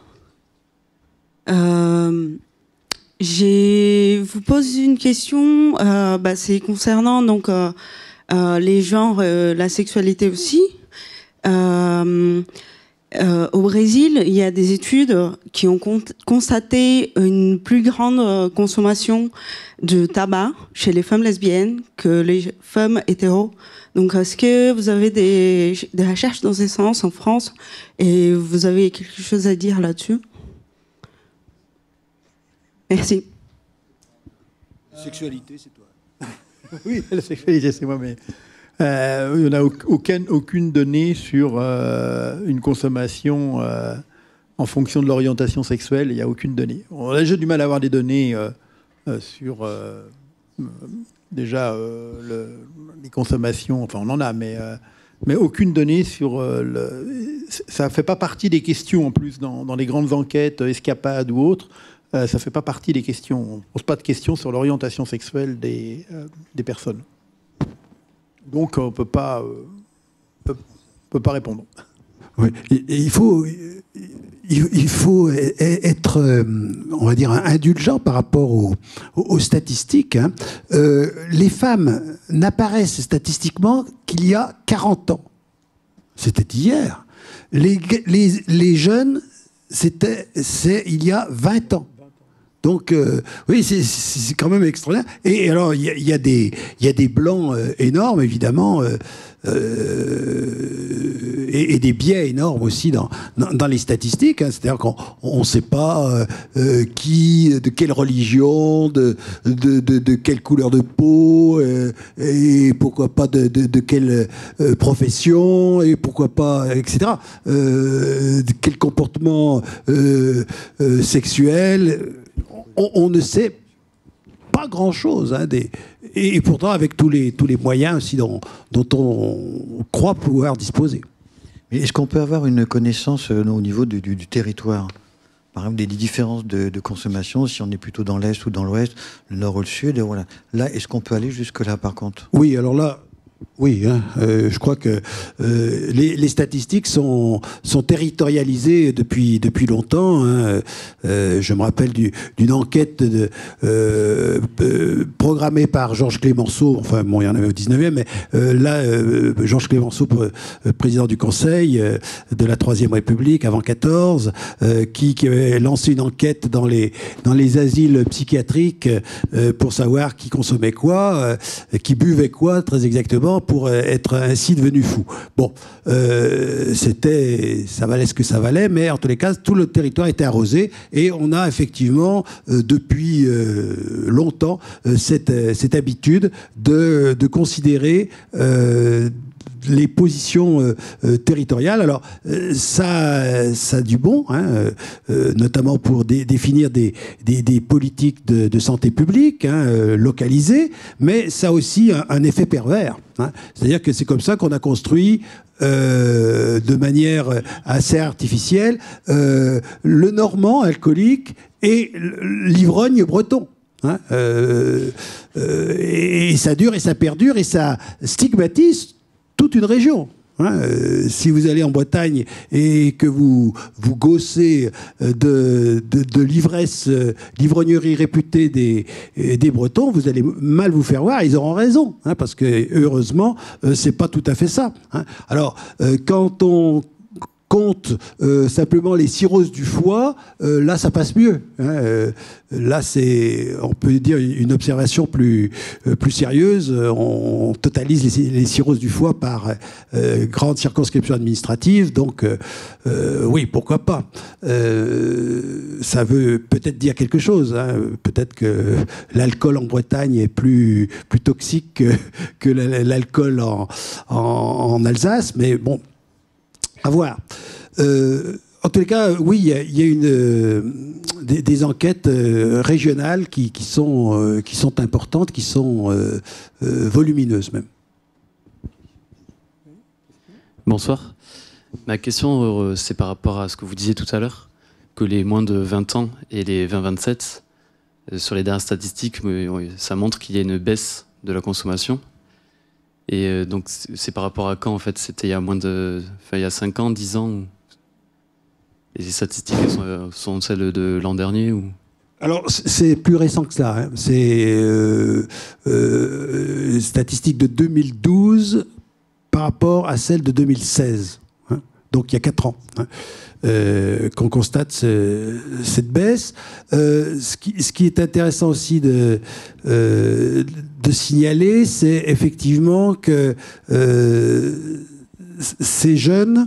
Euh, je vous pose une question, euh, bah, c'est concernant donc euh, euh, les genres, euh, la sexualité aussi. Euh, euh, au Brésil, il y a des études qui ont constaté une plus grande consommation de tabac chez les femmes lesbiennes que les femmes hétéros. Donc, est-ce que vous avez des, des recherches dans ce sens en France et vous avez quelque chose à dire là-dessus? Merci. La sexualité, c'est toi. Oui, la sexualité, c'est moi, mais... Euh, il n'y a aucune, aucune donnée sur euh, une consommation euh, en fonction de l'orientation sexuelle. Il n'y a aucune donnée. On a déjà du mal à avoir des données euh, euh, sur euh, déjà euh, le, les consommations. Enfin, on en a, mais, euh, mais aucune donnée sur... Euh, le, ça ne fait pas partie des questions, en plus, dans, dans les grandes enquêtes, escapades ou autres. Euh, ça ne fait pas partie des questions. On ne pose pas de questions sur l'orientation sexuelle des, euh, des personnes. Donc, on ne peut pas, euh, peut, peut pas répondre. Oui. Et, et il faut, il, il faut être, on va dire, indulgent par rapport aux, aux statistiques. Hein. Euh, les femmes n'apparaissent statistiquement qu'il y a quarante ans. C'était hier. Les, les, les jeunes, c'était, c'est il y a vingt ans. Donc, euh, oui, c'est quand même extraordinaire. Et alors, il y, y, a des, y a des blancs euh, énormes, évidemment, euh, euh, et, et des biais énormes aussi dans, dans, dans les statistiques. Hein. C'est-à-dire qu'on ne sait pas euh, qui, de quelle religion, de, de, de, de quelle couleur de peau, euh, et pourquoi pas de, de, de quelle euh, profession, et pourquoi pas, et cetera. Euh, de quel comportement euh, euh, sexuel. On, on ne sait pas grand-chose. Hein, des, et, et pourtant, avec tous les, tous les moyens aussi dont, dont on croit pouvoir disposer. Mais est-ce qu'on peut avoir une connaissance euh, au niveau du, du, du territoire ? Par exemple, des, des différences de, de consommation, si on est plutôt dans l'Est ou dans l'Ouest, le Nord ou le Sud, et voilà. Là, est-ce qu'on peut aller jusque-là, par contre ? Oui, alors là... Oui, hein, euh, je crois que euh, les, les statistiques sont, sont territorialisées depuis, depuis longtemps. Hein. Euh, je me rappelle d'une enquête de, euh, euh, programmée par Georges Clemenceau, enfin bon, il y en avait au dix-neuvième, mais euh, là, euh, Georges Clemenceau, président du Conseil euh, de la Troisième République, avant quatorze, euh, qui, qui avait lancé une enquête dans les, dans les asiles psychiatriques euh, pour savoir qui consommait quoi, euh, qui buvait quoi, très exactement, pour être ainsi devenu fou. Bon, euh, c'était, ça valait ce que ça valait, mais en tous les cas, tout le territoire était arrosé et on a effectivement euh, depuis euh, longtemps euh, cette, cette habitude de, de considérer euh, les positions euh, euh, territoriales. Alors, euh, ça, ça a du bon, hein, euh, notamment pour dé définir des, des, des politiques de, de santé publique, hein, euh, localisées, mais ça a aussi un, un effet pervers. Hein. C'est-à-dire que c'est comme ça qu'on a construit euh, de manière assez artificielle euh, le normand alcoolique et l'ivrogne breton. Hein, euh, euh, et, et ça dure et ça perdure et ça stigmatise toute une région. Hein, euh, si vous allez en Bretagne et que vous vous gaussez de, de, de l'ivresse, euh, l'ivrognerie réputée des, des Bretons, vous allez mal vous faire voir. Ils auront raison, hein, parce que heureusement, euh, c'est pas tout à fait ça. Hein. Alors, euh, quand on compte euh, simplement les cirrhoses du foie, euh, là ça passe mieux. Hein, euh, là c'est, on peut dire, une observation plus euh, plus sérieuse. On, on totalise les, les cirrhoses du foie par euh, grande circonscription administrative. Donc euh, euh, oui, pourquoi pas. Euh, ça veut peut-être dire quelque chose. Hein. Peut-être que l'alcool en Bretagne est plus plus toxique que, que l'alcool en, en, en Alsace, mais bon. À voir. Euh, en tous les cas, oui, il y a, y a une, euh, des, des enquêtes euh, régionales qui, qui, sont, euh, qui sont importantes, qui sont euh, euh, volumineuses même. Bonsoir. Ma question, euh, c'est par rapport à ce que vous disiez tout à l'heure, que les moins de vingt ans et les vingt vingt-sept, euh, sur les dernières statistiques, euh, ça montre qu'il y a une baisse de la consommation. Et euh, donc, c'est par rapport à quand, en fait? C'était il y a moins de... Enfin, il y a cinq ans, dix ans ou... Les statistiques sont, sont celles de l'an dernier ou... Alors, c'est plus récent que ça. Hein. C'est euh, euh, statistiques de deux mille douze par rapport à celles de deux mille seize. Hein. Donc, il y a quatre ans. Hein. Euh, qu'on constate ce, cette baisse. Euh, ce, qui, ce qui est intéressant aussi de, euh, de signaler, c'est effectivement que euh, ces jeunes,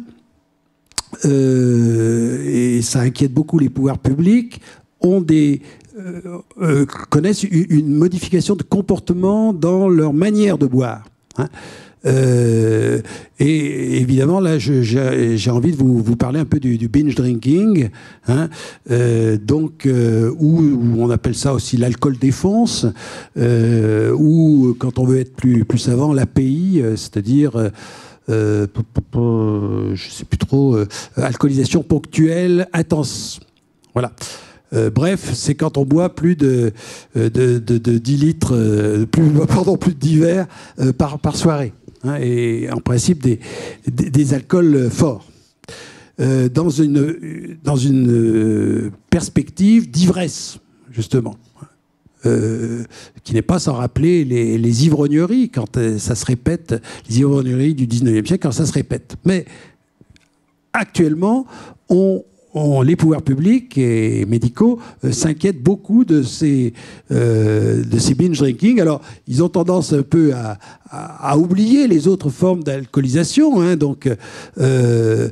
euh, et ça inquiète beaucoup les pouvoirs publics, ont des, euh, euh, connaissent une, une modification de comportement dans leur manière de boire. Hein. Euh, et évidemment, là, j'ai envie de vous, vous parler un peu du, du binge drinking, hein, euh, donc, euh, où, où on appelle ça aussi l'alcool défonce, euh, ou quand on veut être plus, plus savant, l'A P I, c'est-à-dire... Euh, Euh, je ne sais plus trop, euh, alcoolisation ponctuelle intense. Voilà. Euh, bref, c'est quand on boit plus de, de, de, de dix litres, euh, plus, pardon, plus de dix verres euh, par, par soirée. Hein, et en principe, des, des, des alcools forts. Euh, dans une, dans une perspective d'ivresse, justement. Euh, qui n'est pas sans rappeler les, les ivrogneries, quand euh, ça se répète, les ivrogneries du dix-neuvième siècle, quand ça se répète. Mais actuellement, on, on, les pouvoirs publics et médicaux euh, s'inquiètent beaucoup de ces, euh, de ces binge drinking. Alors, ils ont tendance un peu à, à, à oublier les autres formes d'alcoolisation, hein, donc euh,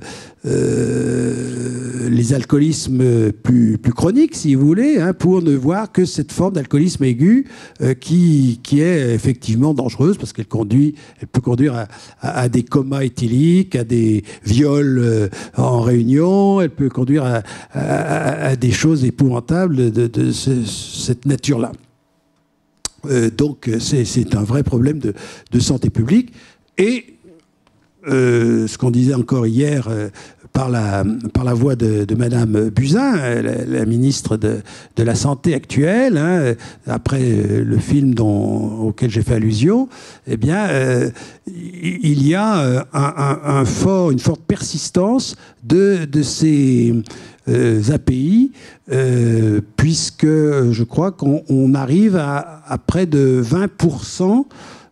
Euh, les alcoolismes plus, plus chroniques, si vous voulez, hein, pour ne voir que cette forme d'alcoolisme aigu euh, qui, qui est effectivement dangereuse parce qu'elle conduit, elle peut conduire à, à, à des comas éthyliques, à des viols euh, en réunion, elle peut conduire à, à, à des choses épouvantables de, de, de ce, cette nature-là. Euh, donc c'est un vrai problème de, de santé publique. Et Euh, ce qu'on disait encore hier euh, par, la, par la voix de, de Madame Buzyn, la, la ministre de, de la Santé actuelle, hein, après euh, le film dont, auquel j'ai fait allusion, eh bien, euh, il y a euh, un, un, un fort, une forte persistance de, de ces euh, A P I, euh, puisque je crois qu'on arrive à, à près de vingt pour cent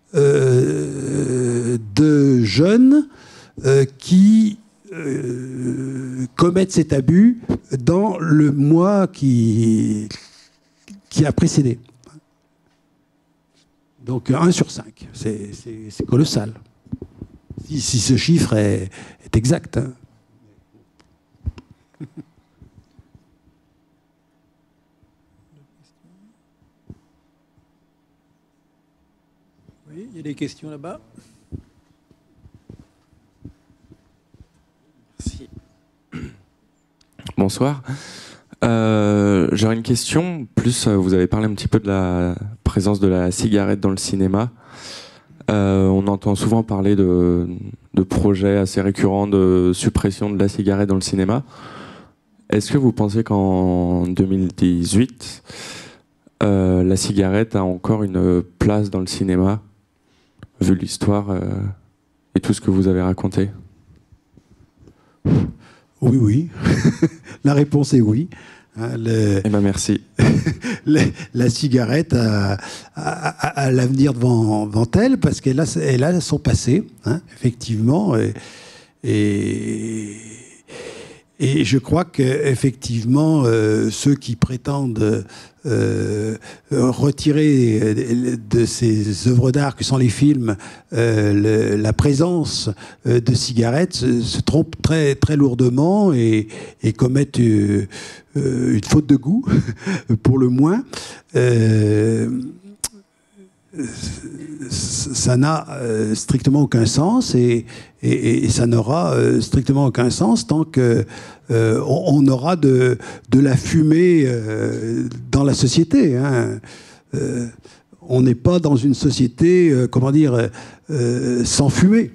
Euh, de jeunes euh, qui euh, commettent cet abus dans le mois qui, qui a précédé. Donc un sur cinq, c'est colossal. Si, si ce chiffre est, est exact. Hein. Oui, il y a des questions là-bas. Merci. Bonsoir. Euh, J'aurais une question. Plus, vous avez parlé un petit peu de la présence de la cigarette dans le cinéma. Euh, on entend souvent parler de, de projets assez récurrents de suppression de la cigarette dans le cinéma. Est-ce que vous pensez qu'en deux mille dix-huit, euh, la cigarette a encore une place dans le cinéma ? Vu l'histoire euh, et tout ce que vous avez raconté? Oui, oui. La réponse est oui. Hein, le... Eh ben merci. le... La cigarette a, a, a, a l'avenir devant, devant elle parce qu'elle a, elle a son passé, hein, effectivement. Et, et, et je crois qu'effectivement, euh, ceux qui prétendent euh, retirer de ces œuvres d'art que sont les films euh, le, la présence de cigarettes se, se trompent très, très lourdement et, et commettent euh, une faute de goût, pour le moins. Euh, ça n'a euh, strictement aucun sens et, et, et ça n'aura euh, strictement aucun sens tant que euh, on, on aura de, de la fumée euh, dans la société. Hein. Euh, on n'est pas dans une société, euh, comment dire, euh, sans fumée.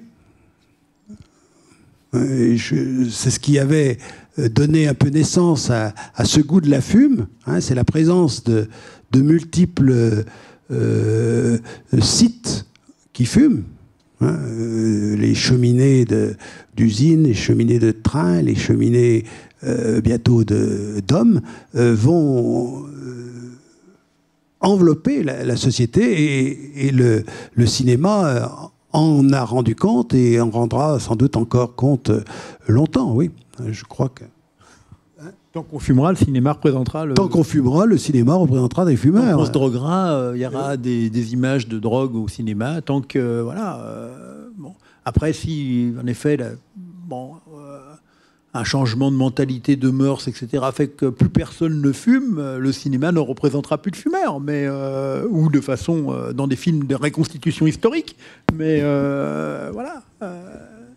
C'est ce qui avait donné un peu naissance à, à ce goût de la fume. Hein, c'est la présence de, de multiples Euh, sites qui fument, hein, euh, les cheminées d'usines, les cheminées de trains, les cheminées euh, bientôt d'hommes euh, vont euh, envelopper la, la société et, et le, le cinéma en a rendu compte et en rendra sans doute encore compte longtemps, oui. Je crois que... Tant qu'on fumera, le cinéma représentera... Le... Tant qu'on fumera, le cinéma représentera des fumeurs. Tant qu'on se droguera, il euh, y aura euh... des, des images de drogue au cinéma. Tant que... Voilà. Euh, bon. Après, si, en effet, la, bon, euh, un changement de mentalité, de mœurs, et cetera, fait que plus personne ne fume, le cinéma ne représentera plus de fumeurs, mais, euh, ou de façon, euh, dans des films de reconstitution historique. Mais euh, voilà. Euh...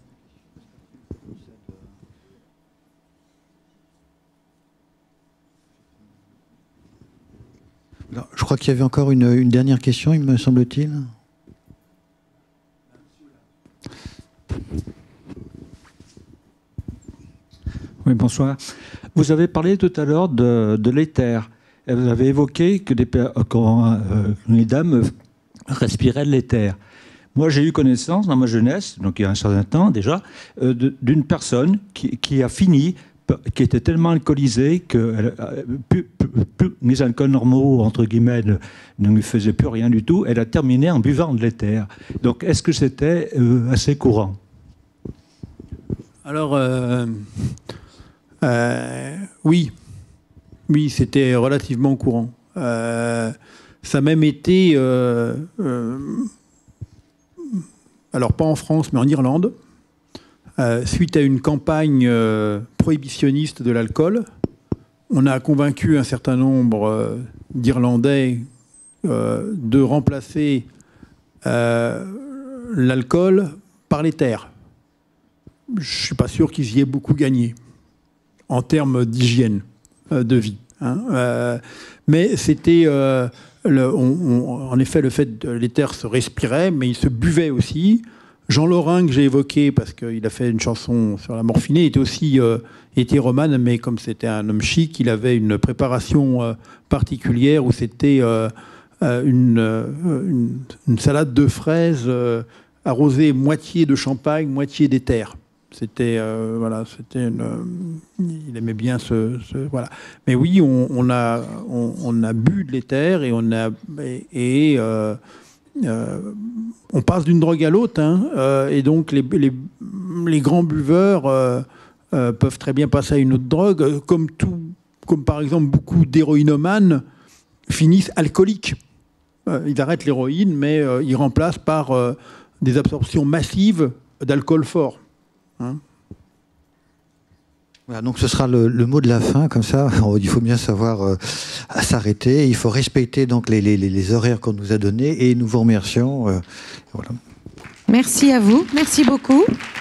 Alors, je crois qu'il y avait encore une, une dernière question, il me semble-t-il. Oui, bonsoir. Vous avez parlé tout à l'heure de, de l'éther. Et vous avez évoqué que des, quand, euh, les dames respiraient de l'éther. Moi, j'ai eu connaissance dans ma jeunesse, donc il y a un certain temps déjà, euh, d'une personne qui, qui a fini, qui était tellement alcoolisée que euh, plus, plus, plus, les alcools normaux, entre guillemets, ne, ne lui faisaient plus rien du tout. Elle a terminé en buvant de l'éther. Donc, est-ce que c'était euh, assez courant? Alors... Euh... Euh, oui, oui, c'était relativement courant. Euh, ça a même été, euh, euh, alors pas en France, mais en Irlande, euh, suite à une campagne euh, prohibitionniste de l'alcool, on a convaincu un certain nombre euh, d'Irlandais euh, de remplacer euh, l'alcool par l'éther. Je ne suis pas sûr qu'ils y aient beaucoup gagné en termes d'hygiène euh, de vie. Hein. Euh, mais c'était, euh, le, on, on, en effet, le fait que l'éther se respirait, mais il se buvait aussi. Jean Lorrain, que j'ai évoqué, parce qu'il a fait une chanson sur la morphinée, était aussi euh, hétéromane, mais comme c'était un homme chic, il avait une préparation euh, particulière où c'était euh, une, une, une salade de fraises euh, arrosée moitié de champagne, moitié d'éther. C'était euh, voilà, c'était une, euh, il aimait bien ce, ce voilà. Mais oui, on, on a on, on a bu de l'éther et on a et, et euh, euh, on passe d'une drogue à l'autre, hein, euh, et donc les, les, les grands buveurs euh, euh, peuvent très bien passer à une autre drogue, comme tout, comme par exemple beaucoup d'héroïnomanes finissent alcooliques. Euh, ils arrêtent l'héroïne, mais euh, ils remplacent par euh, des absorptions massives d'alcool fort. Hein? Voilà, donc ce sera le, le mot de la fin, comme ça, il faut bien savoir euh, à s'arrêter. Il faut respecter donc les, les, les horaires qu'on nous a donnés et nous vous remercions. Euh, voilà. Merci à vous, merci beaucoup.